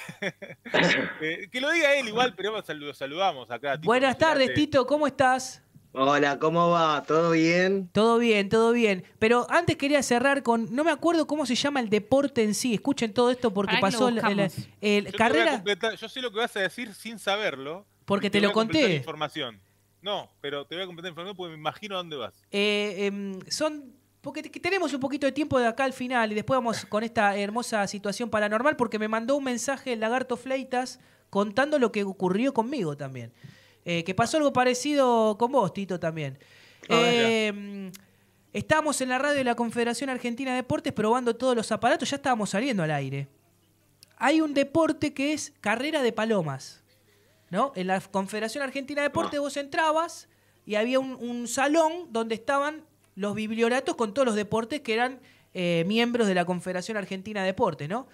eh, que lo diga él igual, pero vamos a lo saludamos acá. Tito, Buenas tardes, fíjate. Tito, ¿cómo estás? Hola, ¿cómo va? ¿Todo bien? Todo bien, todo bien. Pero antes quería cerrar con, no me acuerdo cómo se llama el deporte en sí. Escuchen todo esto porque Pará que pasó lo el, el- buscamos. el- Yo, te voy a carrera. completar- yo sé lo que vas a decir sin saberlo. Porque y te voy lo a completar conté. Información. No, pero te voy a completar información porque me imagino a dónde vas. Eh, em, son porque te- tenemos un poquito de tiempo de acá al final y después vamos con esta hermosa situación paranormal porque me mandó un mensaje el Lagarto Fleitas contando lo que ocurrió conmigo también. Eh, que pasó algo parecido con vos, Tito, también. Ah, Eh, estábamos en la radio de la Confederación Argentina de Deportes probando todos los aparatos, ya estábamos saliendo al aire. Hay un deporte que es carrera de palomas, ¿no? En la Confederación Argentina de Deportes vos entrabas y había un, un salón donde estaban los biblioratos con todos los deportes que eran eh, miembros de la Confederación Argentina de Deportes, ¿no?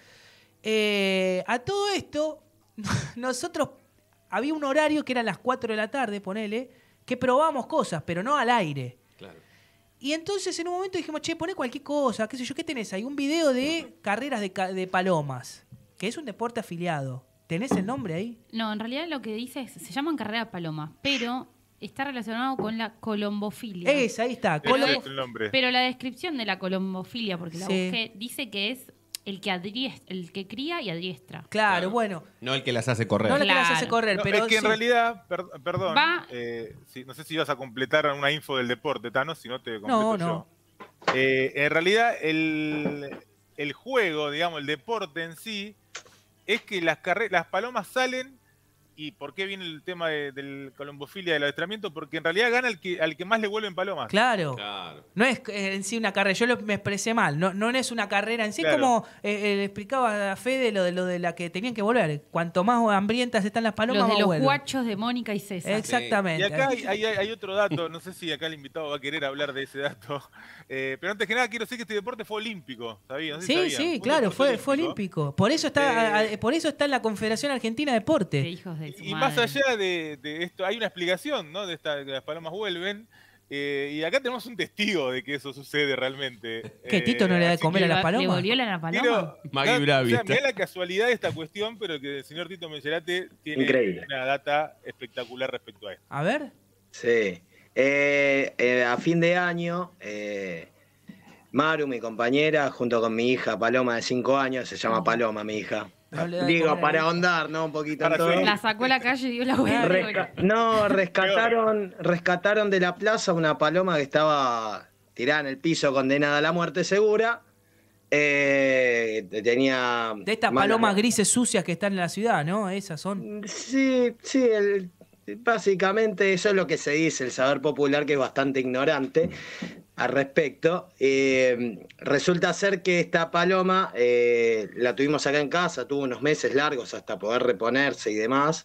Eh, a todo esto, nosotros, había un horario que eran las cuatro de la tarde, ponele, que probábamos cosas, pero no al aire. Claro. Y entonces en un momento dijimos, che, poné cualquier cosa, qué sé yo, ¿qué tenés ahí? Un video de carreras de, ca- de palomas, que es un deporte afiliado. ¿Tenés el nombre ahí? No, en realidad lo que dice es, se llaman carrera de palomas, pero está relacionado con la colombofilia. Esa, ahí está. Ese Colombo- es el nombre. Pero la descripción de la colombofilia, porque la Sí. busqué, dice que es el que adries- el que cría y adiestra. Claro, bueno. No el que las hace correr. No la que las Claro. hace correr, No, pero es que en sí. realidad, per- perdón, Va- eh, sí, no sé si vas a completar una info del deporte, Tano, si no te completo No, yo. no. Eh, en realidad, el, el juego, digamos, el deporte en sí, es que las, carre- las palomas salen. ¿Y por qué viene el tema de, del colombofilia del adiestramiento? Porque en realidad gana el que, al que más le vuelven palomas. Claro. Claro. No es eh, en sí una carrera, yo lo- me expresé mal, no, no es una carrera en sí, Claro. como eh, eh, le explicaba a Fede lo de, lo de la que tenían que volver. Cuanto más hambrientas están las palomas, Los de más los vuelven. guachos de Mónica y César. Exactamente. Y acá hay, hay- hay otro dato, no sé si acá el invitado va a querer hablar de ese dato, eh, pero antes que nada quiero decir que este deporte fue olímpico, ¿sabías? No sé si Sí, sabían. sí, un claro, deporte fue, fue olímpico. Por eso está, Eh, a- a- por eso está en la Confederación Argentina de Deporte. De hijos de su Y madre. más allá de, de esto, hay una explicación, ¿no? De esta, que las palomas vuelven. eh, y acá tenemos un testigo de que eso sucede realmente. ¿Qué, Eh, Tito no le da de así comer que- a las ¿Le palomas? volvió la paloma? Quiero- Maggie da- Bravi o sea, está. mirá la casualidad de esta cuestión, pero que el señor Tito Mencherate tiene Increíble. una data espectacular respecto a esto. A ver. Sí. Eh, eh, a fin de año, eh, Maru, mi compañera, junto con mi hija Paloma de cinco años, se llama Paloma mi hija. No le da de Digo, comer. para ahondar, ¿no? Un poquito en Para todo. seguir. La sacó a la calle y dio la vuelta. Resca- no, rescataron, rescataron de la plaza una paloma que estaba tirada en el piso, condenada a la muerte segura. Eh, tenía. De estas malas- palomas grises sucias que están en la ciudad, ¿no? Esas son. Sí, sí, el- básicamente eso es lo que se dice, el saber popular, que es bastante ignorante al respecto. Eh, resulta ser que esta paloma eh, la tuvimos acá en casa, tuvo unos meses largos hasta poder reponerse y demás.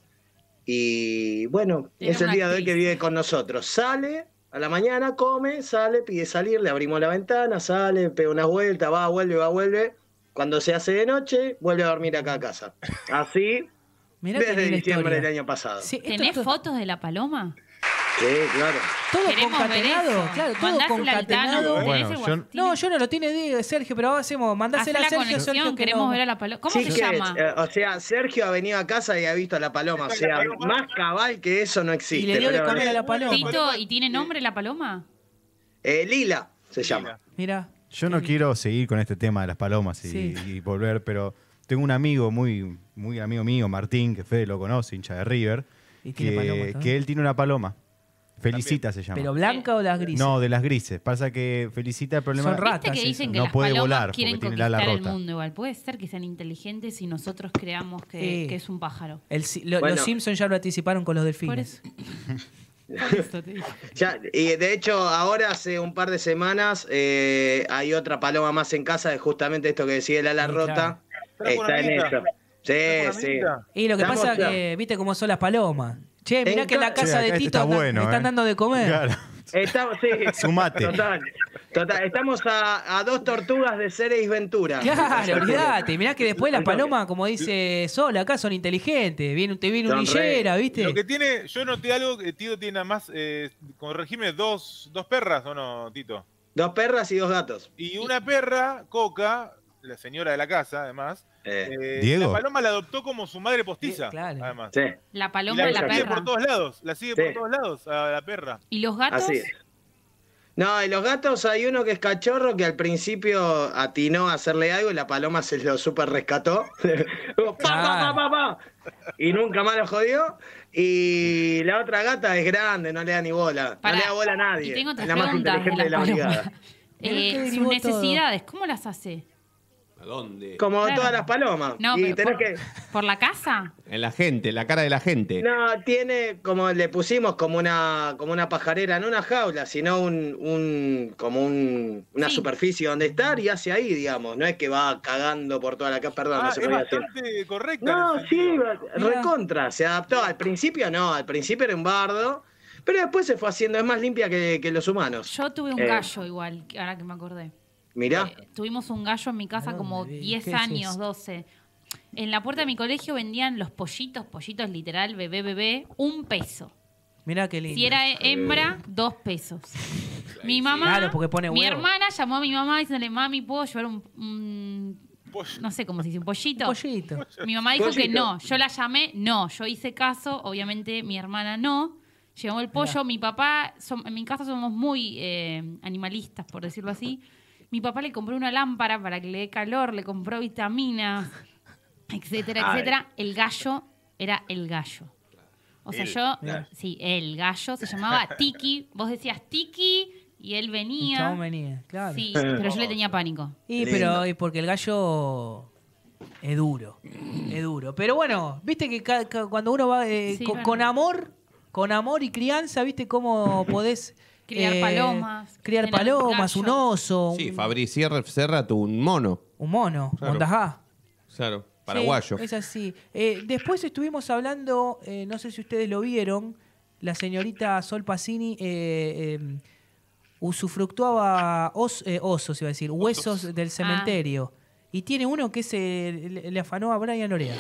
Y bueno, Era es el una día de hoy que actriz. vive con nosotros. Sale a la mañana, come, sale, pide salir, le abrimos la ventana, sale, pega unas vueltas, va, vuelve, va, vuelve. Cuando se hace de noche, vuelve a dormir acá a casa. Así Mirá qué desde linda diciembre historia. del año pasado. Sí, esto- ¿Tenés esto- fotos de la paloma? Sí, claro. todo Queremos ver concatenado, eso. claro, todo Mandásela al concatenado. Tano, ¿tenés Bueno, el yo- WhatsApp? No, yo no lo tiene de Sergio, pero ahora hacemos, mandásela Hacé a la Sergio, Sergio, conexión, que queremos no- ver a la paloma. ¿Cómo Sí, se que, llama? eh, o sea, Sergio ha venido a casa y ha visto a la paloma. O sea, más cabal que eso no existe. Y le dio de pero, comer a eh, la paloma. Tito, ¿y tiene nombre la paloma? eh, Lila se llama. Mira. Yo no quiero seguir con este tema de las palomas y, Sí. y volver, pero tengo un amigo muy, muy amigo mío, Martín, que Fede lo conoce, hincha de River, Y tiene palomas que, también. que él tiene una paloma. Felicita se llama. ¿Pero blanca o las grises? No, de las grises. Pasa que Felicita el problema. Son ratas. Viste que eso. dicen que No las puede palomas volar quieren porque tiene el ala conquistar el rota. mundo igual. Puede ser que sean inteligentes y nosotros creamos que, Sí. que es un pájaro. El si- lo- Bueno. Los Simpsons ya lo anticiparon con los Por delfines. eso, por eso te digo. Ya, y de hecho, ahora hace un par de semanas eh, hay otra paloma más en casa de justamente esto que decía el ala Sí, rota. claro. ¿Está con Está en amiguita? eso. ¿Está con Sí, sí. amiguita? Y lo que Estamos pasa ya. que, viste cómo son las palomas. Che, mirá En que en la ca- casa Che, de acá este Tito está están- bueno, están eh. dando de comer. Claro. Estamos, sí. Sumate. Total, total. Estamos a, a dos tortugas de Ceres Ventura. Claro, olvídate. Mirá que después las Entonces, palomas, como dice Sol, acá son inteligentes. Viene, te viene una Son re- hillera, ¿viste? Lo que tiene, yo noté algo, que Tito tiene nada más, eh, corregime, dos, dos perras, ¿o no, Tito? Dos perras y dos gatos. Y una perra, Coca, la señora de la casa, además, Eh, eh, ¿Diego? la paloma la adoptó como su madre postiza, Sí, claro. además. sí, La Y paloma la, y la la sigue perra. por todos lados, la sigue Sí. por todos lados a la perra. ¿Y los gatos? así es. No, y los gatos hay uno que es cachorro que al principio atinó a hacerle algo y la paloma se lo super rescató. Pa, pa, pa, pa, pa. Y nunca más lo jodió. Y la otra gata es grande, no le da ni bola. Pará, no le da bola a nadie. y tengo otras es la más preguntas de inteligente de la las brigada. palomas. Eh, sus necesidades, ¿cómo las hace? ¿A dónde? Como Claro. todas las palomas. No, y pero tenés por, que... ¿por la casa? En la gente, la cara de la gente. No, tiene, como le pusimos, como una, como una pajarera, no una jaula, sino un, un como un, una Sí. superficie donde estar y hace ahí, digamos. No es que va cagando por toda la casa, perdón, Ah, no se es podía decir. bastante correcta. No, en ese sí, sentido. recontra, se adaptó. Al principio no, al principio era un bardo, pero después se fue haciendo, es más limpia que, que los humanos. Yo tuve un Eh, gallo igual, que- ahora que me acordé. Mirá. Eh, tuvimos un gallo en mi casa como diez ¿Qué es años, eso? doce. En la puerta de mi colegio vendían los pollitos, pollitos literal, bebé, bebé, un peso. Mirá qué lindo. Si era hembra, dos pesos. Mi mamá, Claro, porque pone mi huevo. hermana llamó a mi mamá diciéndole, mami, ¿puedo llevar un, un- no sé cómo se dice, un pollito? Pollito. Mi mamá dijo que Pollito. no. Yo la llamé, no. Yo hice caso, obviamente mi hermana no. Llevó el pollo. Mi papá, som- en mi casa somos muy eh, animalistas, por decirlo así. Mi papá le compró una lámpara para que le dé calor, le compró vitaminas, etcétera, Ay. etcétera. El gallo era el gallo. O sea, El, yo, claro. sí, el gallo se llamaba Tiki. Vos decías Tiki y él El venía. chabón venía, claro. Sí, pero yo le tenía pánico. Y pero y porque el gallo es duro, es duro. Pero bueno, viste que ca- ca- cuando uno va eh, Sí, con, bueno. con amor, con amor y crianza, viste cómo podés Criar eh, palomas, criar tener palomas, un gallo. oso, Sí, un, Fabri Sierra, Serra, tu un mono. un mono, Claro. mondajá. Claro, paraguayo. Sí, es así. Eh, después estuvimos hablando, eh, no sé si ustedes lo vieron, la señorita Sol Pacini eh, eh, usufructuaba os- eh, osos, iba a decir, huesos del cementerio. Y tiene uno que se le, le afanó a Brian Lorea.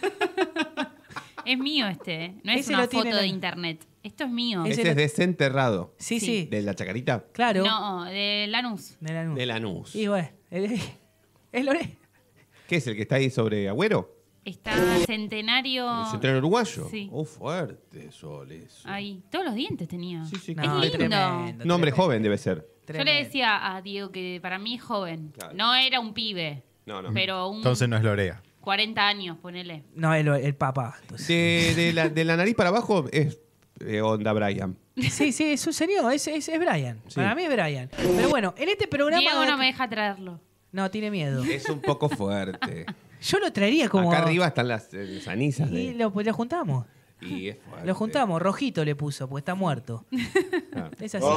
Es mío este, ¿eh? No es Ese una lo tiene foto de la- internet. Esto es mío. Ese es desenterrado. Sí, sí. ¿De la chacarita? Claro. No, de Lanús. De Lanús. De Lanús. Y bueno, es es Lorea. ¿Qué es el que está ahí sobre Agüero? Está Centenario. ¿El centenario uruguayo? Sí. Oh, fuerte, Sol, eso. Ahí. Todos los dientes tenía. Sí, sí, es No, lindo. tremendo. Un hombre joven debe ser. Yo le decía a Diego que para mí es joven. No era un pibe. No, no. Pero un Entonces no es Lorea. cuarenta años, ponele. No, el, el papá. entonces. De, de la, de la nariz para abajo es eh, onda Brian. Sí, sí, es un señor, es, es, es Brian. Sí. Para mí es Brian. Pero bueno, en este programa... Diego no me deja traerlo. No, tiene miedo. Es un poco fuerte. Yo lo traería como... Acá arriba están las eh, cenizas. Y De, lo, lo juntamos. y es fuerte. Lo juntamos. Rojito le puso, porque está muerto. Ah. Es así.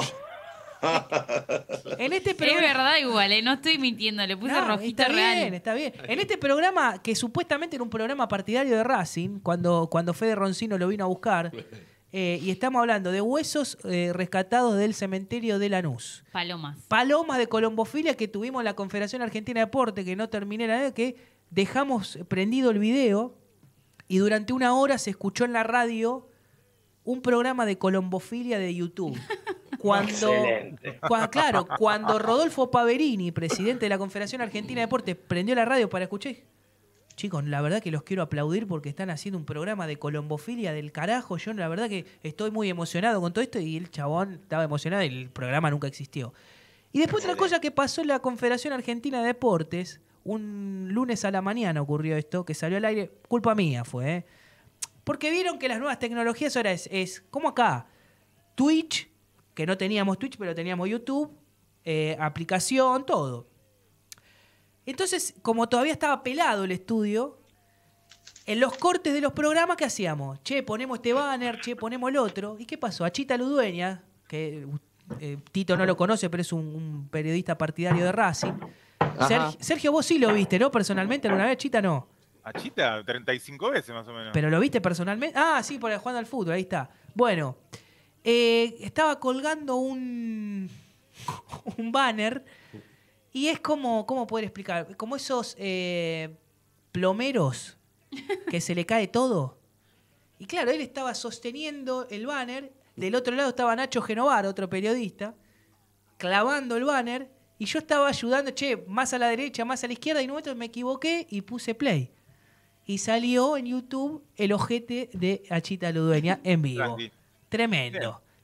En este Es programa... verdad igual, ¿eh? No estoy mintiendo. Le puse No, rojito está real. bien, está bien. En este programa, que supuestamente era un programa partidario de Racing, cuando, cuando Fede Roncino lo vino a buscar, eh, y estamos hablando de huesos eh, rescatados del cementerio de Lanús. Palomas. Palomas de colombofilia que tuvimos en la Confederación Argentina de Deporte, que no terminé la vez, que dejamos prendido el video y durante una hora se escuchó en la radio un programa de colombofilia de YouTube. Cuando, Excelente. cua- claro, cuando Rodolfo Paverini, presidente de la Confederación Argentina de Deporte, prendió la radio para escuchar, chicos, la verdad que los quiero aplaudir porque están haciendo un programa de colombofilia del carajo. Yo la verdad que estoy muy emocionado con todo esto y el chabón estaba emocionado y el programa nunca existió. Y después otra cosa que pasó en la Confederación Argentina de Deportes, un lunes a la mañana ocurrió esto, que salió al aire, culpa mía fue, ¿eh? Porque vieron que las nuevas tecnologías ahora es, es como acá, Twitch, que no teníamos Twitch, pero teníamos YouTube, eh, aplicación, todo. Entonces, como todavía estaba pelado el estudio, en los cortes de los programas, ¿qué hacíamos? Che, ponemos este banner, che, ponemos el otro. ¿Y qué pasó? Achita Ludueña, que eh, Tito no lo conoce, pero es un, un periodista partidario de Racing. Sergio, Sergio, vos sí lo viste, ¿no? Personalmente, alguna vez, Chita no. A Chita, treinta y cinco veces más o menos. ¿Pero lo viste personalmente? Ah, sí, por jugando al fútbol, ahí está. Bueno, eh, estaba colgando un, un banner y es como, ¿cómo poder explicar? Como esos eh, plomeros que se le cae todo. Y claro, él estaba sosteniendo el banner, del otro lado estaba Nacho Genovar, otro periodista, clavando el banner y yo estaba ayudando, che, más a la derecha, más a la izquierda y en un momento me equivoqué y puse play. Y salió en YouTube el ojete de Achita Ludueña en vivo. Tranqui. Tremendo.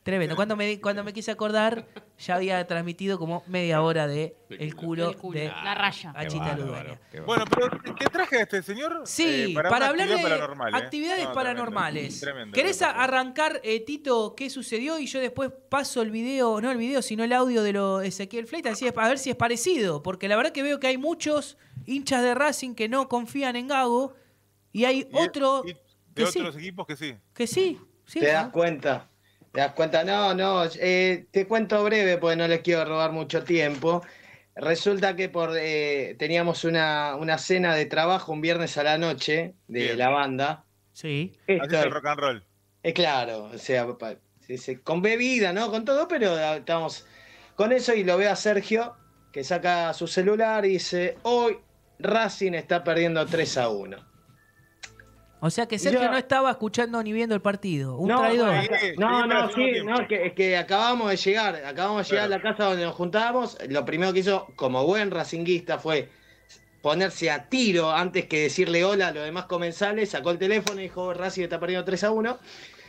Tremendo. Cuando me, cuando me quise acordar, ya había transmitido como media hora de El culo, El culo, de la raya. Achita Ludueña. Bueno, pero ¿qué traje a este señor? Sí, Eh, para para, una hablar de actividad paranormal, ¿eh? actividades No, paranormales. tremendo, tremendo, ¿Querés tremendo. arrancar, eh, Tito, qué sucedió? Y yo después paso el video, no el video, sino el audio de lo de Ezequiel Fleita, así es, a ver si es parecido. Porque la verdad que veo que hay muchos hinchas de Racing que no confían en Gago. Y hay Y- otro y que de sí. otros equipos que sí. Que sí, sí. ¿Te das cuenta? ¿Te das cuenta? No, no, eh, te cuento breve porque no les quiero robar mucho tiempo. Resulta que por eh, teníamos una, una cena de trabajo un viernes a la noche de Bien. la banda. Sí. Así Esto es el es, rock and roll. es claro, o sea, pa- sí, sí, con bebida, ¿no? Con todo, pero ah, estamos con eso y lo veo a Sergio que saca su celular y dice, hoy Racing está perdiendo tres a uno. O sea que Sergio Yo- no estaba escuchando ni viendo el partido. Un No, traidor. no, Sí, no, sí, para no, el sí, mismo tiempo. no, que, es que acabamos de llegar, acabamos de llegar Claro. a la casa donde nos juntábamos. Lo primero que hizo, como buen racinguista, fue ponerse a tiro antes que decirle hola a los demás comensales. Sacó el teléfono y dijo, Racing está perdiendo tres a uno.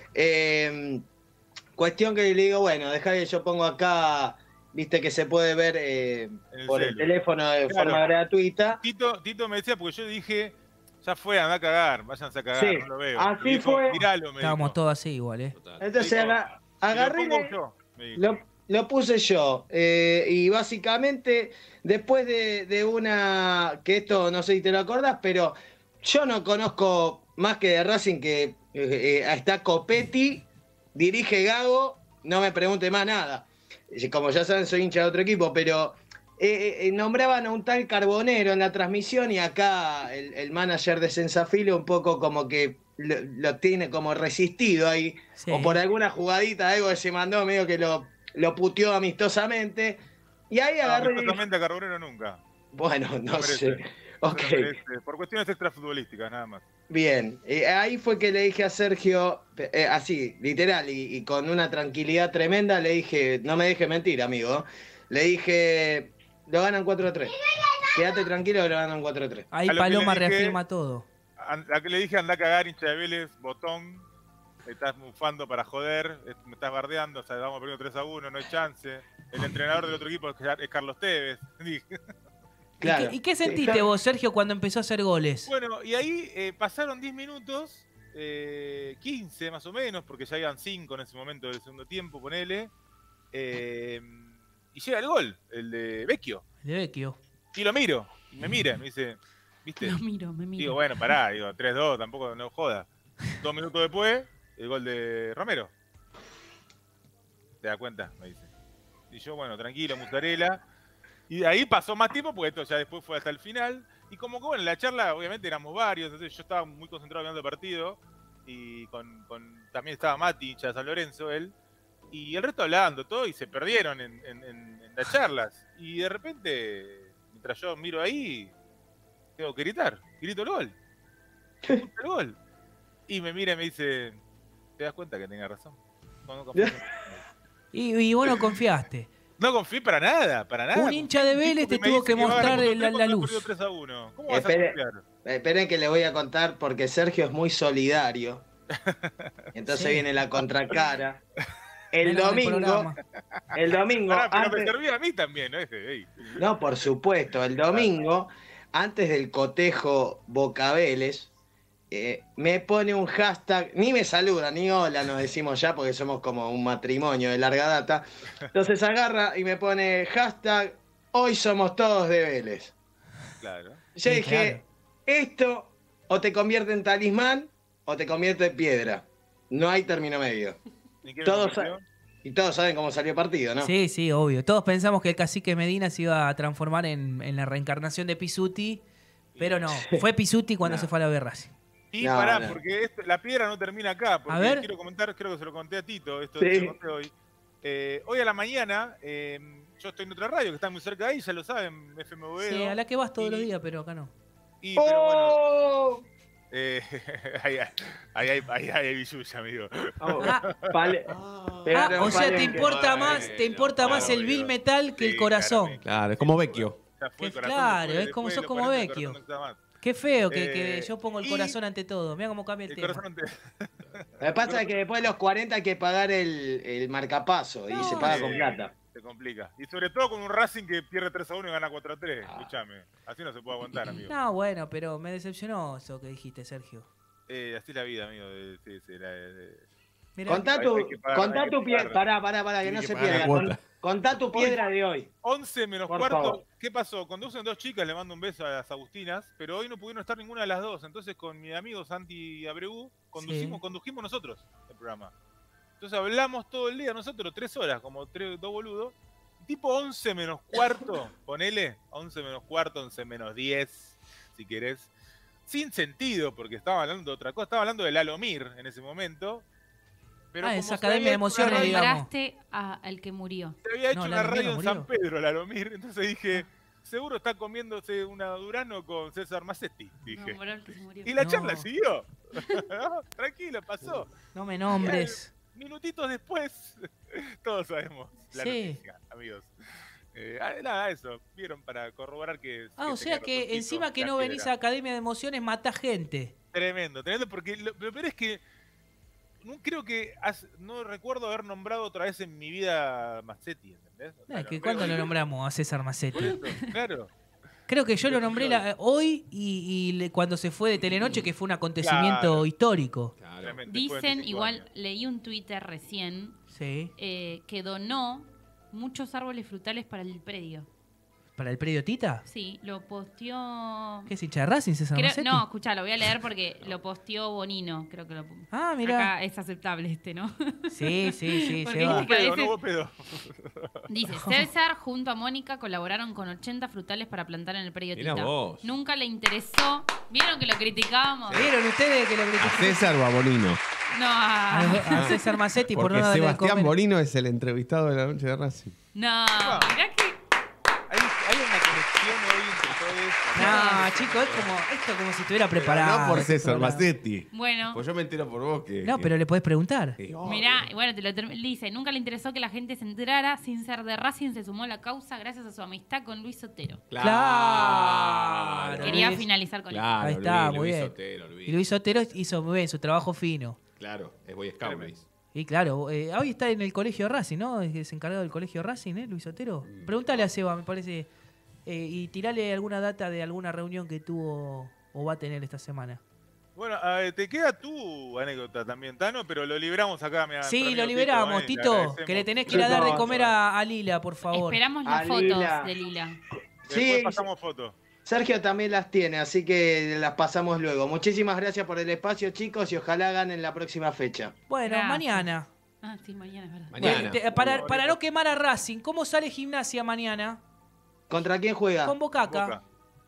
Eh, cuestión que le digo, bueno, dejá que yo pongo acá, viste que se puede ver eh, En el por el celu. teléfono de Claro. forma gratuita. Tito, Tito me decía, porque yo dije, ya fue, anda a cagar, váyanse a cagar, Sí, no lo veo. así Me dijo, fue. Miralo, me Estábamos dijo. todos así igual, ¿eh? Entonces Dijo, aga- "Y lo agarré... pongo le- yo", me dijo. Lo, lo puse yo. eh, y básicamente, después de, de una. Que esto no sé si te lo acordás, pero yo no conozco más que de Racing que eh, eh, está Copetti, dirige Gago, no me pregunte más nada. Eh, Como ya saben, soy hincha de otro equipo, pero eh, eh, nombraban a un tal Carbonero en la transmisión y acá el, el manager de Sensafilo un poco como que lo, lo tiene como resistido ahí. Sí. O por alguna jugadita, algo que se mandó, medio que lo, lo puteó amistosamente. Y ahí No, agarré y dije, amistosamente a Carbonero nunca. bueno, no No sé. merece. Ok, No merece, por cuestiones extrafutbolísticas, nada más. bien. Eh, ahí fue que le dije a Sergio, eh, así, literal, y, y con una tranquilidad tremenda, le dije, no me dejes mentir, amigo. Le dije, lo ganan cuatro a tres. Quédate tranquilo que lo ganan cuatro a tres. Ahí A lo que Paloma le dije- reafirma todo. A la que le dije, anda a cagar, hincha de Vélez, botón. Me estás mufando para joder, es- me estás bardeando, o sea, vamos perdiendo tres a uno, no hay chance. El entrenador del otro equipo es es Carlos Tevez. Dije. Claro. ¿Y qué, y qué Sí, sentiste ya- vos, Sergio, cuando empezó a hacer goles? Bueno, y ahí eh, pasaron diez minutos, eh, quince más o menos, porque ya iban cinco en ese momento del segundo tiempo, ponele. eh, y llega el gol, el de Vecchio. De Vecchio. Y lo miro, y me mira, me dice, ¿viste? Lo miro, me miro. Digo, bueno, pará, digo, tres dos, tampoco no joda. Dos minutos después, el gol de Romero. ¿Te das cuenta? Me dice. Y yo, bueno, tranquilo, mozzarella. Y de ahí pasó más tiempo, porque esto ya después fue hasta el final. Y como que, bueno, en la charla, obviamente éramos varios, entonces yo estaba muy concentrado viendo el partido. Y con, con también estaba Mati, hincha de San Lorenzo, él. Y el resto hablando, todo, y se perdieron en, en- en- en las charlas. Y de repente, mientras yo miro ahí, tengo que gritar. Grito el gol. Grito el gol. Y me mira y me dice, ¿te das cuenta que tenía razón? No, no confío. Y, y vos no confiaste. No confío para nada, para nada. Un hincha de Vélez te Tipo me tuvo dice que va a ganar mostrar con la, otro la equipo, luz. perdió tres a uno. ¿Cómo vas a Espere, confiar? esperen que le voy a contar porque Sergio es muy solidario. Entonces Sí. viene la contracara. El Menos del domingo, programa. el domingo, Pará, pero me antes- servía a mí también, ¿no? Ese, ey. no, por supuesto, el domingo, antes del cotejo Boca Vélez, eh, me pone un hashtag, ni me saluda, ni hola nos decimos ya porque somos como un matrimonio de larga data. Entonces agarra y me pone hashtag, hoy somos todos de Vélez. Claro. Yo Sí, dije, claro. esto o te convierte en talismán o te convierte en piedra. No hay término medio. ¿Y qué me Todos convirtió? Y todos saben cómo salió el partido, ¿no? Sí, sí, obvio. Todos pensamos que el cacique Medina se iba a transformar en, en la reencarnación de Pisuti, pero no. Fue Pisuti cuando No. se fue a la B Racing. Y No, pará, no. porque esto- la piedra no termina acá. Porque A ver. quiero comentar, creo que se lo conté a Tito, esto Sí. que conté hoy. Eh, hoy a la mañana, eh, yo estoy en otra radio que está muy cerca de ahí, ya lo saben, F M V. Sí, a la que vas todos Y- los días, pero acá no. Y, pero bueno, ¡Oh! eh, ahí, ahí, ahí, ahí, ahí hay billulla, amigo. Oh, pale- Ah, Pero o sea, te palenque. importa Bueno, más, te importa claro, más el amigo. Bill Metal que el Sí, corazón. claramente. Claro, es como Vecchio. Ya fue Que el corazón, claro, después- es como- después sos de los como cuarenta, el Vecchio. corazón no está más. Qué feo que, Eh, que yo pongo el y- corazón ante todo. Mira cómo cambia el, El tema. corazón ante- Lo que pasa es que después de los cuarenta hay que pagar el, el marcapaso y se paga con Eh, plata. Se complica. Y sobre todo con un Racing que pierde tres a uno y gana cuatro a tres. Escuchame. Así no se puede aguantar, amigo. No, bueno, pero me decepcionó eso que dijiste, Sergio. Eh, así es la vida, amigo. Eh, sí, sí, la- eh, Mirá. Contá Hay- tu, hay que pagar, contá hay que tu piedra. pagar. Pará, pará, pará, que Tiene no que se pagar la pierda. cuota. Con- Contá tu piedra de hoy. once menos Por cuarto. favor. ¿Qué pasó? Conducen dos chicas, le mando un beso a las Agustinas, pero hoy no pudieron estar ninguna de las dos. Entonces con mi amigo Santi Abreu conducimos, Sí. condujimos nosotros el programa. Entonces hablamos todo el día nosotros, tres horas, como tres, dos boludos. Tipo once menos cuarto, ponele, once menos cuarto, once menos diez, si querés. Sin sentido, porque estaba hablando de otra cosa. Estaba hablando del Alomir en ese momento. Pero Ah, como es se Academia había de hecho una Emociones, radio- digamos. Nombraste a- al que murió. Se había hecho No, una Lalomir radio no en murió. San Pedro, Lalomir. Entonces dije, seguro está comiéndose una Durano con César Macetti, dije. Nombró al que se murió. Y la No. charla siguió. Tranquilo, pasó. No me nombres. Minutitos después, todos sabemos la Sí. noticia, amigos. Eh, ah, nada, eso. Vieron para corroborar que. Ah, o sea que encima que no venís a Academia de Emociones, mata gente. Tremendo, tremendo, porque lo, lo peor es que no creo que has- no recuerdo haber nombrado otra vez en mi vida Mazzetti, ¿entendés? O sea, Ah, que lo ¿Cuándo creo. lo nombramos a César Por Macetti? eso, claro. Creo que yo lo nombré la- hoy y, y le- cuando se fue de Telenoche, que fue un acontecimiento Claro. histórico. Tremendo, después de Dicen, veinticinco igual, años. leí un Twitter recién Sí. eh, que donó muchos árboles frutales para el predio. ¿Para el predio Tita? Sí, lo posteó... ¿Qué es hincha de Racing, César Creo- Macetti? no, escuchá, lo voy a leer porque lo posteó Bonino, creo que lo... Ah, mirá. Acá es aceptable este, ¿no? Sí, sí, sí, Porque se va. viste que a Pedo, veces- no hubo pedo. Dice, César junto a Mónica colaboraron con ochenta frutales para plantar en el predio Mirá Tita. vos. Nunca le interesó. ¿Vieron que lo criticábamos? ¿Vieron ustedes que lo ¿A criticaron? César o a Bonino? No, a- A, a César Macetti por Porque no darle de Sebastián comer. Bonino es el entrevistado de la noche de Racing. no, mirá que... Hay, hay una conexión hoy entre todos. No, chicos, es como, esto es como si estuviera Pero preparado. no por este César programa. Macetti. Bueno. Pues yo me entero por vos que. No, que- pero le podés preguntar. Sí, obvio. Mirá, y bueno, te lo term- dice, nunca le interesó que la gente se enterara, sin ser de Racing se sumó a la causa gracias a su amistad con Luis Sotero. Claro. Quería Luis. finalizar con Claro, Ahí está, Luis, muy Luis bien. Sotero, Luis. Y Luis Otero hizo muy bien su trabajo fino. Claro, es Boy Scout, Luis. Y claro, eh, hoy está en el colegio Racing, ¿no? Es encargado del colegio Racing, ¿eh? Luis Otero. Mm. Pregúntale a Seba, me parece. eh, y tirale alguna data de alguna reunión que tuvo o va a tener esta semana. Bueno, eh, te queda tu anécdota también, Tano, pero lo liberamos acá. mi Sí, amigo lo liberamos, eh, le Tito. agradecemos. Que le tenés que ir a dar de comer a, a Lila, por favor. Esperamos las A fotos Lila. de Lila. Después Sí, pasamos fotos. Sergio también las tiene, así que las pasamos luego. Muchísimas gracias por el espacio, chicos, y ojalá ganen la próxima fecha. Bueno, Gracias. mañana. Ah, sí, mañana es verdad. Mañana. Te- te- para, para no quemar a Racing, ¿cómo sale Gimnasia mañana? ¿Contra quién juega? Con Bocaca. Boca.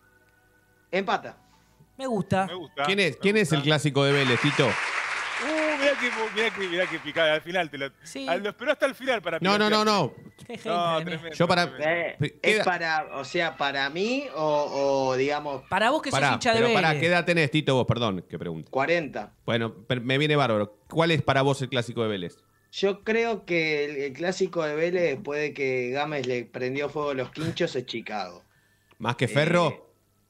Empata. Me gusta. Me gusta. ¿Quién es, me ¿quién es el gusta. clásico de Vélez, Tito? Uh, mirá que, mirá que, mirá que picada, al final te lo. Sí. al- lo esperó hasta el final para No, no, no, no. Qué gente No, de mí. tremendo. Yo para. Eh, ¿Qué ¿Es edad- para, o sea, para mí o, o, digamos, Para vos que sos Pará, hincha de pero pará, Vélez. ¿qué edad tenés, Tito, vos? Perdón, que pregunte. cuarenta? Bueno, per- me viene bárbaro. ¿Cuál es para vos el clásico de Vélez? Yo creo que el, el clásico de Vélez, después de que Gámez le prendió fuego a los quinchos, es Chicago. ¿Más que Ferro? Eh,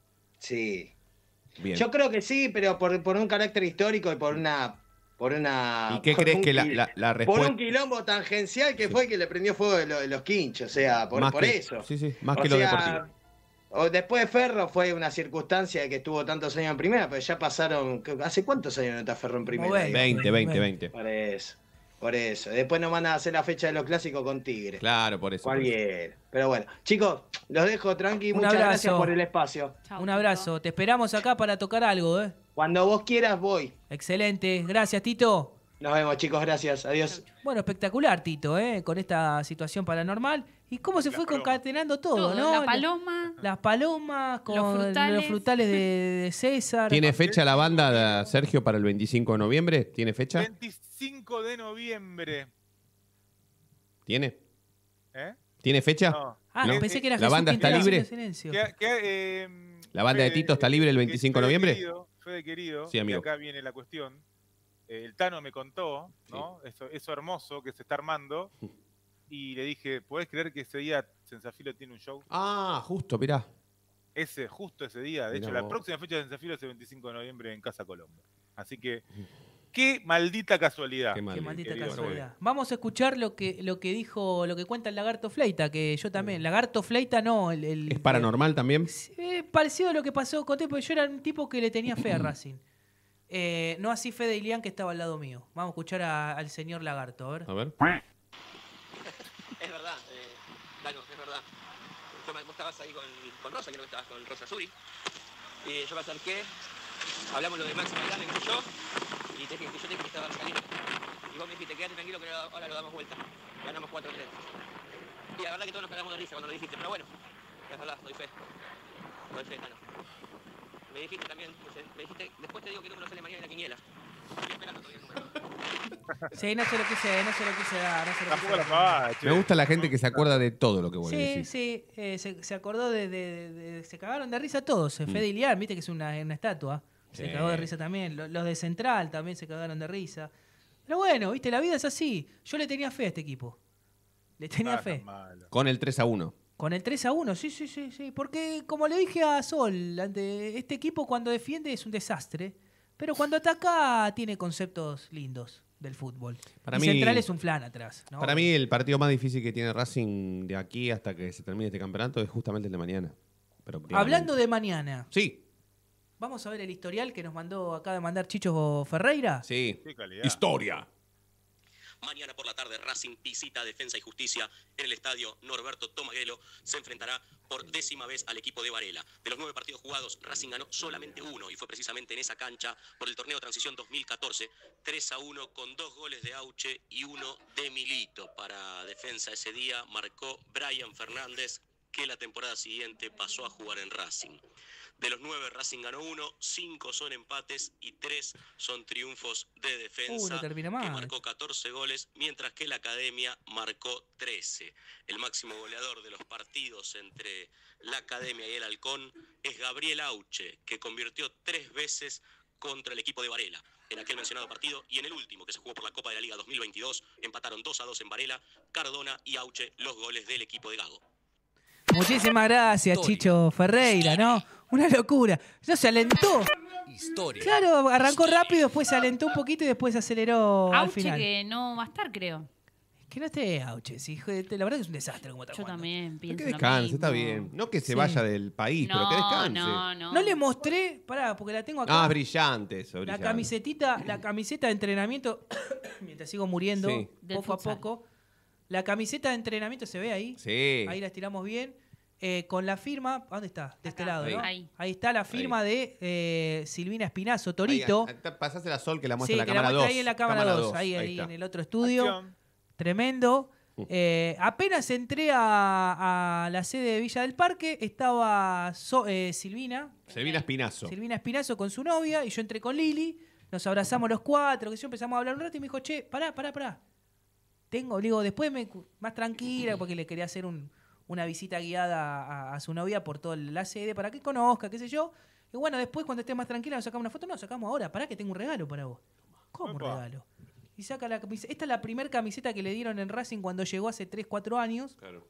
Sí. Bien. Yo creo que sí, pero por, por un carácter histórico y por una... Por una ¿Y qué por crees un que la, quil- la, la Por respuesta. un quilombo tangencial que fue el que le prendió fuego de, lo- de los quinchos, o sea, por, Más por que- eso. Sí, sí, más O que lo sea, deportivo. o después de Ferro fue una circunstancia que estuvo tantos años en primera, pero ya pasaron... ¿Hace cuántos años no está Ferro en primera? veinte. veinte, veinte, veinte. Por eso, por eso. Después nos van a hacer la fecha de los clásicos con Tigre. Claro, por eso. por eso. Cualquiera. Pero bueno, chicos, los dejo tranqui. Un Muchas abrazo. gracias por el espacio. Chau, Un abrazo. Te esperamos acá para tocar algo, ¿eh? Cuando vos quieras, voy. Excelente. Gracias, Tito. Nos vemos, chicos. Gracias. Adiós. Bueno, espectacular, Tito, ¿eh? Con esta situación paranormal. ¿Y cómo se La fue paloma. concatenando todo, Todo, no? la paloma, Las palomas con Los los frutales, frutales. de, de César. ¿Tiene fecha la banda, Sergio, para el veinticinco de noviembre? ¿Tiene fecha? veinticinco de noviembre. ¿Tiene? ¿Eh? ¿Tiene fecha? No. Ah, ¿No? pensé que era ¿La Jesús banda está Quintero libre? haciendo silencio. Que- que, eh, ¿La banda de Fede- Tito está libre el que veinticinco de Fede noviembre? Querido, Fede querido, Sí, amigo. y acá viene la cuestión. Eh, el Tano me contó, ¿no? Eso, eso hermoso que se está armando. Y le dije, ¿podés creer que ese día Sensafilo tiene un show? Ah, justo, mirá. ese, justo ese día. De Mirá hecho, la vos. próxima fecha de desafío es el veinticinco de noviembre en Casa Colombo. Así que, qué maldita casualidad. Qué maldita querido casualidad. Noel. Vamos a escuchar lo que, lo que dijo, lo que cuenta el Lagarto Fleita, que yo también. Lagarto Fleita no, el, el- ¿Es paranormal también? Eh, parecido a lo que pasó con Tepo, yo era un tipo que le tenía fe a Racing. Eh, no así fe de Ilián, que estaba al lado mío. Vamos a escuchar a- al señor Lagarto, a ver. A ver. Es verdad, eh, Dano, es verdad. Yo me, vos estabas ahí con, con Rosa, creo que estabas con Rosa Suri. Y yo me acerqué, hablamos lo de Máximo Grande, que soy yo, y te dije que yo te dije que estaba saliendo. Y vos me dijiste, quédate tranquilo que ahora lo damos vuelta. Ganamos cuatro tres. Y la verdad que todos nos cagamos de risa cuando lo dijiste, pero bueno, es verdad, doy fe. Doy fe, Dano. Me dijiste también, me dijiste, después te digo qué número sale mañana en la quiniela. Estoy esperando todavía el número. Sí, no se lo quise, no se lo quise dar. No se lo quise Tampoco la dar. pavada, che. Me gusta la gente que se acuerda de todo lo que vos Sí, decís. sí, eh, se, se acordó de, de- de- de- Se cagaron de risa todos. Mm. Fede Ilián, viste que es una, una estatua. Se Sí. cagó de risa también. Lo- Los de Central también se cagaron de risa. Pero bueno, viste, la vida es así. Yo le tenía fe a este equipo. Le tenía Ah, fe. tan malo. Con el tres a uno. Con el tres a uno, sí, sí, sí, sí. Porque como le dije a Sol, ante este equipo cuando defiende es un desastre. Pero cuando ataca tiene conceptos lindos del fútbol. Para y mí- Central es un flan atrás, ¿no? Para mí el partido más difícil que tiene Racing de aquí hasta que se termine este campeonato es justamente el de mañana. Pero Hablando de mañana. Sí. Vamos a ver el historial que nos mandó acá de mandar Chicho Ferreira. Sí. Qué calidad. Historia. Mañana por la tarde Racing visita Defensa y Justicia en el estadio Norberto Tomaguelo. Se enfrentará por décima vez al equipo de Varela. De los nueve partidos jugados, Racing ganó solamente uno y fue precisamente en esa cancha por el torneo Transición dos mil catorce. tres a uno con dos goles de Auche y uno de Milito. Para Defensa ese día marcó Brian Fernández, que la temporada siguiente pasó a jugar en Racing. De los nueve, Racing ganó uno, cinco son empates y tres son triunfos de Defensa, Uh, no termina que mal. marcó catorce goles, mientras que la Academia marcó trece. El máximo goleador de los partidos entre la Academia y el Halcón es Gabriel Auche, que convirtió tres veces contra el equipo de Varela. En aquel mencionado partido y en el último que se jugó por la Copa de la Liga dos mil veintidós, empataron dos a dos en Varela, Cardona y Auche los goles del equipo de Gago. Muchísimas gracias, Chicho Ferreira, ¿no? Una locura. No se alentó. Historia. Claro, arrancó rápido, después se alentó un poquito y después se aceleró al Auche final. que no va a estar, creo. Que no esté Auche, sí, joder, la verdad que es un desastre como está Yo jugando. también pienso Que lo descanse, mismo. está bien. No que se Sí. vaya del país, pero que No, descanse. no, no. No le mostré, pará, porque la tengo acá. Ah, brillante eso, La brillante. camisetita, la camiseta de entrenamiento, mientras sigo muriendo, Sí. Del poco a futsal. poco. La camiseta de entrenamiento se ve ahí. Sí. Ahí la estiramos bien. Eh, con la firma, ¿dónde está? De este lado, Ahí. ¿no? Ahí. Ahí está la firma de eh, Silvina Espinazo, Torito. Ahí, ahí, pasásela a Sol que la muestra Sí, en la que la cámara muestra dos. ahí en la cámara dos, ahí, ahí, está. en el otro estudio. Acción. Tremendo. Eh, apenas entré a, a la sede de Villa del Parque, estaba So- eh, Silvina, Silvina Espinazo. Silvina Espinazo con su novia, y yo entré con Lili, nos abrazamos los cuatro, que yo empezamos a hablar un rato y me dijo, che, pará, pará, pará. Tengo, digo, después me, más tranquila, porque le quería hacer un- una visita guiada a, a su novia por toda la sede para que conozca, qué sé yo. Y bueno, después cuando esté más tranquila nos sacamos una foto. No, sacamos ahora, pará que tengo un regalo para vos. ¿Cómo un Opa. regalo? Y saca la camiseta. Esta es la primera camiseta que le dieron en Racing cuando llegó hace tres, cuatro años. Claro.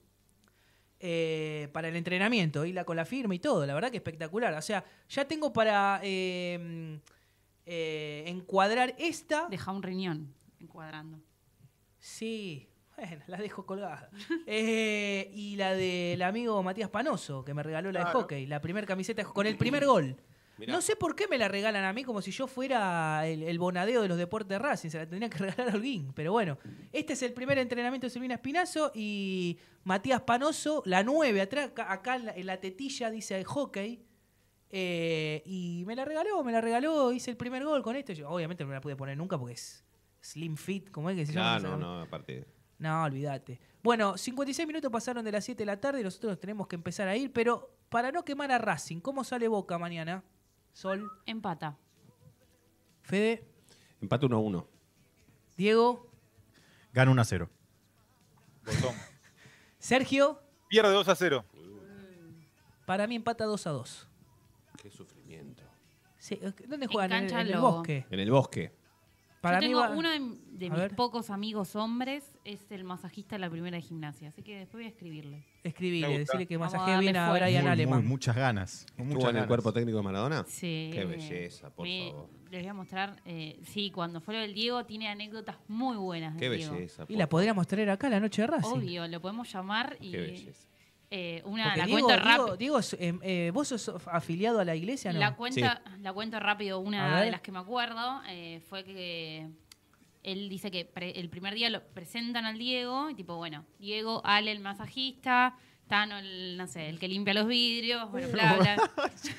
eh, para el entrenamiento, y la con la firma y todo, la verdad que espectacular. O sea, ya tengo para eh, eh, encuadrar esta. Deja un riñón encuadrando. Sí, bueno, la dejo colgada. Eh, y la del amigo Matías Panoso, que me regaló la de Claro. hockey, la primera camiseta con el primer gol. Mirá. No sé por qué me la regalan a mí como si yo fuera el, el bonadeo de los deportes de Racing. Se la tendría que regalar a Holguín. Pero bueno, este es el primer entrenamiento de Silvina Espinazo y Matías Panoso, la nueve, atrás, acá, acá en, la, en la tetilla dice hockey. Eh, y me la regaló, me la regaló, hice el primer gol con esto. Yo, obviamente no me la pude poner nunca porque es slim fit, ¿cómo es que se llama? No, esa no, camisa? no, aparte. No, olvídate. Bueno, cincuenta y seis minutos pasaron de las siete de la tarde y nosotros tenemos que empezar a ir, pero para no quemar a Racing, ¿cómo sale Boca mañana? Sol, Empata. Fede, Empate uno a uno. Diego, Gana uno a cero. Botón. Sergio, Pierde dos a cero. para mí empata dos a dos. Qué sufrimiento. Sí, ¿dónde juegan? ¿En, cancha en el Lobo. bosque? En el bosque. Para Yo mí tengo va- uno de, de a mis ver. pocos amigos hombres, es el masajista de la primera de gimnasia. Así que después voy a escribirle. Escribile, Me gusta. decirle que Vamos a masajee darle bien a fuerza. Brian Muy, Aleman. muy, muchas ganas. con ¿Estuvo muchas en el ganas. cuerpo técnico de Maradona? Sí. Qué belleza, por Me- favor. Les voy a mostrar. eh, sí, cuando fue lo del Diego, tiene anécdotas muy buenas. Qué del Diego. belleza. Y la podríamos traer acá la noche de Racing. Obvio, lo podemos llamar y. Qué belleza. eh, una, Porque la Diego, cuento rápido. Diego, Diego, es- eh, eh, ¿vos sos afiliado a la iglesia, no? La cuenta, la cuento rápido. A Una ver. de las que me acuerdo eh, fue que él dice que pre- el primer día lo presentan al Diego y tipo, bueno, Diego, Ale el masajista, Tano el, no sé, el que limpia los vidrios, bueno, bla, bla.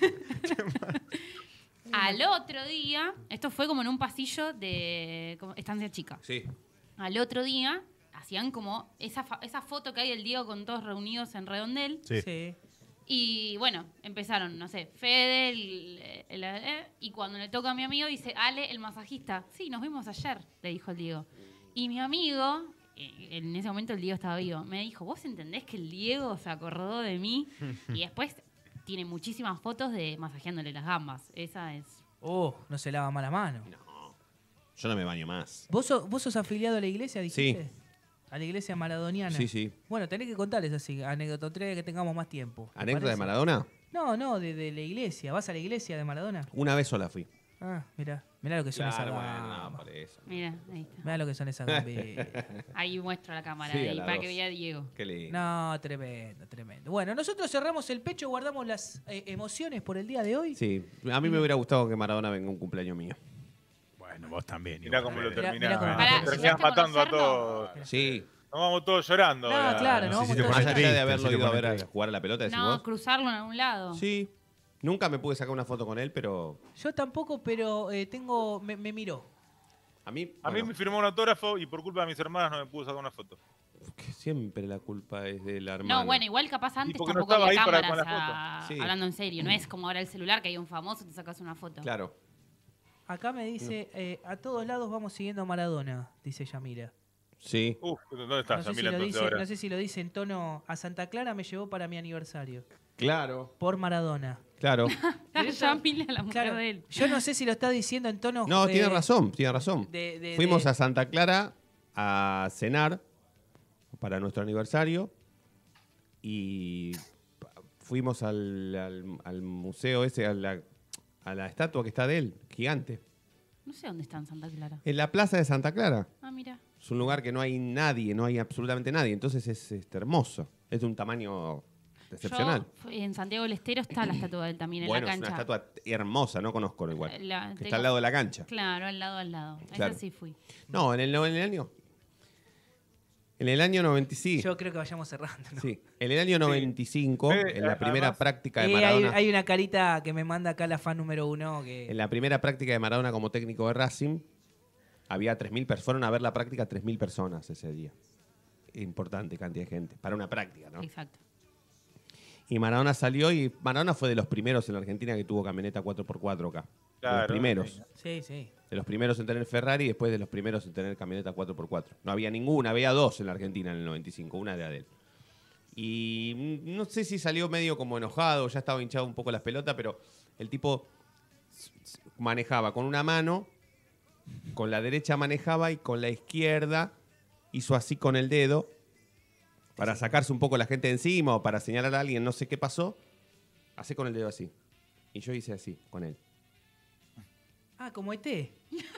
Al otro día, esto fue como en un pasillo de como estancia chica. Sí. Al otro día hacían como esa, fa- esa foto que hay del Diego con todos reunidos en redondel. Sí. Y bueno, empezaron, no sé, Fede, el, el- el- y cuando le toca a mi amigo dice, Ale, el masajista. Sí, nos vimos ayer, le dijo el Diego. Y mi amigo, eh, en ese momento el Diego estaba vivo, me dijo, ¿vos entendés que el Diego se acordó de mí? Y después tiene muchísimas fotos de masajeándole las gambas. Esa es... Oh, no se lava mala mano. Yo no me baño más. ¿Vos, sos, ¿Vos sos afiliado a la iglesia, dijiste? Sí. A la iglesia maradoniana. Sí, sí. Bueno, tenés que contarles así, anécdota tres que tengamos más tiempo. ¿te ¿Anécdota de parece? Maradona? No, no, de, de la iglesia. ¿Vas a la iglesia de Maradona? Una vez sola fui. Ah, mirá. Mirá lo que son Claro, esas bueno, gambas. no, por eso. Mira, ahí está. Mirá lo que son esas gambitas. Ahí muestro la cámara, Sí, a ahí, la para dos. que vea a Diego. Qué lindo. No, tremendo, tremendo. Bueno, nosotros cerramos el pecho, guardamos las eh, emociones por el día de hoy. Sí, a mí me hubiera gustado que Maradona venga a un cumpleaños mío. Bueno, vos también. Mirá igual, cómo lo Fede. terminás. mirá cómo- Terminás Pará, ¿llegaste a matando a conocerlo? todos. Sí. Nos vamos todos llorando. No, ahora. claro, no No sé si vamos te todos Más pones allá de triste, haberlo si te ido a pones ver a triste. jugar a la pelota, decís No, vos. cruzarlo en algún lado. Sí. Nunca me pude sacar una foto con él, pero Yo tampoco, pero eh, tengo. Me, me miró. a mí, A mí bueno, me firmó un autógrafo y por culpa de mis hermanas no me pudo sacar una foto. que siempre la culpa es de la hermana. No, bueno, igual capaz antes porque no tampoco había estaba ahí para- cámaras, con la a- foto. Sí. hablando en serio. No es como ahora el celular que hay un famoso y te sacas una foto. Claro. Acá me dice: eh, a todos lados vamos siguiendo a Maradona, dice Yamira. Sí. Uf, ¿dónde estás, No sé, si Yamila, lo entonces dice, ahora? no sé si lo dice en tono. A Santa Clara me llevó para mi aniversario. Claro. Por Maradona. Claro. La Yamila, la mujer Claro, de él. yo no sé si lo está diciendo en tono. No, eh, tiene razón, tiene razón. de- de- Fuimos de- a Santa Clara a cenar para nuestro aniversario y fuimos al, al- al museo ese, a la, a la estatua que está de él, gigante. No sé dónde está en Santa Clara. En la plaza de Santa Clara. Ah, mira. Es un lugar que no hay nadie, no hay absolutamente nadie. Entonces es, este, hermoso. Es de un tamaño excepcional. Yo, en Santiago del Estero está la estatua de él también, Bueno, en es la una cancha. estatua hermosa, no conozco igual. La- que tengo- está al lado de la cancha. Claro, al lado, al lado. A Claro. esa sí fui. No, en el, en el año. En el año noventa y cinco. Yo creo que vayamos cerrando. ¿no? Sí. En el año noventa y cinco, Eh, en la primera además- práctica de Eh, hay, Maradona. hay una carita que me manda acá la fan número uno. Que... En la primera práctica de Maradona como técnico de Racing, había tres mil personas. Fueron a ver la práctica tres mil personas ese día. Importante cantidad de gente. Para una práctica, ¿no? Exacto. Y Maradona salió y Maradona fue de los primeros en la Argentina que tuvo camioneta cuatro por cuatro acá. De Claro, los primeros. Sí, sí. De los primeros en tener Ferrari y después de los primeros en tener camioneta cuatro por cuatro. No había ninguna, había dos en la Argentina en el noventa y cinco, una de Adel. Y mm, no sé si salió medio como enojado, ya estaba hinchado un poco las pelotas, pero el tipo s- s- manejaba con una mano, con la derecha manejaba y con la izquierda hizo así con el dedo para sacarse un poco la gente de encima o para señalar a alguien, no sé qué pasó, así con el dedo así. Y yo hice así con él. Ah, como E T.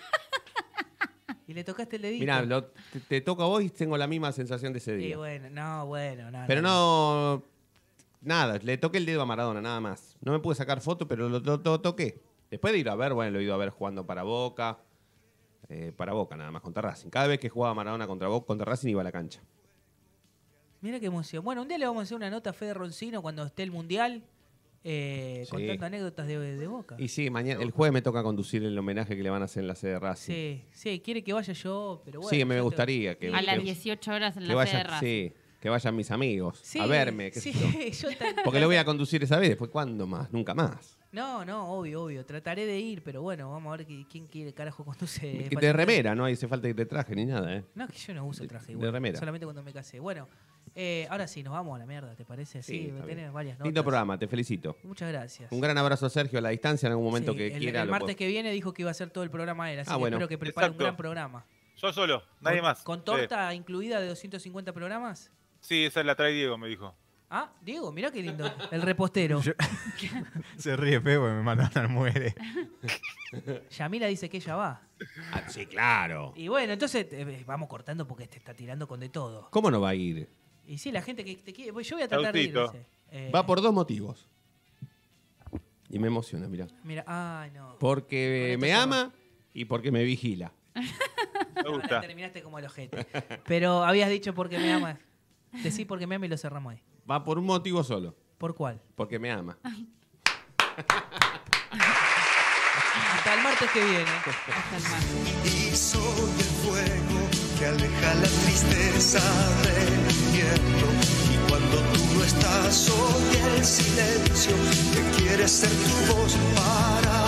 Y le tocaste el dedito. Mirá, lo- te, te toca a vos y tengo la misma sensación de ese Y día. bueno, no, bueno, no. Pero no. Nada, le toqué el dedo a Maradona, nada más. No me pude sacar foto, pero lo, lo- lo toqué. Después de ir a ver, bueno, lo he ido a ver jugando para Boca. eh, para Boca, nada más, contra Racing. Cada vez que jugaba Maradona contra Boca, contra Racing iba a la cancha. Mira qué emoción. Bueno, un día le vamos a hacer una nota a Fede Roncino cuando esté el Mundial, eh, Sí. contando anécdotas de, de Boca. Y sí, mañana, el jueves me toca conducir el homenaje que le van a hacer en la sede de Racing. Sí, sí, quiere que vaya yo, pero bueno. Sí, me yo te- gustaría que, A las que- dieciocho horas en que la sede de vayan, Racing. sí, que vayan mis amigos Sí, a verme. qué sí, sé yo. yo ta- Porque lo voy a conducir esa vez, después ¿cuándo más? Nunca más. No, no, obvio, obvio. Trataré de ir, pero bueno, vamos a ver qui- quién quiere carajo conduce. Que de remera, no hace falta que te traje ni nada, ¿eh? No, que yo no uso traje De igual. remera. Solamente cuando me casé. Bueno, Eh, ahora sí, nos vamos a la mierda, ¿te parece? Sí, Sí, está tenés bien. varias notas. Lindo programa, te felicito. Muchas gracias. Un gran abrazo a Sergio a la distancia en algún momento Sí, que el, quiera. el lo martes puedo- que viene dijo que iba a hacer todo el programa él, así Ah, que bueno. espero que prepare un Exacto. gran programa. Yo solo, nadie ¿Con- más. ¿Con Sí. torta incluida de doscientos cincuenta programas? Sí, esa la trae Diego, me dijo. Ah, Diego, mirá qué lindo. El repostero. Se ríe feo porque me mandan muere. Yamila dice que ella va. Ah, sí, claro. Y bueno, entonces eh, vamos cortando porque te está tirando con de todo. ¿Cómo no va a ir? Y sí, la gente que te quiere. pues Yo voy a tratar de ir. Autito. no sé. Eh, Va por dos motivos. Y me emociona, mirá. Mira, ay, no. Porque esto me se ama y porque me vigila. Me Ahora terminaste como el ojete. Pero habías dicho porque me amas. Decí porque me ama y lo cerramos ahí. Va por un motivo solo. ¿Por cuál? Porque me ama. Hasta el martes que viene. Hasta el martes. Y soy el fuego que aleja la tristeza del invierno. Y cuando tú no estás, soy el silencio que quiere ser tu voz para